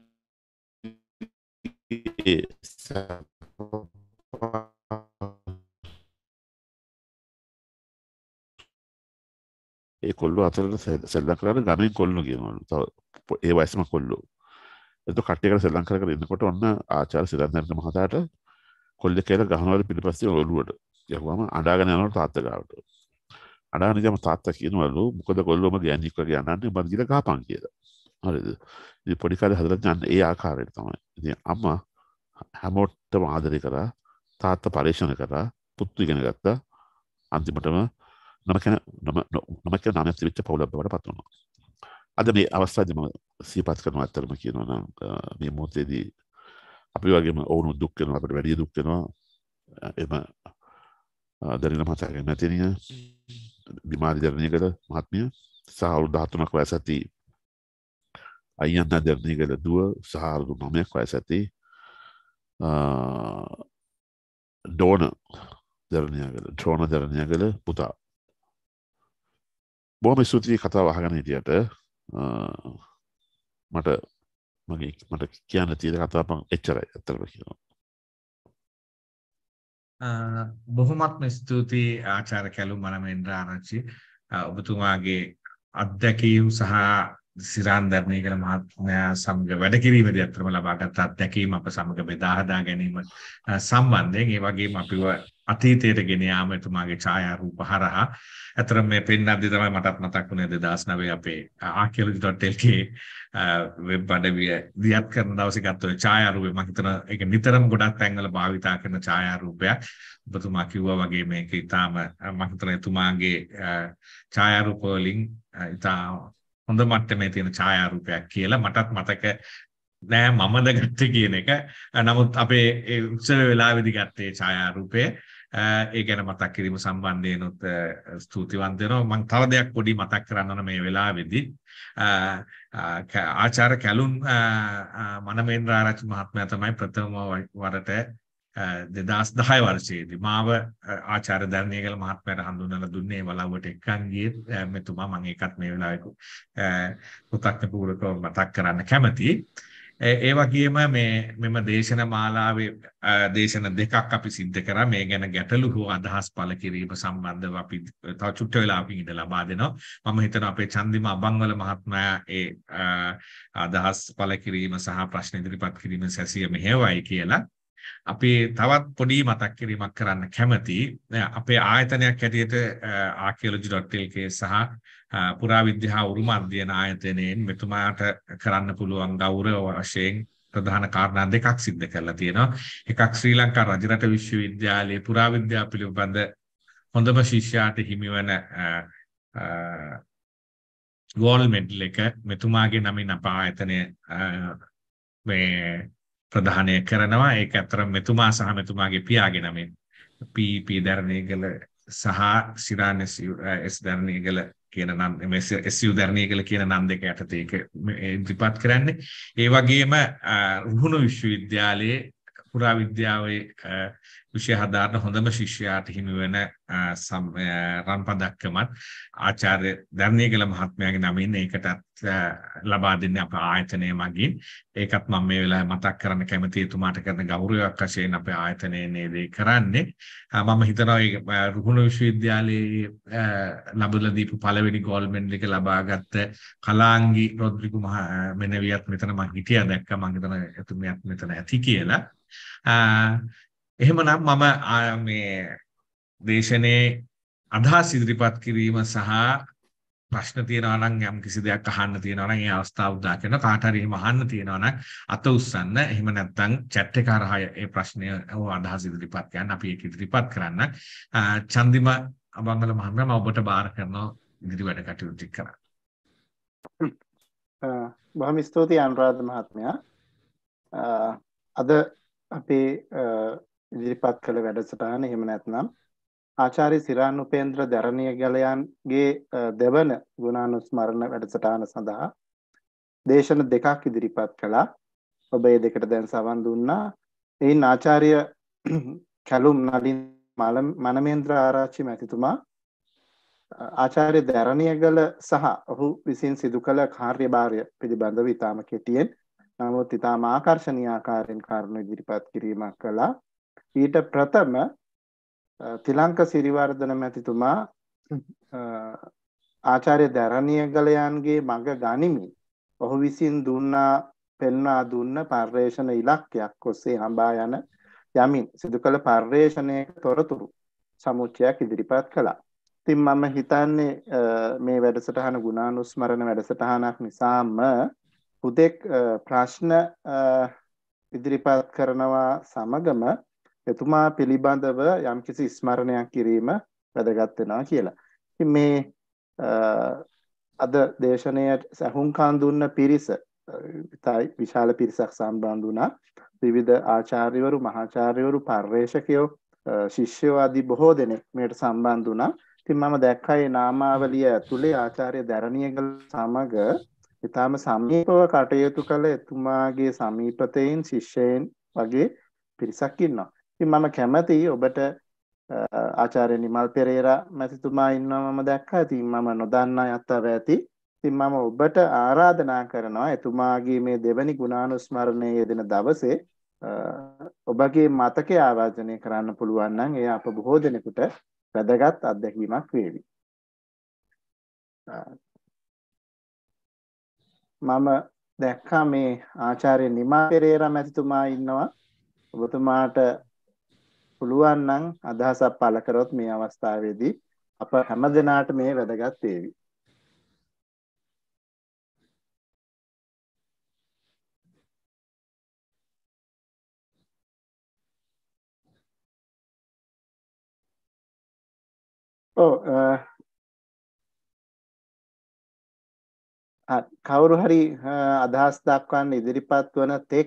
ඒ කොල්ලෝ අතරට සෙල්ලම් කරලා ගමෙන් කොල්ලෝ කියනවලු. තව ඒ වයසම කොල්ලෝ. එතකොට කට්ටියකට සෙල්ලම් කර කර ඉන්නකොට ඔන්න ආචාර්ය සිරන්දරන මහතාට කොල්ලෙක් කියලා ගහනවලු පිටිපස්සේ ඔළුවට. යහුවම අඬාගෙන යනවලු තාත්තා ගාවට. අඬාගෙන ගියාම තාත්තා කියනවලු මොකද කොල්ලෝම ගෑණික් වගේ අඬන්නේ මම ගිහලා ගහපන් කියලා. හරිද? ඉතින් පොඩි කාලේ හදලා යන්නේ ඒ ආකාරයට තමයි. ඉතින් අම්මා හැමෝටම ආදරය කරා. තාත්තා පරිශ්‍රණ කරා. පුතු ඉගෙන ගත්තා. අන්තිමටම නම කියන නම නම කියන නාමයක් තිබිච්ච පවුලක් බවට පත් වුණා. අද මේ අවස්ථාවේදී මම සිහිපත් කරනවා අත්‍තරම කියනවා නම් මේ මොහොතේදී අපි වගේම ඔවුන් දුක් වෙනවා අපිට වැඩි දුක් වෙනවා. එම දරින මහතාගේ නැතිනිය බිමාරි දරණියකල මහත්මිය සහ අවුරුදු දහතුනක් වයස ඇති අයියන්නා දරණියකල දුව සහ අවුරුදු නවයක් වයස ඇති ඩෝන දරණියකල ඩ්‍රෝන දරණියකල පුතා. බොහොම ස්තුතියි කතාව අහගෙන හිටියට. මට මගේ මට කියන්න තියෙන කතාව එච්චරයි අත්‍තරම කියනවා. බොහොමත්ම ස්තුතියි ආචාර්ය කැලුම් මනමේන්ද්‍ර ආරච්චි. ඔබතුමාගේ අත්දැකීම් සහ සිරාන්දරණී කියලා මහත්මයා සමග වැඩ කිරීමේදී අත්‍තරම ලබාගත් අත්දැකීම් අප සමග බෙදා හදා ගැනීම සම්බන්ධයෙන් ඒ වගේම අපිව අතීතයට ගෙන යාම එතුමාගේ ඡායාරූප හරහා අතරම මේ පෙන්නද්දී තමයි මටත් මතක් වුණේ දෙදාස් නවය අපේ archaeology dot l k web අඩවිය දියත් කරන දවසේ ගත්ත ඡායාරූපය මම හිතන ඒක නිතරම ගොඩක් තැන්වල භාවිතා කරන ඡායාරූපයක්. ඔබතුමා කිව්වා වගේ මේක ඊටාම මම හිතන එතුමාගේ ඡායාරූප වලින් ඊටා හොඳ මට්ටමේ තියෙන ඡායාරූපයක් කියලා මටත් මතක නෑ මමද ගත්තේ කියන එක. නමුත් අපේ ඒ උත්සව වෙලාවේදී ගත්තේ ඡායාරූපය. ඒ ගැන මතක් කිරීම සම්බන්ධයෙන් උත් ස්තුතිවන්ත වෙනවා. මම තව දෙයක් පොඩි මතක් කරන්න ඕන මේ වෙලාවේදී. ආචාර්ය කැලුම් මනමේන්ද්‍ර ආරච්චි මහත්මයා තමයි ප්‍රථම වරට දෙදාස් දහය වර්ෂයේදී මාව ආචාර්ය ධර්ණියගල මහත්මයාට හඳුන්වලා දුන්නේ වලව්වට එක්කන් ගියේ මෙතුමා. මම ඒකත් මේ වෙලාවේ කෘතඥපූර්වකව මතක් කරන්න කැමතියි. ඒ වගේම මේ මෙම දේශන මාලාවේ දේශන දෙකක් අපි සිද්ධ කරා. මේ ගැන ගැටලු හෝ අදහස් පළ කිරීම සම්බන්ධව අපි තව චුට්ට වෙලාවකින් ඉඳ ලබා දෙනවා. මම හිතනවා අපේ චන්දිම අබංවල මහත්මයා ඒ අදහස් පළ කිරීම සහ ප්‍රශ්න ඉදිරිපත් කිරීම සැසිය මෙහෙවයි කියලා. අපි තවත් පොඩි මතක් කිරීමක් කරන්න කැමතියි. අපේ ආයතනයක් හැටියට archaeology dot l k සහ පුරාවිද්‍යා උරුම අධ්‍යයන ආයතනයෙන් මෙතුමාට කරන්න පුළුවන් ගෞරව වශයෙන් ප්‍රධාන කාරණා දෙකක් සිද්ධ කරලා තියෙනවා. එකක් ශ්‍රී ලංකා රජරට විශ්වවිද්‍යාලයේ පුරාවිද්‍යා පිළිබඳ හොඳම ශිෂ්‍යයාට හිමිවන ගෝල්ඩ් මෙඩල් එක මෙතුමාගේ නමින් අප ආයතනය මේ ප්‍රධානය කරනවා. ඒක අතර මෙතුමා සහ මෙතුමාගේ පියාගේ නමින් පී පී දරණීගල සහ සිරාන එස් දරණීගල කියන නම් එස් යූ ධර්ණීයකල කියන නම් දෙක යටතේ ඒක ඉදිරිපත් කරන්නේ. ඒ වගේම රුහුණු විශ්වවිද්‍යාලයේ පුරා විද්‍යාවේ විෂය හදාරන හොඳම ශිෂ්‍යයාට හිමි වෙන රන්පදක්කමත් ආචාර්ය ධර්ණීයකල මහත්මයාගේ නමින් ඒකටත් ලබා දෙන්නේ අපේ ආයතනය මගින්. ඒකත් මම මේ වෙලාවේ මතක් කරන්න කැමතියි. එතුමාට කරන ගෞරවයක් වශයෙන් අපේ ආයතනයේ නේද කරන්නේ. මම හිතනවා මේ රුහුණු විශ්වවිද්‍යාලයේ ලැබුලා දීපු පළවෙනි ගෝල්ඩ් මෙඩල් එක ලබාගත්ත කලාංගි රොඩ්රිගෝ මෙනවියත් මෙතන මම හිටියා දැක්කා. මම හිතනවා එතුමියත් මෙතන ඇති කියලා. එහෙමනම් මම මේ දේශනේ අදහස් ඉදිරිපත් කිරීම සහ ප්‍රශ්න තියෙනවා නම් යම් කිසි දෙයක් අහන්න තියෙනවා නම් ඒ අවස්ථාව උදා කරන කාට හරි එහෙම අහන්න තියෙනවා නම් අත උස්සන්න. එහෙම නැත්නම් chat එක හරහා ඒ ප්‍රශ්නය හෝ අදහස් ඉදිරිපත් කරන්න අපි ඒක ඉදිරිපත් කරන්න. චන්දිම අබංගල මහත්මයා මම ඔබට බාර කරනවා ඉදිරි වැඩ කටයුතු ටික කරන්න. බොහොම ස්තුතියි අනුරාධ මහත්මයා. අද අපේ ඉදිරිපත් කළ වැඩසටහන එහෙම නැත්නම් ආචාර්ය සිරාන් උපේන්ද්‍ර ධරණීයගලයන්ගේ දෙවන ගුණානුස්මරණ වැඩසටහන සඳහා දේශන දෙකක් ඉදිරිපත් කළා. ඔබ මේ දෙකට දැන් සවන් දුන්නා. එයින් ආචාර්ය කැලුම් නලින් මනමේන්ද්‍ර ආරච්චි මැතිතුමා ආචාර්ය ධරණීයගල සහ ඔහු විසින් සිදු කළ කාර්යභාරය පිළිබඳව ඉතාම කෙටියෙන් නමුත් ඉතාම ආකර්ශනීය ආකාරයෙන් කරුණු ඉදිරිපත් කිරීමක් කළා. ඊට ප්‍රථම තිලංක සිරිවර්ධන මැතිතුමා ආචාර්ය ධරණීයගලයන්ගේ මඟ ගනිමින් ඔහු විසින් දුන්නා පෙන්වා දුන්න පර්යේෂණ ඉලක්කයක් ඔස්සේ හඹා යන යමින් සිදු කළ පර්යේෂණයක තොරතුරු සමුච්චයක් ඉදිරිපත් කළා. ඉතින් මම හිතන්නේ මේ වැඩසටහන ගුණානුස්මරණ වැඩසටහනක් නිසාම උදෙක් ප්‍රශ්න ඉදිරිපත් කරනවා සමගම එතුමා පිළිබඳව යම්කිසි ස්මරණයක් කිරීම වැදගත් වෙනවා කියලා. ඉතින් මේ අද දේශනයේ සහුම්කන් දුන්න පිරිස ඉතායි විශාල පිරිසක් සම්බන්ධ වුණා. විවිධ ආචාර්යවරු, මහාචාර්යවරු, පර්යේෂකයෝ, ශිෂ්‍යයෝ ආදී බොහෝ දෙනෙක් මේට සම්බන්ධ වුණා. ඉතින් මම දැක්කා මේ නාමාවලිය ඇතුලේ ආචාර්ය ධරණීයගල සමග ඉතාම සමීපව කටයුතු කළ එතුමාගේ සමීපතයින් ශිෂ්‍යයන් වගේ පිරිසක් ඉන්නවා. ඉතින් මම කැමතියි ඔබට ආචාර්ය නිමල් පෙරේරා මැතිතුමා ඉන්නවා මම දැක්කා. ඉතින් මම නොදන්නා යත්තව ඇති. ඉතින් මම ඔබට ආරාධනා කරනවා එතුමාගේ මේ දෙවැනි ගුණානුස්මරණයේ යෙදෙන දවසේ ඔබගේ මතකය ආවර්ජනය කරන්න පුළුවන් නම් එය අප බොහෝ දෙනෙකුට වැදගත් අත්දැකීමක් වේවි. මම දැක්කා මේ ආචාර්ය නිමල් පෙරේරා මැතිතුමා ඉන්නවා. ඔබතුමාට පුළුවන් නම් අදහසක් පළ කරොත් මේ අවස්ථාවේදී අප හැම දිනාට මේ වැදගත් වේවි. ඔව් කවුරු හරි අදහස් දක්වන්න ඉදිරිපත් වන තෙක්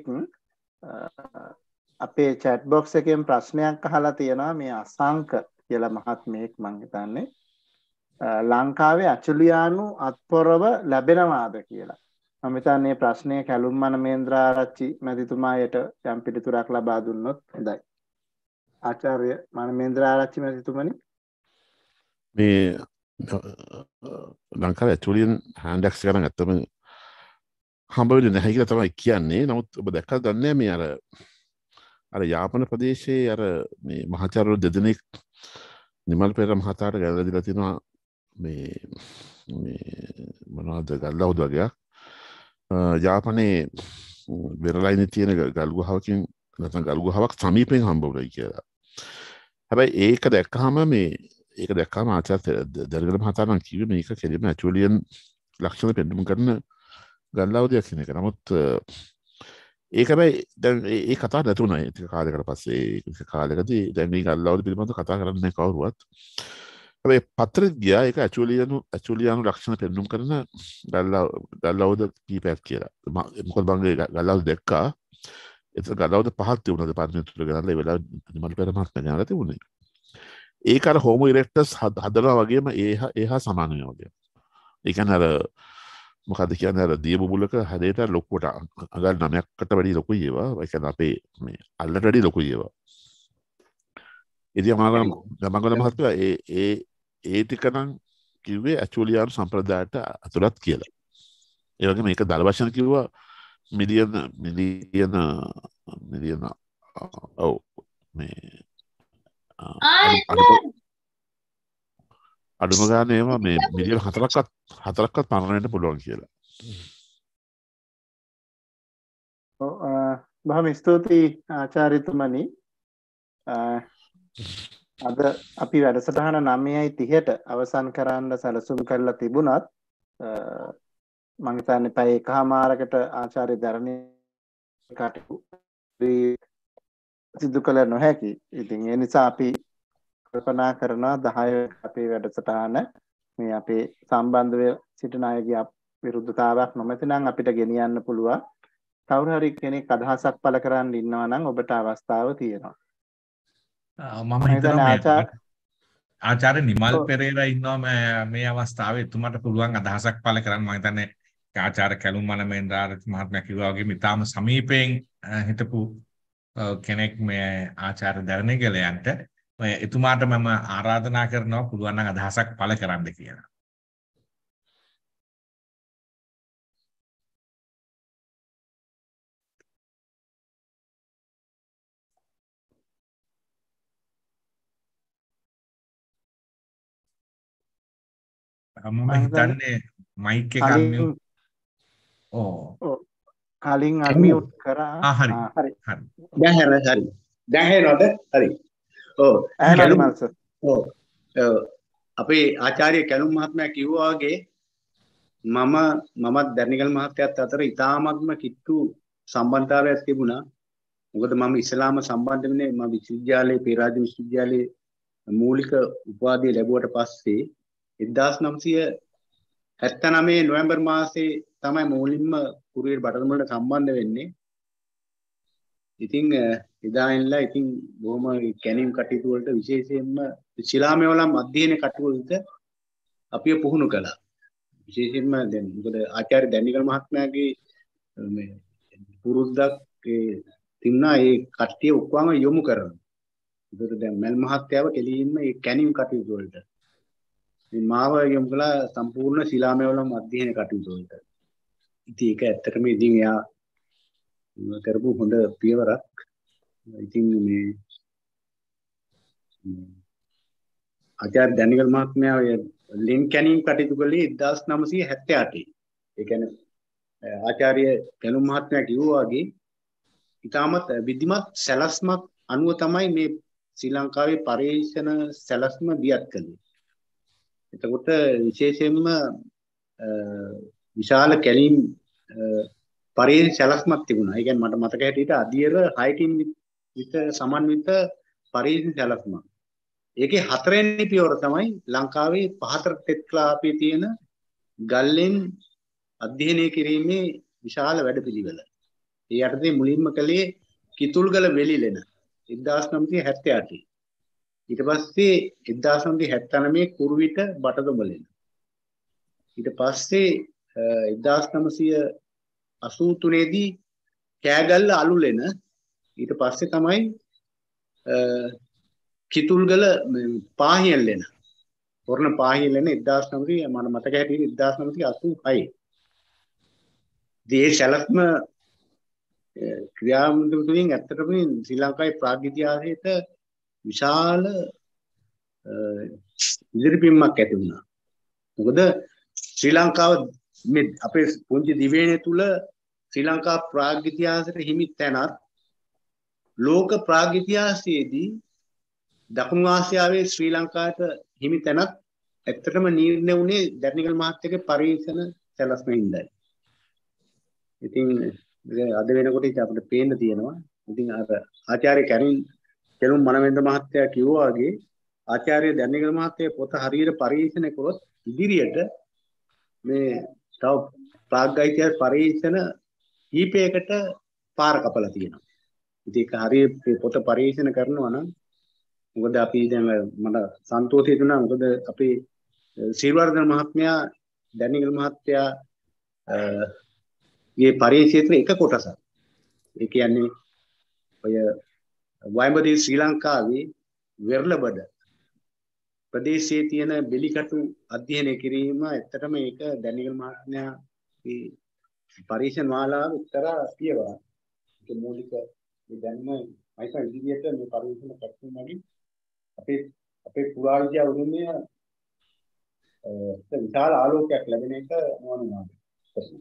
අපේ chat box එකෙන් ප්‍රශ්නයක් අහලා තියෙනවා මේ අසංක කියලා මහත්මයෙක් මං හිතන්නේ ලංකාවේ අචුලියානු අත්පොරව ලැබෙනවාද කියලා. මම හිතන්නේ මේ ප්‍රශ්නය කැලුම් මනමේන්ද්‍ර ආරච්චි මැතිතුමාට යම් පිළිතුරක් ලබා දුන්නොත් හොඳයි. ආචාර්ය මනමේන්ද්‍ර ආරච්චි මැතිතුමනි මේ ලංකාවේ ඇචුලියන් හෑන්ඩක්ස් ගන්න ඇත්තම හම්බ වෙන්නේ නැහැ කියලා තමයි කියන්නේ. නමුත් ඔබ දැක්කද දන්නේ මේ අර අර යාපන ප්‍රදේශයේ අර මේ මහාචාර්යවරු දෙදෙනෙක් නිමල් පෙරේරා මහතාට ගැලලා දීලා තිනවා මේ මේ මොනවද ගල්ලවුද වගේ යාපනයේ වෙරළයිනේ තියෙන ගල් ගුහාවකින් නැත්නම් ගල් ගුහාවක් සමීපයෙන් හම්බ වුණා කියලා. හැබැයි ඒක දැක්කහම මේ ඒක දැක්කම ආචාර්ය දර්ගල මහතා නම් කිව්වේ මේක කෙලින්ම ඇචුලියන් ලක්ෂණ පෙන්වන්න කරන ගල්ලාවුදයක් කියන එක. නමුත් ඒක හැබැයි දැන් ඒ කතාව නැතුණා ඒක කාලයකට පස්සේ ඒක කාලයකදී දැන් මේ ගල්ලාවුද පිළිබඳව කතා කරන්නේ නැහැ කවුරුවත්. හැබැයි පත්‍රෙත් ගියා ඒක ඇචුලියන් ඇචුලියානු ලක්ෂණ පෙන්වන්න කරන ගල්ලාව ගල්ලාවුද කීපයක් කියලා. මොකද මම ගල්ලාවුද දැක්කා. ඒක ගල්ලාවුද පහක් තිබුණා දෙපාර්තමේන්තුවට ගෙනල්ලා ඒ වෙලාවේ නිමල් පෙරේරා මහත්මයා ගෙනල්ලා තිබුණේ. ඒක අර හෝමෝ ඉරෙක්ටස් හදනවා වගේම ඒහා ඒහා සමානයි වගේ. ඒ කියන්නේ අර මොකද කියන්නේ අර දිය බුබුලක හැදේට ලොකුවට අඟල් නවයකට වැඩි ලොකුයි ඒවා. ඒ කියන්නේ අපේ මේ අල්ලට වැඩි ලොකුයි ඒවා. ඉතින් මම ගමංගල මහත්තයා ඒ ඒ ඒ ටික නම් කිව්වේ ඇචුලියානු සම්ප්‍රදායට අතුලත් කියලා. ඒ වගේම මේක දල වශයෙන් කිව්වා මිලියන මිලියන මිලියන ඔව් මේ අඩුම ගානේ ඒවා මේ මිලියන හතරක්වත් හතරක්වත් පනර වෙන්න පුළුවන් කියලා. ඔව් බොහොම ස්තුතියි ආචාර්යතුමනි. අද අපි වැඩසටහන නවයයි තිහට අවසන් කරන්න සැලසුම් කරලා තිබුණත් මම හිතන්නේ පැය එකමාරකට ආචාර්ය ධර්ණී කටයුතු සිදු කළ නොහැකි. ඉතින් ඒ නිසා අපි කල්පනා කරනවා දහය අපේ වැඩසටහන මේ අපේ සම්බන්ධ වෙ සිටින අයගේ විරුද්ධතාවයක් නොමැති නම් අපිට ගෙනියන්න පුළුවන්. කවුරු හරි කෙනෙක් අදහසක් පළ කරන්න ඉන්නවා නම් ඔබට අවස්ථාව තියෙනවා. මම හිතනවා ආචාර්ය නිමල් පෙරේරා ඉන්නවා මේ අවස්ථාවේ. එතුමාට පුළුවන් අදහසක් පළ කරන්න. මම හිතන්නේ ආචාර්ය කැලුම් මනමේන්ද්‍රාර මහත්මයා කිව්වා වගේ මිතාම සමීපයෙන් හිටපු කෙනෙක් මේ ආචාර්ය ධර්ණීගලයන්ට එතුමාට මම ආරාධනා කරනවා පුළුවන් නම් අදහසක් පළ කරන්න කියලා. මම හිතන්නේ මයික් එක අන්මියුට් ඔව් කලින් අන්මියුට් කරා. ආ හරි හරි හරි දැන් හරි හරි දැන් හෙනවද හරි ඔව් ඇහෙනවද මල්ස ඔව් අපේ ආචාර්ය කැලුම් මහත්මයා කිව්වා වගේ මම මමත් ධර්ණිගල් මහත්තයාත් අතර ඉතාමත්ම කිට්ටු සම්බන්ධතාවයක් තිබුණා. මොකද මම ඉස්ලාම සම්බන්ධ වෙන්නේ මම විශ්වවිද්‍යාලයේ පේරාදෙණිය විශ්වවිද්‍යාලයේ මූලික උපාධිය ලැබුවට පස්සේ එක්දාස් නවසිය හැත්තනවය නොවැම්බර් මාසේ තමයි මූලින්ම කුරියර් බටර් වලට සම්බන්ධ වෙන්නේ. ඉතින් එදා ඉඳලා ඉතින් බොහොම කැණීම් කටයුතු වලට විශේෂයෙන්ම ශිලාමය වලම් අධ්‍යයන කටයුතු වලට අපිව පුහුණු කළා. විශේෂයෙන්ම දැන් මොකද ආචාර්ය ධර්ණීගල මහත්මයාගේ මේ පුරුද්දක් ඒ තින්නා ඒ කට්ටිය ඔක්කොම යොමු කරනවා. ඒකට දැන් මල් මහත්තයාව කෙලින්ම ඒ කැණීම් කටයුතු වලට මේ මාව යොමු කළා සම්පූර්ණ ශිලාමය වලම් අධ්‍යයන කටයුතු වලට. ඉතින් ඒක ඇත්තටම ඉතින් එයා කරපු හොඳ පියවරක්. ඉතින් මේ ආචාර්ය ධර්ණීගල මහත්මයා ඔය ලින් කැණීම් කටයුතු කළේ එක්දාස් නවසිය හැත්තෑ අටේ. ඒ කියන්නේ ආචාර්ය කැලුම් මහත්මයා කිව්වා වගේ ඉතාමත් විධිමත් සැලැස්මක් අනුව තමයි මේ ශ්‍රී ලංකාවේ පරිශන සැලැස්ම දියත් කළේ. එතකොට විශේෂයෙන්ම විශාල කැණීම් පරිශන සැලැස්මක් තිබුණා. ඒ කියන්නේ මට මතක හැටියට අදියර හයකින් විතර සමන්විත පරිශන සැලැස්මක්. ඒකේ හතරවෙනි පියවර තමයි ලංකාවේ පහතර තෙත් කලාපයේ තියෙන ගල්ලෙන් අධ්‍යයනය කිරීමේ විශාල වැඩපිළිවෙල. ඒ යටතේ මුලින්ම කළේ කිතුල්ගල වෙලිලෙන එක්දාස් නවසිය හැත්තෑ අටේ. ඊට පස්සේ එක්දාස් නවසිය හැත්තෑ නවය කුරුවිට බටදොඹලෙන. ඊට පස්සේ එක්දාස් නවසිය අසූ තුනේ දී කෑගල්ල අලුලෙන. ඊට පස්සේ තමයි කිතුල්ගල පාහියල්ලෙන වර්ණ පාහියල්ලෙන එක්දාස් නවසිය මම මතක හැටියට එක්දාස් නවසිය අසූ හය. දී සැලැස්ම ක්‍රියාත්මක තුලින් ඇත්තටම ශ්‍රී ලංකාවේ ප්‍රාග් ඉතිහාසයට විශාල ඉදිරිපීමක් ඇති වුණා. මොකද ශ්‍රී ලංකාව මේ අපේ පුංචි දිවයිනේ තුල ශ්‍රී ලංකා ප්‍රාග් ඉතිහාසයට හිමි තැනක් ලෝක ප්‍රාග් ඉතිහාසයේදී දකුණු ආසියාවේ ශ්‍රී ලංකාවට හිමි තැනක් ඇත්තටම නිර්ණය වුණේ ධර්ණීගල මහත්තයාගේ පරිශන සැලැස්මෙන්දයි. ඉතින් අද වෙනකොට අපිට පේන්න තියෙනවා. ඉතින් අර ආචාර්ය කැරින් කැලුම් මනමේන්ද්‍ර මහත්තයා කිව්වා වගේ ආචාර්ය ධර්ණීගල මහත්තයා පොත හරියට පරිශන කළොත් ඉදිරියට මේ තව ප්‍රාග් ඉතිහාස පරිශන කීපයකට පාර කපලා තියෙනවා. ඉතින් ඒක හරියට පොත පරිශන කරනවා නම් මොකද අපි දැන් මට සන්තෝෂය දුන්නා. මොකද අපේ ශ්‍රීවර්ධන මහත්මයා දැනිගල් මහත්තයා ගේ පරිශීත්‍ර එක කොටසක්. ඒ කියන්නේ ඔය වයිඹදී ශ්‍රී ලංකාවේ වෙරළබඩ ප්‍රදේශයේ තියෙන බෙලිකටු අධ්‍යයනය කිරීම ඇත්තටම ඒක දැනිගල් මහත්මයාගේ පරීක්ෂණ මාලාව එක්තරා පියවරක්. ඒක මූලික මේ දැනුම මයිස ඉදිරියට මේ පරීක්ෂණ පැත්තෙන් වගේ අපේ අපේ පුරාවිද්‍යා උරුමය විශාල ආලෝකයක් ලැබෙන එක මොනවා ප්‍රශ්න.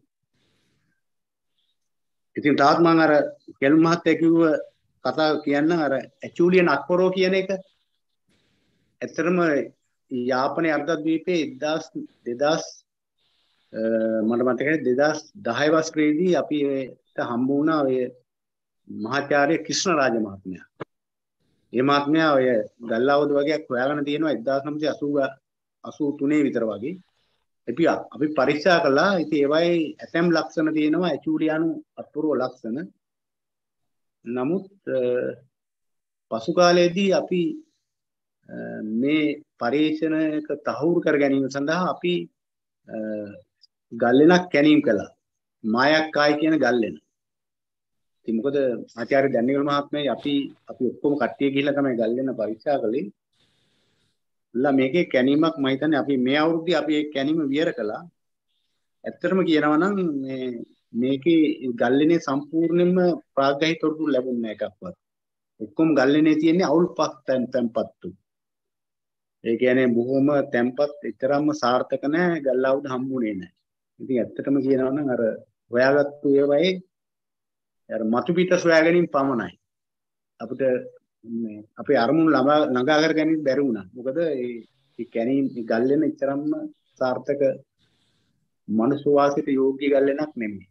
ඉතින් තාත් මම අර කෙල් මහත්තයා කිව්ව කතාව කියන්න අර ඇචුලියන් අක්පරෝ කියන එක ඇත්තටම යාපනයේ අර්ධද්වීපයේ දෙදාස් මට මතකයි දෙදාස් දහය වසරේදී අපි ඒට හම්බ වුණා ඔය මහාචාර්ය ක්‍රිෂ්ණරාජ මහත්මයා. මේ මහත්මයා ඔය ගල්ලාවුද වගේක් හොයාගෙන තියෙනවා එක්දාස් නවසිය අසූ තුනේ විතර වගේ. අපි අපි පරීක්ෂා කළා. ඉතින් ඒවයි ඇතැම් ලක්ෂණ තියෙනවා ඇචුලියානු අත්පුරව ලක්ෂණ. නමුත් පසු කාලයේදී අපි මේ පරීක්ෂණයක තහවුරු කර ගැනීම සඳහා අපි ගල්ලෙනක් කැණීම් කළා. මායක්කායි කියන ගල්ලෙන. ඉතින් මොකද ආචාර්ය දැනිගල් මහත්මයා අපි අපි ඔක්කොම කට්ටිය ගිහිල්ලා තමයි ගල්ලෙන පරීක්ෂා කළේ. ලා මේකේ කැණීමක් මම හිතන්නේ අපි මේ අවුරුද්දේ අපි ඒ කැණීම විවර කළා. ඇත්තටම කියනවා නම් මේ මේකේ ගල්ලෙනේ සම්පූර්ණයෙන්ම ප්‍රාග්‍රහී තොරතුරු ලැබුණ එකක්වත්. ඔක්කොම ගල්ලෙනේ තියෙන්නේ අවුල්පත් තැන්පත්තු. ඒ කියන්නේ බොහොම තැන්පත් එතරම්ම සාර්ථක නැහැ ගල්ලාවුද හම්බුනේ නැහැ. ඉතින් ඇත්තටම කියනවා නම් අර හොයාගත්තු ඒවායේ අර මතු පිට සොයා ගැනීම පමණයි. අපිට මේ අපේ අරමුණු ළඟා කර ගැනීම බැරි වුණා. මොකද ඒ කැණීම් ගල්ලෙන එතරම්ම සාර්ථක මනුස්ස වාසිත යෝග්‍ය ගල්ලෙනක් නෙමෙයි.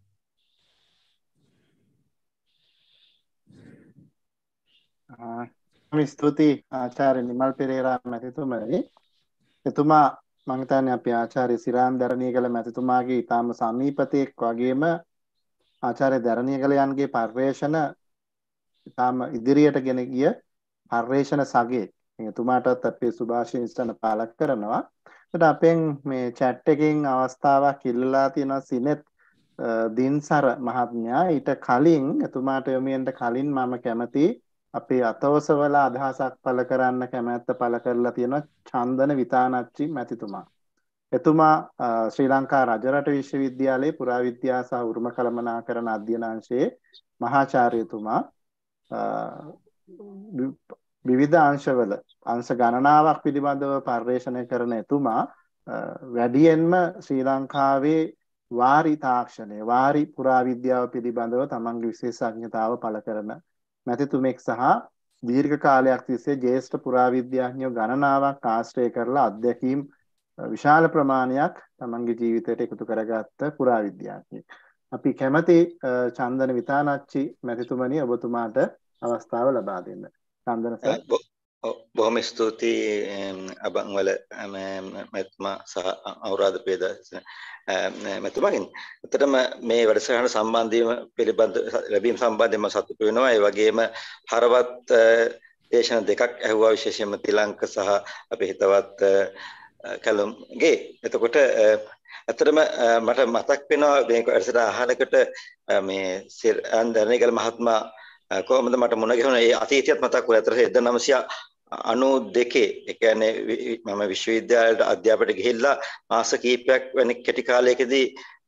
ආ ස්තුතියි ආචාර්ය නිමල් පෙරේරා මැතිතුමනි. එතුමා මම හිතන්නේ අපි ආචාර්ය සිරාන් දරණීගල මැතිතුමාගේ ඊටාම සමීපතෙක් වගේම ආචාර්ය දරණීගලයන්ගේ පර්යේෂණ ඊටාම ඉදිරියට ගෙන ගිය පර්යේෂණ සගයේ. එතුමාටත් අපේ සුභාශිංසන පාලක් කරනවා. ඒකට අපෙන් මේ chat එකකින් අවස්ථාවක් ඉල්ලලා තියෙනවා සිනෙත් දින්සර මහත්මයා. ඊට කලින් එතුමාට යොමු වෙන්න කලින් මම කැමති අපේ අතවසවල අදහසක් පළ කරන්න කැමැත්ත පළ කරලා තියෙනවා චන්දන විතානච්චි මැතිතුමා. එතුමා ශ්‍රී ලංකා රජරට විශ්වවිද්‍යාලයේ පුරාවිද්‍යා සහ උරුම කළමනාකරණ අධ්‍යයන අංශයේ මහාචාර්යතුමා. විවිධ අංශවල අංශ ගණනාවක් පිළිබඳව පර්යේෂණය කරන එතුමා වැඩියෙන්ම ශ්‍රී ලංකාවේ වාරි තාක්ෂණය වාරි පුරාවිද්‍යාව පිළිබඳව තමන්ගේ විශේෂඥතාව පළ කරන මැතිතුමෙක් සහ දීර්ඝ කාලයක් තිස්සේ ජ්‍යෙෂ්ඨ පුරාවිද්‍යාඥයෝ ගණනාවක් ආශ්‍රය කරලා අධ්‍යක්ීම් විශාල ප්‍රමාණයක් තමන්ගේ ජීවිතයට එකතු කරගත්ත පුරාවිද්‍යාඥයෙක්. අපි කැමති චන්දන විතානච්චි මැතිතුමනි ඔබතුමාට අවස්ථාව ලබා දෙන්න. චන්දන සර්. බොහොම ස්තුතියි අබංවල මැතිතුමා සහ අවුරාධපේද මැතිතුමාගෙන්. ඇත්තටම මේ වැඩසටහන සම්බන්ධීම පිළිබඳ ලැබීම සම්බන්ධයෙන්ම සතුටු වෙනවා. ඒ වගේම හරවත් දේශන දෙකක් ඇහුවා විශේෂයෙන්ම තිලංක සහ අපේ හිතවත් කලුම්ගේ. එතකොට ඇත්තටම මට මතක් වෙනවා මේ වැඩසටහන අහනකොට මේ සිරාන් දරණීගල මහත්මයා කොහොමද මට මුණ ගැහුණා. ඒ අතීතයත් මතක් වුණා. අතට එක්දාස් නවසිය අනූ දෙකේ ඒ කියන්නේ මම විශ්වවිද්‍යාලයට අධ්‍යාපනයට ගිහිල්ලා මාස කිහිපයක් වෙන කෙටි කාලයකදී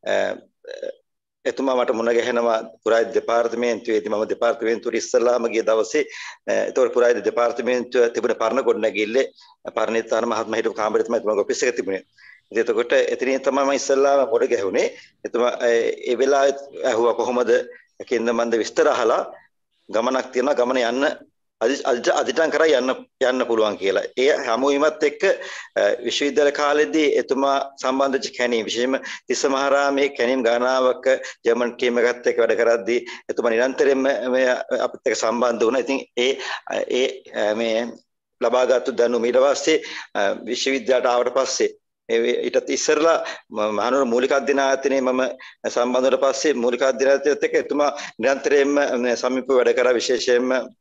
එතුමා මට මුණ ගැහෙනවා පුරාවිද්‍යා දෙපාර්තමේන්තුවේදී. මම දෙපාර්තමේන්තුවට ඉස්සෙල්ලාම ගිය දවසේ ඒතකොට පුරාවිද්‍යා දෙපාර්තමේන්තුව තිබුණ පරණ ගොඩනැගිල්ලේ පරණිතාන මහත්මයා හිටපු කාමරේ තමයි එතුමාගේ ඔෆිස් එක තිබුණේ. ඉතින් එතකොට එතනින් තමයි මම ඉස්සෙල්ලාම මුණ ගැහුනේ. එතුමා ඒ වෙලාවේ ඇහුවා කොහොමද කින්ද මන්ද විස්තර අහලා ගමනක් තියෙනවා ගමන යන්න අධිටන් කරා යන්න යන්න පුළුවන් කියලා. ඒ හමුවීමත් එක්ක විශ්වවිද්‍යාල කාලෙදී එතුමා සම්බන්ධ වෙච්ච කැණීම් විශේෂයෙන්ම තිස්ස මහරාමේ කැණීම් ගණනාවක ජර්මන් ටීම් එකත් එක්ක වැඩ කරද්දී එතුමා නිරන්තරයෙන්ම මේ අපිත් එක්ක සම්බන්ධ වුණා. ඉතින් ඒ ඒ මේ ලබාගත්තු දැනුම ඊට පස්සේ විශ්වවිද්‍යාලයට ආවට පස්සේ ඊටත් ඉස්සරලා මහනුවර මූලික අධ්‍යයනායතනයේ මම සම්බන්ධ වුණාට පස්සේ මූලික අධ්‍යයනායතනයත් එක්ක එතුමා නිරන්තරයෙන්ම සමීපව වැඩ කරා. විශේෂයෙන්ම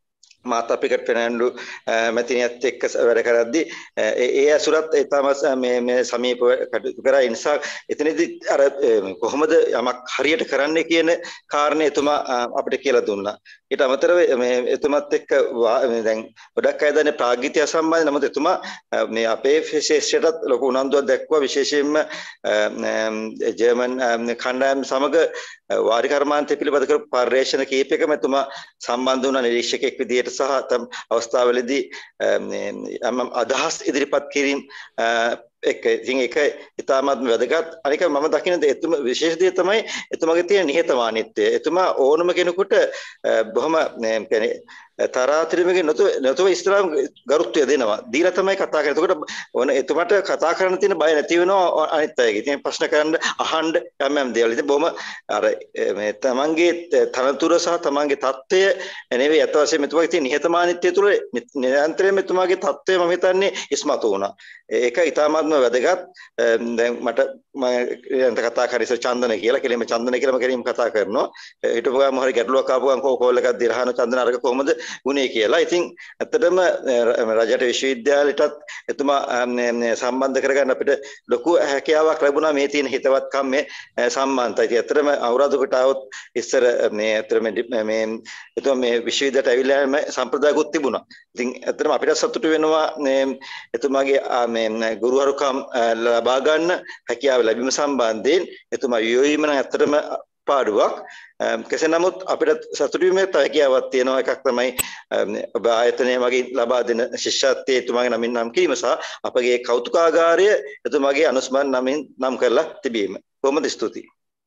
මාතා පිකට ෆෙනෑන්ඩු මැතිනියත් එක්ක වැඩ කරද්දී ඒ අසුරත් ඊටමස් මේ මේ සමීපව කටයුතු කරා. ඒ නිසා එතනදී අර කොහොමද යමක් හරියට කරන්නේ කියන කාරණේ එතුමා අපිට කියලා දුන්නා. ඊට අමතරව මේ එතුමත් එක්ක දැන් ගොඩක් අය දන්නේ ප්‍රාග්ධිතිය සම්බන්ධ. නමුත් එතුමා මේ අපේ ශිෂ්‍යයටත් ලොකු උනන්දුවක් දැක්වුවා. විශේෂයෙන්ම ජර්මන් කණ්ඩායම් සමග වාරි කර්මාන්තය පිළිබඳ කරපු පර්යේෂණ කීපයකම එතුමා සම්බන්ධ වුණා නිරීක්ෂකෙක් විදිහට සහ තම අවස්ථාවලදී අදහස් ඉදිරිපත් කිරීම එක ඉතින් ඒක ඉතාමත් වැදගත්. අනික මම දකින එතුම විශේෂ දේ තමයි එතුමාගේ තියෙන නිහතමානීත්වය. එතුමා ඕනම කෙනෙකුට බොහොම කියන්නේ තරාතිරමකින් නොතු නොතුව ඉස්ලාම් ගරුත්වය දෙනවා. දීලා තමයි කතා කරන්නේ. එතකොට ඕන එතුමාට කතා කරන්න තියෙන බය නැති වෙනවා අනිත් අයගේ. ඉතින් ප්‍රශ්න කරන්න අහන්න යම් යම් දේවල්. ඉතින් බොහොම අර මේ තමන්ගේ තනතුර සහ තමන්ගේ தত্ত্বය නෙවෙයි අත වශයෙන්ම එතුමාගේ තියෙන නිහතමානීත්වය තුළ නිරන්තරයෙන්ම එතුමාගේ தত্ত্বය මම හිතන්නේ ඉස්මතු වුණා. ඒක ඉතාමත්ම වැදගත්. දැන් මට මම කතා කරේ ඉතින් චන්දන කියලා කෙලින්ම චන්දන කියලාම කෙලින්ම කතා කරනවා. ඊට පස්සේ මොහරි ගැටලුවක් ආපුවම කෝල් එකක් දිරහන චන්දන අරක කොහොමද ගුණේ කියලා. ඉතින් ඇත්තටම රජට විශ්වවිද්‍යාලයටත් එතුමා සම්බන්ධ කරගන්න අපිට ලොකු හැකියාවක් ලැබුණා මේ තියෙන හිතවත්කම් මේ සම්බන්ධයි. ඉතින් ඇත්තටම අවුරුද්දකට આવොත් ඉස්සර මේ ඇත්තටම මේ එතුමා මේ විශ්වවිද්‍යාලයට ඇවිල්ලා මේ සම්ප්‍රදායකුත් තිබුණා. ඉතින් ඇත්තටම අපිට සතුටු වෙනවා එතුමාගේ මේ ගුරුවරුකම් ලබා ගන්න හැකියාව ලැබීම සම්බන්ධයෙන්. එතුමා යොයීම නම් ඇත්තටම පාඩුවක්. කෙසේ නමුත් අපිට සතුටු වීමේ හැකියාවක් තියෙනවා. එකක් තමයි ඔබ ආයතනය මගින් ලබා දෙන ශිෂ්‍යත්වයේ එතුමාගේ නමින් නම් කිරීම සහ අපගේ කෞතුකාගාරය එතුමාගේ අනුස්මරණ නමින් නම් කරලා තිබීම. බොහොම ස්තුතියි.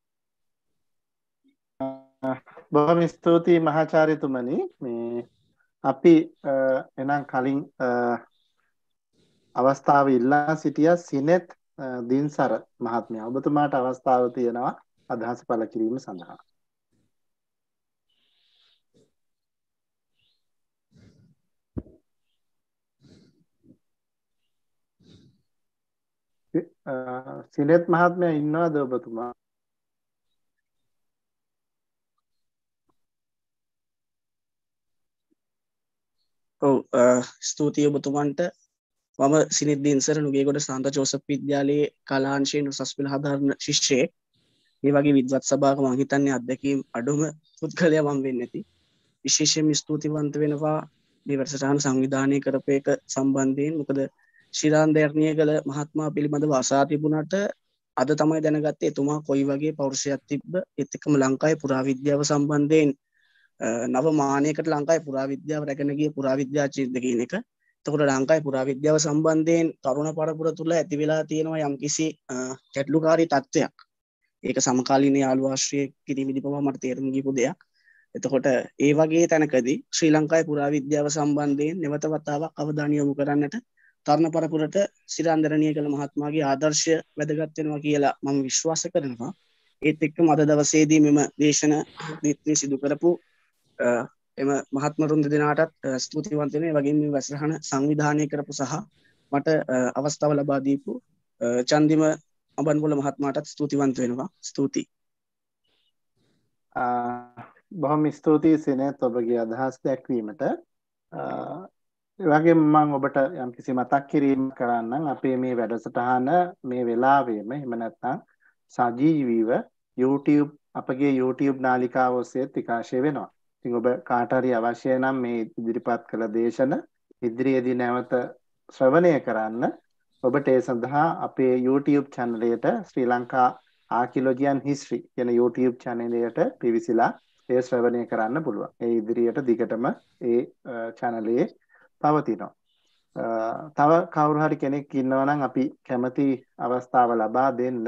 බොහොම ස්තුතියි මහාචාර්යතුමනි. මේ අපි එනම් කලින් අවස්ථාව ඉල්ලා සිටියා සිනෙත් දින්සර මහත්මයා. ඔබතුමාට අවස්ථාව තියෙනවා අදහස් පළ කිරීම සඳහා. සිනෙත් මහත්මයා ඉන්නවද ඔබතුමා? ඔව් ස්තුතියි ඔබතුමන්ට. මම සිනිත් දින්සර නුගේගොඩ සාන්ත ජෝසප් විද්‍යාලයේ කලාංශයෙන් උසස් පෙළ හදාරන ශිෂ්‍යයෙක්. මේ වගේ විද්වත් සභාවක මම හිතන්නේ අත්දැකීම් අඩුම පුද්ගලයා මම වෙන්නේ නැති. විශේෂයෙන්ම ස්තුතිවන්ත වෙනවා මේ වැඩසටහන සංවිධානය කරපු එක සම්බන්ධයෙන්. මොකද ශිරාන් දර්ණියගල මහත්මයා පිළිබඳව අසා තිබුණාට අද තමයි දැනගත්තේ එතුමා කොයි වගේ පෞරුෂයක් තිබ්බ. ඒත් එක්කම ලංකාවේ පුරාවිද්‍යාව සම්බන්ධයෙන් නව මානයකට ලංකාවේ පුරාවිද්‍යාව රැගෙන ගිය පුරාවිද්‍යාචාර්යද කියන එක. එතකොට ලංකාවේ පුරාවිද්‍යාව සම්බන්ධයෙන් තරුණ පරපුර තුළ ඇති වෙලා තියෙනවා යම්කිසි ගැටලුකාරී තත්ත්වයක්. ඒක සමකාලීන යාළු ආශ්‍රය කිරීමේදී පවා මට තේරුම් ගියපු දෙයක්. එතකොට ඒ වගේ තැනකදී ශ්‍රී ලංකාවේ පුරාවිද්‍යාව සම්බන්ධයෙන් නැවත වතාවක් අවධානය යොමු කරන්නට තරුණ පරපුරට සිරාන්දරණීයකල මහත්මයාගේ ආදර්ශය වැදගත් වෙනවා කියලා මම විශ්වාස කරනවා. ඒත් එක්කම අද දවසේදී මෙම දේශන නීති සිදු කරපු එම මහත්මරුන් දෙදෙනාටත් ස්තුතිවන්ත වෙනවා. ඒ වගේම මේ වැඩසටහන සංවිධානය කරපු සහ මට අවස්ථාව ලබා දීපු චන්දිම අඹන්පොළ මහත්මයාටත් ස්තුතිවන්ත වෙනවා. ස්තුතියි. බොහොම ස්තුතියි සිනෙත් ඔබගේ අදහස් දැක්වීමට. ඒ වගේම මම ඔබට යම්කිසි මතක් කිරීමක් කරන්නම්. අපේ මේ වැඩසටහන මේ වෙලාවෙම එහෙම නැත්නම් සජීවීව YouTube අපගේ YouTube නාලිකාව ඔස්සේ විකාශය වෙනවා. ඉතින් ඔබ කාට හරි අවශ්‍ය නම් මේ ඉදිරිපත් කළ දේශන ඉදිරියේදී නැවත ශ්‍රවණය කරන්න ඔබට ඒ සඳහා අපේ YouTube channel එකට ශ්‍රී ලංකා ආකියොලොජි හිස්ටරි කියන YouTube channel එකට පිවිසිලා ඒ ශ්‍රවණය කරන්න පුළුවන්. ඒ ඉදිරියට දිගටම ඒ channel එකේ පවතිනවා. තව කවුරු හරි කෙනෙක් ඉන්නවා නම් අපි කැමති අවස්ථාව ලබා දෙන්න.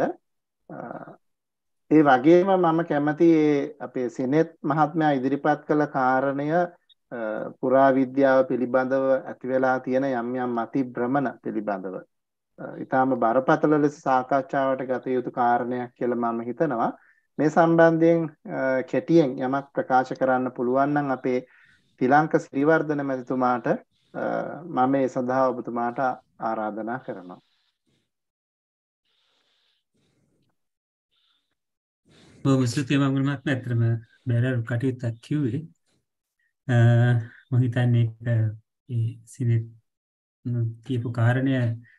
ඒ වගේම මම කැමති අපේ සිනෙත් මහත්මයා ඉදිරිපත් කළ කාරණය පුරාවිද්‍යාව පිළිබඳව ඇති වෙලා තියෙන යම් යම් මති භ්‍රමණ පිළිබඳව ඊටාම බරපතල ලෙස සාකච්ඡාවට ගත යුතු කාරණයක් කියලා මම හිතනවා. මේ සම්බන්ධයෙන් කෙටියෙන් යමක් ප්‍රකාශ කරන්න පුළුවන් නම් අපේ තිලංක ශ්‍රීවර්ධන මැතිතුමාට මම ඒ සඳහා ඔබතුමාට ආරාධනා කරනවා. බොහොම ස්තුතියි මම මහත්මයා. ඇත්තටම බැලුම් කටයුත්තක් කිව්වේ. මම හිතන්නේ ඒක ඒ සිනෙත් කියපු කාරණය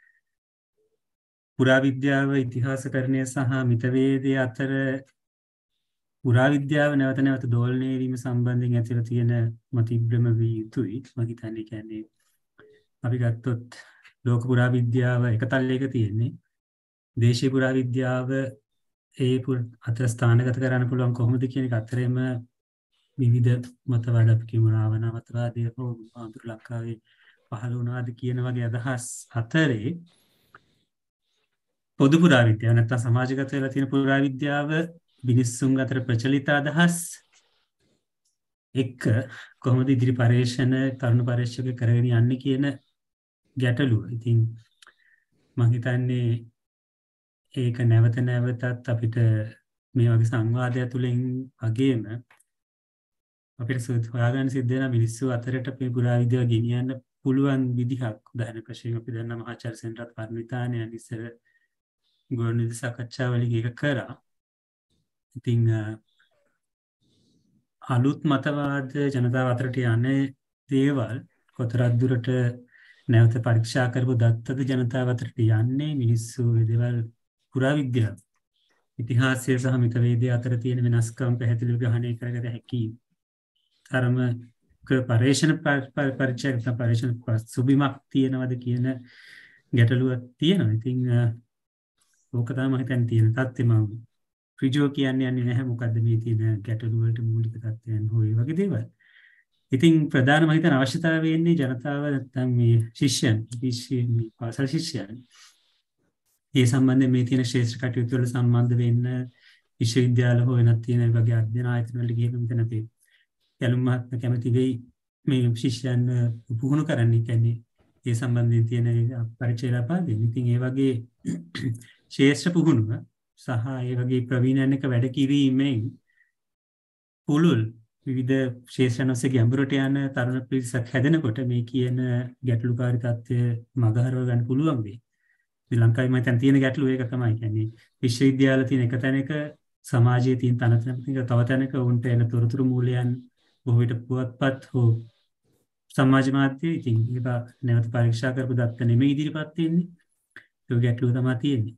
පුරාවිද්‍යාව ඉතිහාසකරණය සහ මිතවේදය අතර පුරාවිද්‍යාව නැවත නැවත දෝලණය වීම සම්බන්ධයෙන් ඇතිව තියෙන මතිබ්‍රම විය යුතුයි. මම හිතන්නේ කියන්නේ අපි ගත්තොත් ලෝක පුරාවිද්‍යාව එක තල්ලයක තියෙන්නේ. දේශීය පුරාවිද්‍යාව ඒ අතර ස්ථානගත කරන්න පුළුවන් කොහොමද කියන එක අතරෙම විවිධ මතවාද අපි කියමු රාවණ මතවාදය හෝ ආඳුරු ලංකාවේ පහළ වුණාද කියන වගේ අදහස් අතරේ පොදු පුරාවිද්‍යාව නැත්නම් සමාජගත වෙලා තියෙන පුරාවිද්‍යාව මිනිස්සුන් අතර ප්‍රචලිත අදහස් එක්ක කොහොමද ඉදිරි පරීක්ෂණ තරුණ පරීක්ෂක කරගෙන යන්නේ කියන ගැටලුව. ඉතින් මම හිතන්නේ ඒක නැවත නැවතත් අපිට මේ වගේ සංවාදය තුළින් වගේම අපිට හොයාගන්න සිද්ධ වෙන මිනිස්සු අතරට මේ පුරාවිද්‍යාව ගෙනියන්න පුළුවන් විදිහක්. උදාහරණ වශයෙන් අපි දන්නා මහාචාර්ය සෙන්රත් පරණවිතානයන් ඉස්සර ගුවන්විදුලි සාකච්ඡාවලින් ඒක කරා. ඉතින් අලුත් මතවාද ජනතාව අතරට යන්නේ දේවල් කොතරම් දුරට නැවත පරීක්ෂා කරපු දත්තද ජනතාව අතරට යන්නේ මිනිස්සු මේ දේවල් පුරාවිද්‍යාව ඉතිහාසය සහ මිතවේදය අතර තියෙන වෙනස්කම් පැහැදිලිව ග්‍රහණය කරගත හැකි තරමක පරීක්ෂණ පරීක්ෂණ පරීක්ෂණ සුබිමක් තියෙනවද කියන ගැටලුවක් තියෙනවා. ඉතින් ඕක තමයි මම හිතන්නේ තියෙන තත්ත්වෙ. මම ඍජුව කියන්නේ යන්නේ නැහැ මොකද්ද මේ තියෙන ගැටලු වලට මූලික තත්ත්වයන් හොය වගේ දේවල්. ඉතින් ප්‍රධාන මම හිතන අවශ්‍යතාවය වෙන්නේ ජනතාව නැත්නම් මේ ශිෂ්‍යයන් මේ පාසල් ශිෂ්‍යයන් ඒ සම්බන්ධයෙන් මේ තියෙන ශ්‍රේෂ්ඨ කටයුතු වල සම්බන්ධ වෙන්න විශ්වවිද්‍යාල හෝ වෙනත් තියෙන වගේ අධ්‍යයන ආයතන වලට ගිහින් මෙතන අපි යලුම් මහත්ම කැමති වෙයි මේ ශිෂ්‍යයන් පුහුණු කරන්න. කියන්නේ ඒ සම්බන්ධයෙන් තියෙන පරිචය ලබා දෙන්න. ඉතින් ඒ වගේ ශ්‍රේෂ්ඨ පුහුණුව සහ ඒ වගේ ප්‍රවීණයන් එක්ක වැඩ කිරීමෙන් පුළුල් විවිධ ශේෂ්ඨයන් ඔස්සේ ගැඹුරට යන තරුණ පිරිසක් හැදෙනකොට මේ කියන ගැටලුකාරී තත්ත්වය මගහරව ගන්න පුළුවන් වෙයි. ශ්‍රී ලංකාවේ මම දැන් තියෙන ගැටලුව ඒක තමයි. කියන්නේ විශ්වවිද්‍යාල තියෙන එක තැනක සමාජයේ තියෙන තනතනක තව තැනක උන්ට එන තොරතුරු මූලයන් බොහෝ විට පුවත්පත් හෝ සමාජ මාධ්‍ය ඉතින් ඒක නැවත පරීක්ෂා කරපු දත්ත නෙමෙයි ඉදිරිපත් වෙන්නේ. ඒක ගැටලුව තමයි තියෙන්නේ.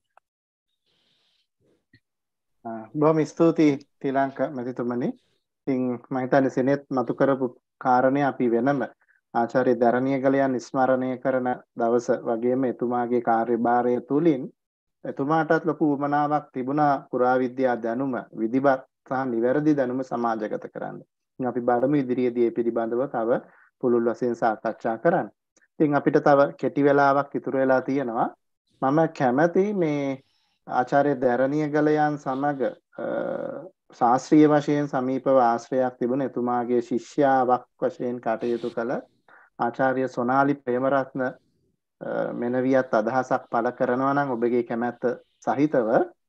බොහොම ස්තුතියි තිලංක මැතිතුමනි. ඉතින් මම හිතන්නේ සෙනෙත් මතු කරපු කාරණේ අපි වෙනම ආචාර්ය දරණියගලයන් ස්මරණය කරන දවස වගේම එතුමාගේ කාර්යභාරය තුලින් එතුමාටත් ලොකු උවමනාවක් තිබුණා පුරාවිද්‍යා දැනුම විධිවත් සහ නිවැරදි දැනුම සමාජගත කරන්න. ඉතින් අපි බලමු ඉදිරියේදී මේ පිළිබඳව තව පුළුල් වශයෙන් සාකච්ඡා කරන්න. ඉතින් අපිට තව කෙටි වෙලාවක් ඉතුරු වෙලා තියෙනවා. මම කැමති මේ ආචාර්ය දරණියගලයන් සමග ශාස්ත්‍රීය වශයෙන් සමීපව ආශ්‍රයයක් තිබුණ එතුමාගේ ශිෂ්‍යාවක් වශයෙන් කටයුතු කළ ආචාර්ය සොනාලි ප්‍රේමරත්න මෙනවියත් අදහසක් පළ කරනවා නම් ඔබගේ කැමැත්ත සහිතව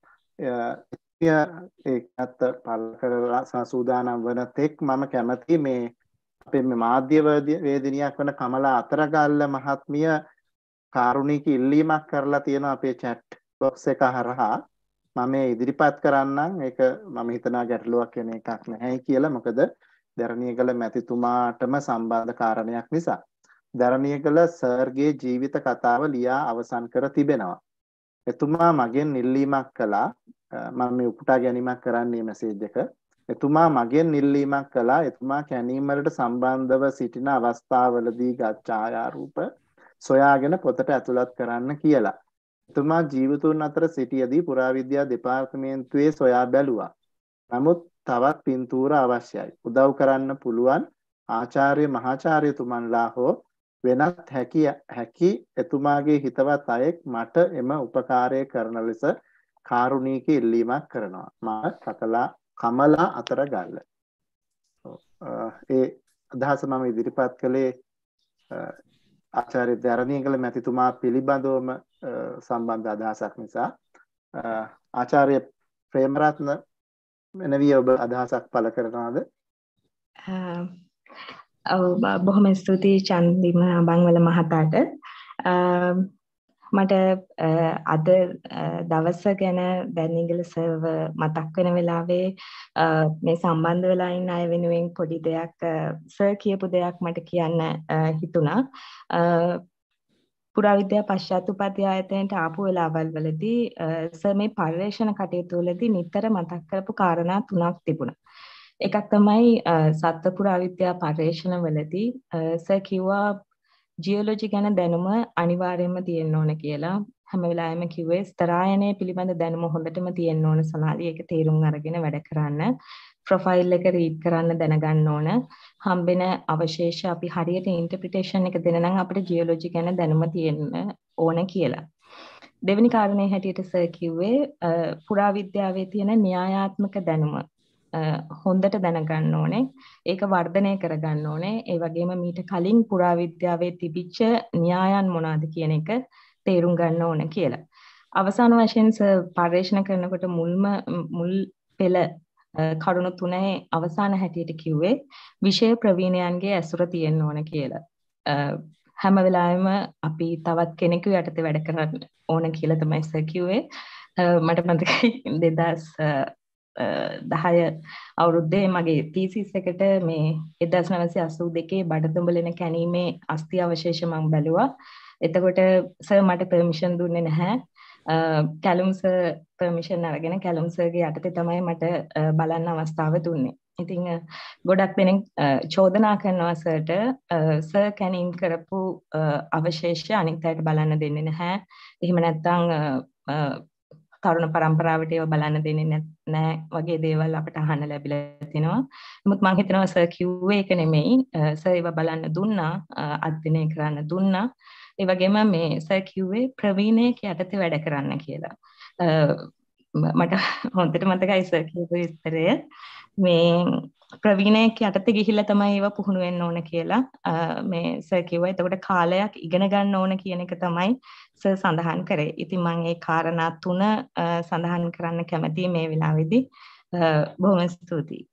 ඒකත් පළ කරලා සූදානම් වන තෙක් මම කැමති මේ අපේ මේ මාධ්‍ය වේදිනියක් වන කමලා අතරගල්ල මහත්මිය කාරුණික ඉල්ලීමක් කරලා තියෙනවා අපේ chat box එක හරහා. මම ඉදිරිපත් කරන්නම්. ඒක මම හිතනවා ගැටලුවක් වෙන එකක් නැහැ කියලා. මොකද දරණියගල මැතිතුමාටම සම්බන්ධ කාරණයක් නිසා. දරණියගල සර්ගේ ජීවිත කතාව ලියා අවසන් කර තිබෙනවා. එතුමා මගෙන් ඉල්ලීමක් කළා. මම මේ උපුටා ගැනීමක් කරන්නේ මැසේජ් එක. එතුමා මගෙන් ඉල්ලීමක් කළා. එතුමා කැණීම් වලට සම්බන්ධව සිටින අවස්ථාවලදී ගත් ඡායාරූප සොයාගෙන පොතට ඇතුළත් කරන්න කියලා. එතුමා ජීවතුන් අතර සිටියදී පුරාවිද්‍යා දෙපාර්තමේන්තුවේ සොයා බැලුවා. නමුත් තවත් පින්තූර අවශ්‍යයි. උදව් කරන්න පුළුවන් ආචාර්ය මහාචාර්යතුමන්ලා හෝ වෙනත් හැකි හැකි එතුමාගේ හිතවත් අයෙක් මට එම උපකාරය කරන ලෙස කාරුණීක ඉල්ලීමක් කරනවා. මා කකලා කමලා අතරගල්ල. ඒ අදහස මම ඉදිරිපත් කළේ ආචාර්ය දරණියගල මැතිතුමා පිළිබඳවම සම්බන්ධ අදහසක් නිසා. ආචාර්ය ප්‍රේමරත්න මෙනවිය ඔබ අදහසක් පළ කරනවාද? ඔව් බොහොම ස්තුතියි චන්දිම බංවල මහතාට. මට අද දවස ගැන දැනිගල සර්ව මතක් වෙන වෙලාවේ මේ සම්බන්ධ වෙලා ඉන්න අය වෙනුවෙන් පොඩි දෙයක් සර් කියපු දෙයක් මට කියන්න හිතුණා. පුරාවිද්‍යා පශ්චාත් උපාධ්‍යායතනයට ආපු වෙලාවල් වලදී සර් මේ පර්යේෂණ කටයුතු වලදී නිතර මතක් කරපු කාරණා තුනක් තිබුණා. එකක් තමයි සත්ත්ව පුරාවිද්‍යා පර්යේෂණ වලදී සර් කිව්වා ජියොලොජි ගැන දැනුම අනිවාර්යයෙන්ම තියෙන්න ඕන කියලා. හැම වෙලාවෙම කිව්වේ ස්තරායනය පිළිබඳ දැනුම හොඳටම තියෙන්න ඕන සොනාලි. ඒක තේරුම් අරගෙන වැඩ කරන්න. ප්‍රොෆයිල් එක රීඩ් කරන්න දැනගන්න ඕන. හම්බෙන අවශේෂ අපි හරියට ඉන්ටර්ප්‍රිටේෂන් එක දෙන නම් අපිට ජියොලොජි ගැන දැනුම තියෙන්න ඕන කියලා. දෙවෙනි කාරණේ හැටියට සර් කිව්වේ පුරාවිද්‍යාවේ තියෙන න්‍යායාත්මක දැනුම හොඳට දැනගන්න ඕනේ. ඒක වර්ධනය කරගන්න ඕනේ. ඒ වගේම මීට කලින් පුරාවිද්‍යාවේ තිබිච්ච න්‍යායන් මොනවාද කියන එක තේරුම් ගන්න ඕන කියලා. අවසාන වශයෙන් පර්යේෂණ කරනකොට මුල්ම මුල් පෙළ කරුණු තුනේ අවසාන හැටියට කිව්වේ විෂය ප්‍රවීණයන්ගේ ඇසුර තියෙන්න ඕන කියලා. හැම වෙලාවෙම අපි තවත් කෙනෙකු යටතේ වැඩ කරන්න ඕන කියලා තමයි සර් කිව්වේ. මට මතකයි දෙදාස් දහය අවුරුද්දේ මගේ තීසිස් එකට මේ එක්දාස් නවසිය අසූ දෙකේ බඩතුඹලෙන කැණීමේ අස්ථි අවශේෂ මම බැලුවා. එතකොට සර් මට පර්මිෂන් දුන්නේ නැහැ. කැලුම් සර් පර්මිෂන් අරගෙන කැලුම් සර්ගේ යටතේ තමයි මට බලන්න අවස්ථාව දුන්නේ. ඉතින් ගොඩක් දෙනෙක් චෝදනා කරනවා සර්ට සර් කැණීම් කරපු අවශේෂ අනිත් අයට බලන්න දෙන්නේ නැහැ. එහෙම නැත්නම් තරුණ පරම්පරාවට ඒවා බලන්න දෙන්නේ නැහැ වගේ දේවල් අපිට අහන්න ලැබිලා තිනවා. නමුත් මම හිතනවා සර් කිව්වේ ඒක නෙමෙයි. සර් ඒවා බලන්න දුන්නා, අධ්‍යයනය කරන්න දුන්නා. ඒ වගේම මේ සර් කිව්වේ ප්‍රවීණයෙක් යටතේ වැඩ කරන්න කියලා. මට හොඳට මතකයි සර් කියපු විස්තරය. මේ ප්‍රවීණයෙක් යටතේ ගිහිල්ලා තමයි ඒවා පුහුණු වෙන්න ඕන කියලා මේ සර් කිව්වා. එතකොට කාලයක් ඉගෙන ගන්න ඕන කියන එක තමයි සර් සඳහන් කරේ. ඉතින් මම ඒ කාරණා තුන සඳහන් කරන්න කැමතියි මේ වෙලාවේදී. බොහොම ස්තුතියි.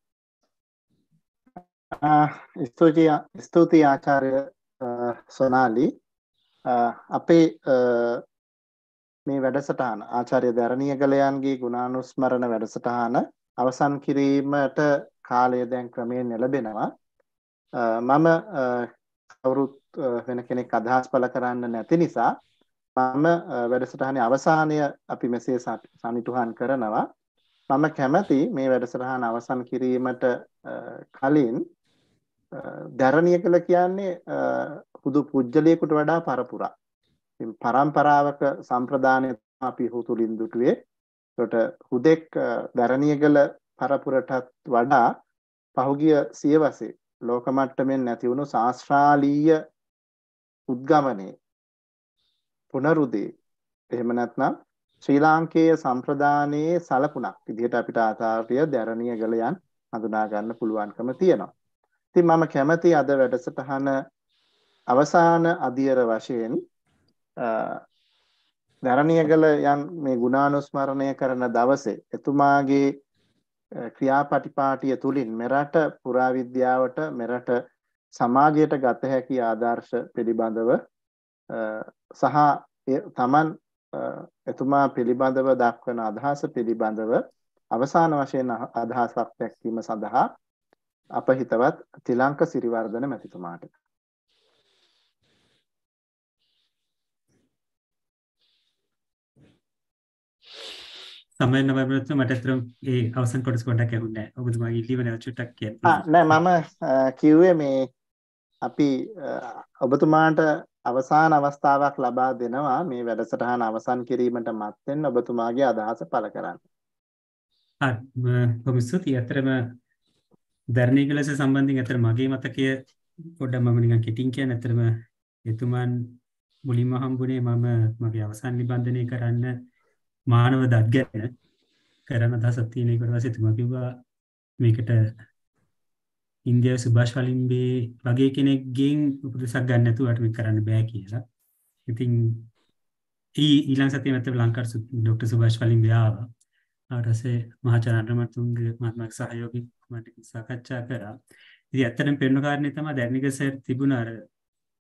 ස්තුතියි ස්තුතියි ආචාර්ය සොනාලි. අපේ මේ වැඩසටහන ආචාර්ය දරණියගලයන්ගේ ගුණානුස්මරණ වැඩසටහන අවසන් කිරීමට කාලය දැන් ක්‍රමයෙන් ලැබෙනවා. මම කවුරුත් වෙන කෙනෙක් අදහස් පළ කරන්න නැති නිසා මම වැඩසටහනේ අවසානය අපි මෙසේ සනිටුහන් කරනවා. මම කැමැති මේ වැඩසටහන අවසන් කිරීමට කලින් දරණියගල කියන්නේ හුදු පුජ්‍යලයකට වඩා පරපුරා. පරම්පරාවක සම්ප්‍රදානය අපි හුතුලින් දුටුවේ. ඒකට හුදෙක් දරණියගල පරපුරටත් වඩා පහුගිය සියවසේ ලෝක මට්ටමින් නැති වුණු ශාස්ත්‍රාලීය උද්ගමනයේ පුනරුදේ එහෙම නැත්නම් ශ්‍රී ලාංකේය සම්ප්‍රදානයේ සලකුණක් විදිහට අපිට ආචාර්ය දරණියගලයන් හඳුනා ගන්න පුළුවන්කම තියෙනවා. ඉතින් මම කැමති අද වැඩසටහන අවසාන අදියර වශයෙන් දරණියගලයන් මේ ගුණානුස්මරණය කරන දවසේ එතුමාගේ ක්‍රියාපටිපාටිය තුලින් මෙරට පුරාවිද්‍යාවට මෙරට සමාජයට ගත හැකි ආදර්ශ පිළිබඳව සහ තමන් එතුමා පිළිබඳව දක්වන අදහස පිළිබඳව අවසාන වශයෙන් අදහසක් දැක්වීම සඳහා අප හිතවත් තිලංක සිරිවර්ධන මැතිතුමාට සමහර නවබරත් මට අතරම ඒ අවසන් කොටස පොඩ්ඩක් ඇහුන්නේ නැහැ. ඔබතුමාගේ ඉල්ලීම නැවත චුට්ටක් කියන්න. ආ නෑ මම කිව්වේ මේ අපි ඔබතුමාට අවසාන අවස්ථාවක් ලබා දෙනවා මේ වැඩසටහන අවසන් කිරීමට මත්තෙන් ඔබතුමාගේ අදහස පළ කරන්න. හරි. බොහොම ස්තුතියි. අතරම දරණියගලස සම්බන්ධයෙන් අතර මගේ මතකය පොඩ්ඩක් මම නිකන් කෙටින් කියන්න. අතරම එතුමන් මුලින්ම හම්බුනේ මම මගේ අවසන් නිබන්ධනය කරන්න මානව දත් ගැන කරන අදහසක් තියෙන එකට පස්සේ එතුමා කිව්වා මේකට ඉන්දියාවේ සුභාෂ් වලින්බේ වගේ කෙනෙක්ගෙන් උපදෙසක් ගන්න නැතුවට මේක කරන්න බෑ කියලා. ඉතින් ඊ ඊළඟ සතියේ මත ලංකාවේ ડોક્ટર සුභාෂ් වලින්බේ ආවා. ඊට පස්සේ මහාචාර්ය අනුරමතුංගේ මහත්මයාගේ සහයෝගී මට සාකච්ඡා කරා. ඉතින් ඇත්තටම පෙරණ කාරණේ තමයි දැරණික සර් තිබුණ අර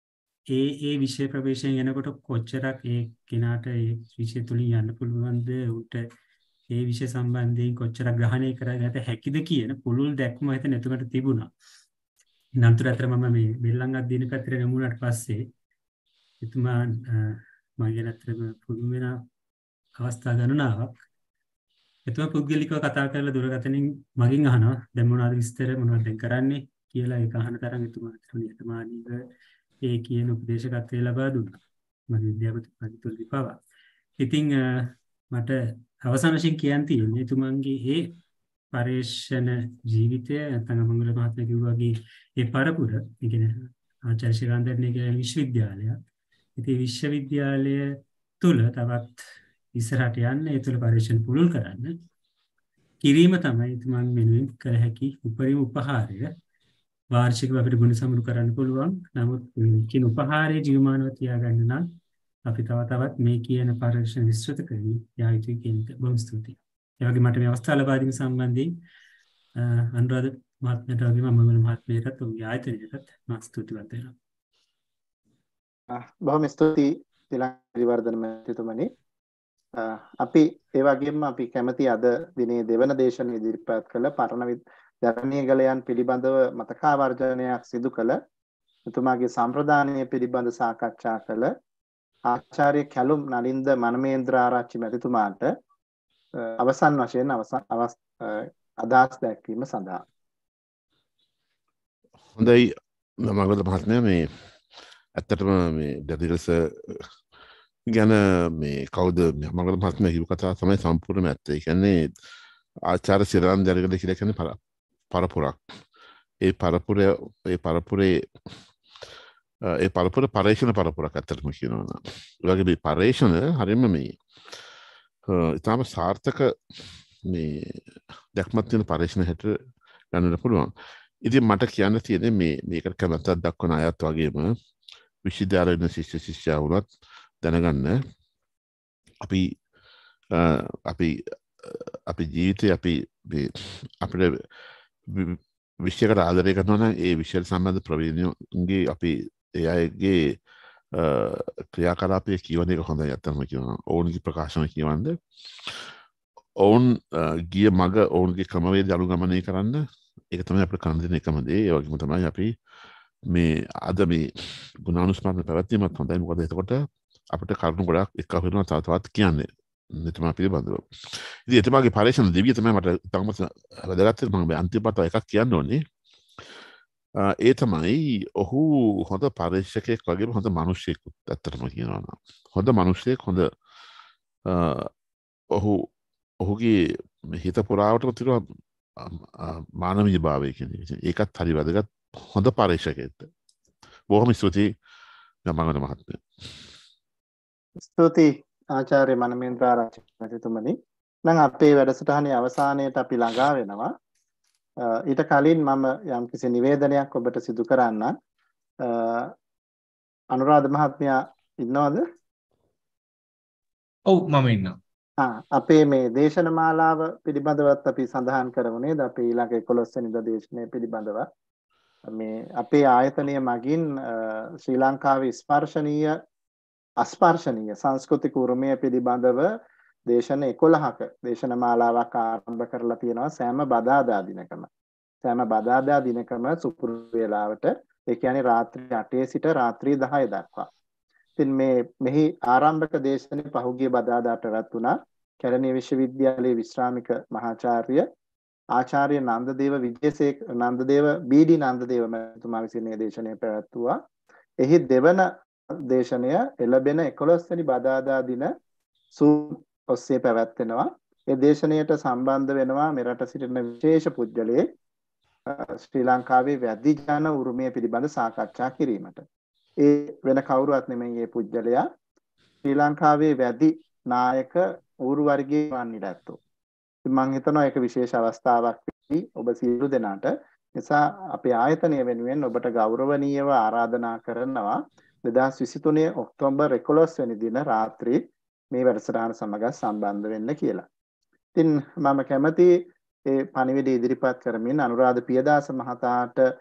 ඒ ඒ විෂය ප්‍රවේශයෙන් යනකොට කොච්චරක් ඒ කෙනාට ඒ විෂය තුලින් යන්න පුළුවන්ද උට ඒ විෂය සම්බන්ධයෙන් කොච්චරක් ග්‍රහණය කරගත හැකිද කියන පුළුල් දැක්ම හිතෙන එතුමට තිබුණා. නන්තර අතර මම මේ බෙල්ලංගත් දින පැත්තට ගමුණාට පස්සේ එතුමා මගේ අතරම පුදුම වෙන අවස්ථා ගණනාවක් එතුමා පුද්ගලිකව කතා කරලා දුරකථනින් මගෙන් අහනවා දැන් මොනවද විස්තර මොනවද දැන් කරන්නේ කියලා ඒක අහන තරම් එතුමා නිහතමානීව ඒ කියන උපදේශකත්වය ලබා දුන්නා. මගේ විද්‍යාපති පරිතුල්ලි පවා. ඉතින් මට අවසාන වශයෙන් කියන්න තියෙන්නේ එතුමන්ගේ ඒ පරිශ්‍රණ ජීවිතය නැත්නම් මංගල මහත්මයා කිව්වා වගේ ඒ පරපුර කියන්නේ ආචාර්ය ශිරාන්දරණගේ විශ්වවිද්‍යාලය. ඉතින් විශ්වවිද්‍යාලය තුල තවත් ඉස්සරහට යන්න ඒ තුල පරිශ්‍රණ පුළුල් කරන්න කිරීම තමයි එතුමන් වෙනුවෙන් කළ හැකි උපරිම උපහාරය. වාර්ෂිකව අපිට ගුණ සමුරු කරන්න පුළුවන්. නමුත් මේ කියන උපහාරයේ ජීවමානව තියාගන්න නම් අපි තව තවත් මේ කියන පරිශ්‍රණ විස්තృత කරමින් යා යුතුයි කියන එක බොහොම ස්තුතියි. ඒ වගේ මට මේ අවස්ථාව ලබා දීම සම්බන්ධයෙන් අනුරාධ මහත්මයාට වගේම මම මහත්මයාටත් ඔහුගේ ආයතනයටත් මම ස්තුතිවන්ත වෙනවා. බොහොම ස්තුතියි තිලංගිවර්ධන මහත්මතුමනි. අපි ඒ වගේම අපි කැමති අද දිනේ දෙවන දේශන ඉදිරිපත් කළ පරණ ධර්මීයගලයන් පිළිබඳව මතකාවර්ජනයක් සිදු කළ එතුමාගේ සම්ප්‍රදානීය පිළිබඳ සාකච්ඡා කළ ආචාර්ය කැලුම් නලින්ද මනමේන්ද්‍ර ආරච්චි මැතිතුමාට අවසන් වශයෙන් අවසන් අදහස් දැක්වීම සඳහා. හොඳයි මගද මහත්මයා මේ ඇත්තටම මේ දැඩිලස ගැන මේ කවුද මගද මහත්මයා කිව්ව කතාව තමයි සම්පූර්ණම ඇත්ත. ඒ කියන්නේ ආචාර්ය සිරාන් දැරගල කියලා කියන්නේ පරපුරක්. ඒ පරපුර ඒ පරපුරේ ඒ පරපුර පරේෂණ පරපුරක් ඇත්තටම කියනවා නම්. ඒ වගේ මේ පරේෂණ හරියම මේ ඉතාම සාර්ථක මේ දැක්මක් තියෙන පරේෂණ හැටියට ගන්නට පුළුවන්. ඉතින් මට කියන්න තියෙන්නේ මේ මේකට කැමැත්තක් දක්වන අයත් වගේම විශ්වවිද්‍යාලයේ ශිෂ්‍ය ශිෂ්‍යයා වුණත් දැනගන්න අපි අපි අපි ජීවිතේ අපි අපිට විශ්යකට ආදරය කරනවා නම් ඒ විශ්ය සම්බන්ධ ප්‍රවීණයන්ගේ අපි ඒ අයගේ ක්‍රියාකලාපය කියවන එක හොඳයි. අත්තම කියනවා ඔවුන්ගේ ප්‍රකාශන කියවන්න ඔවුන් ගිය මග ඔවුන්ගේ ක්‍රමවේද අනුගමනය කරන්න ඒක තමයි අපිට කරන්න දෙන එකම දේ. ඒ වගේම තමයි අපි මේ අද මේ ගුණානුස්මරණ පැවැත්වීමත් හොඳයි. මොකද එතකොට අපිට කරුණු ගොඩක් එක්ක වෙනවා තව තවත් කියන්නේ එතුමා පිළිබඳව. ඉතින් එතුමාගේ පරිශ්‍රණ දෙවිය තමයි මට තාමත් වැදගත් මම අන්තිමට එකක් කියන්න ඕනේ. ඒ තමයි ඔහු හොඳ පරීක්ෂකයෙක් වගේම හොඳ මිනිසෙක් ඇත්තටම කියනවා නම්. හොඳ මිනිසෙක් හොඳ ඔහු ඔහුගේ හිත පුරාවටම තිබුණ මානවීය භාවය කියන්නේ. ඒකත් හරි වැදගත් හොඳ පරීක්ෂකයෙක්ද. බොහොම ස්තුතියි ගමගන මහත්මයා. ස්තුතියි ආචාර්ය මනමේන්ද්‍ර ආරච්චි මැතිතුමනි. නම් අපේ වැඩසටහනේ අවසානයේට අපි ළඟා වෙනවා. ඊට කලින් මම යම්කිසි නිවේදනයක් ඔබට සිදු කරන්න. අනුරාධ මහත්මයා ඉන්නවද? ඔව් මම ඉන්නවා. ආ අපේ මේ දේශන මාලාව පිළිබඳවත් අපි සඳහන් කරමු නේද? අපේ ඊළඟ එකොළොස් වෙනිදා දේශනය පිළිබඳව මේ අපේ ආයතනය මගින් ශ්‍රී ලංකාවේ ස්පර්ශනීය අස්පර්ශනීය සංස්කෘතික උරුමය පිළිබඳව දේශන එකොළහක දේශන මාලාවක් ආරම්භ කරලා තියෙනවා සෑම බදාදා දිනකම. සෑම බදාදා දිනකම සුපුරුදු වේලාවට ඒ කියන්නේ රාත්‍රී අටේ සිට රාත්‍රී දහය දක්වා. ඉතින් මේ මෙහි ආරම්භක දේශනේ පහුගිය බදාදාට පැවැත්ුණා. කැලණිය විශ්වවිද්‍යාලයේ විශ්‍රාමික මහාචාර්ය ආචාර්ය නන්දදේව විජේසේක නන්දදේව බීඩි නන්දදේව මහතුමා විසින් මේ දේශනය පැවැත්වුවා. එහි දෙවන දේශනය එළබෙන එකොළොස් වෙනි බදාදා දින සූම් ඔස්සේ පැවැත්වෙනවා. ඒ දේශනයට සම්බන්ධ වෙනවා මෙරට සිටින විශේෂ පුද්ගලයෙක් ශ්‍රී ලංකාවේ වැදි ජන උරුමය පිළිබඳ සාකච්ඡා කිරීමට. ඒ වෙන කවුරුවත් නෙමෙයි මේ පුද්ගලයා. ශ්‍රී ලංකාවේ වැදි නායක ඌරු වර්ගයේ වන්නට ඇත්තෝ. මම හිතනවා ඒක විශේෂ අවස්ථාවක් වෙයි ඔබ සියලු දෙනාට. නිසා අපේ ආයතනය වෙනුවෙන් ඔබට ගෞරවනීයව ආරාධනා කරනවා දෙදහස් විසිතුනේ ඔක්තෝබර් එකොළොස් වෙනි දින රාත්‍රී මේ වැඩසටහන සමග සම්බන්ධ වෙන්න කියලා. ඉතින් මම කැමති ඒ පණිවිඩය ඉදිරිපත් කරමින් අනුරාධ පියදාස මහතාට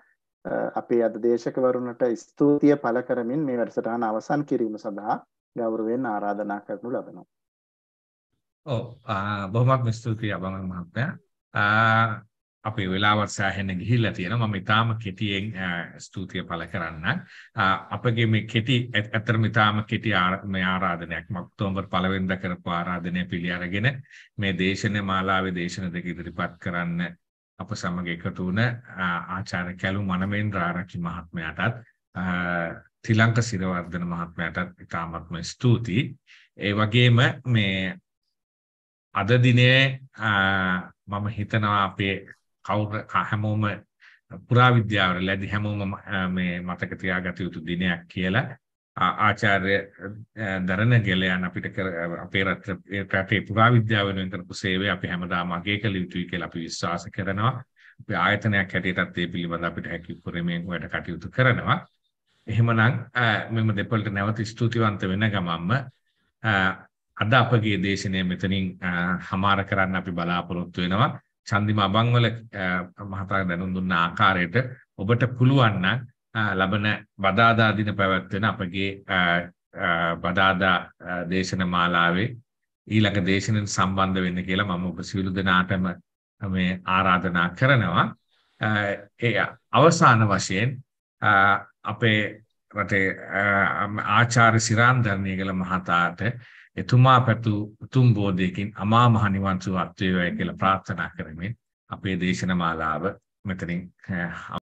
අපේ අද දේශකවරුන්ට ස්තුතිය පළ කරමින් මේ වැඩසටහන අවසන් කිරීම සඳහා ගෞරවයෙන් ආරාධනා කරනු ලබනවා. ඔව් බොහොමත්ම ස්තුතියි අබංග මහත්මයා. අපේ වෙලාවත් සෑහෙන ගිහිල්ලා තියෙනවා. මම ඊටාම කෙටියෙන් ස්තුතිය පළ කරන්න. අපගේ මේ කෙටි අතරම ඊටාම කෙටි මේ ආරාධනයක් ඔක්තෝබර් පළවෙනිදා කරපු ආරාධනය පිළි අරගෙන මේ දේශන මාලාවේ දේශන දෙක ඉදිරිපත් කරන්න අප සමග එකතු වුණ ආචාර්ය කැලු මනමේන්ද්‍ර ආරච්චි මහත්මයාටත් තිලංක සිරවර්ධන මහත්මයාටත් ඉතාමත්ම ස්තුතියි. ඒ වගේම මේ අද දිනේ මම හිතනවා අපේ කවුරු හැමෝම පුරාවිද්‍යාවට ලැබි හැමෝම මේ මතක තියාගත යුතු දිනයක් කියලා ආචාර්ය දරණ ගෙලයන් අපිට අපේ රටේ පුරාවිද්‍යාව වෙනුවෙන් කරපු සේවය අපි හැමදාම අගය කළ යුතුයි කියලා අපි විශ්වාස කරනවා. අපි ආයතනයක් හැටියටත් ඒ පිළිබඳ අපිට හැකි උපරිමයෙන් වැඩ කටයුතු කරනවා. එහෙමනම් මෙම දෙපළට නැවත ස්තුතිවන්ත වෙන ගමන්ම අද අපගේ දේශනය මෙතනින් හමාර කරන්න අපි බලාපොරොත්තු වෙනවා. චන්දිම අබංවල මහතා දැනුම් දුන්න ආකාරයට ඔබට පුළුවන් නම් ලබන බදාදා දින පැවැත්වෙන අපගේ බදාදා දේශන මාලාවේ ඊළඟ දේශනෙන් සම්බන්ධ වෙන්න කියලා මම ඔබ සියලු දෙනාටම මේ ආරාධනා කරනවා. ඒ අවසාන වශයෙන් අපේ රටේ ආචාර්ය සිරාන් ධර්ණීගල මහතාට එතුමා පැතු උතුම් බෝධියකින් අමා මහ නිවන් සුවත් වේවා කියලා ප්‍රාර්ථනා කරමින් අපේ දේශන මාලාව මෙතනින්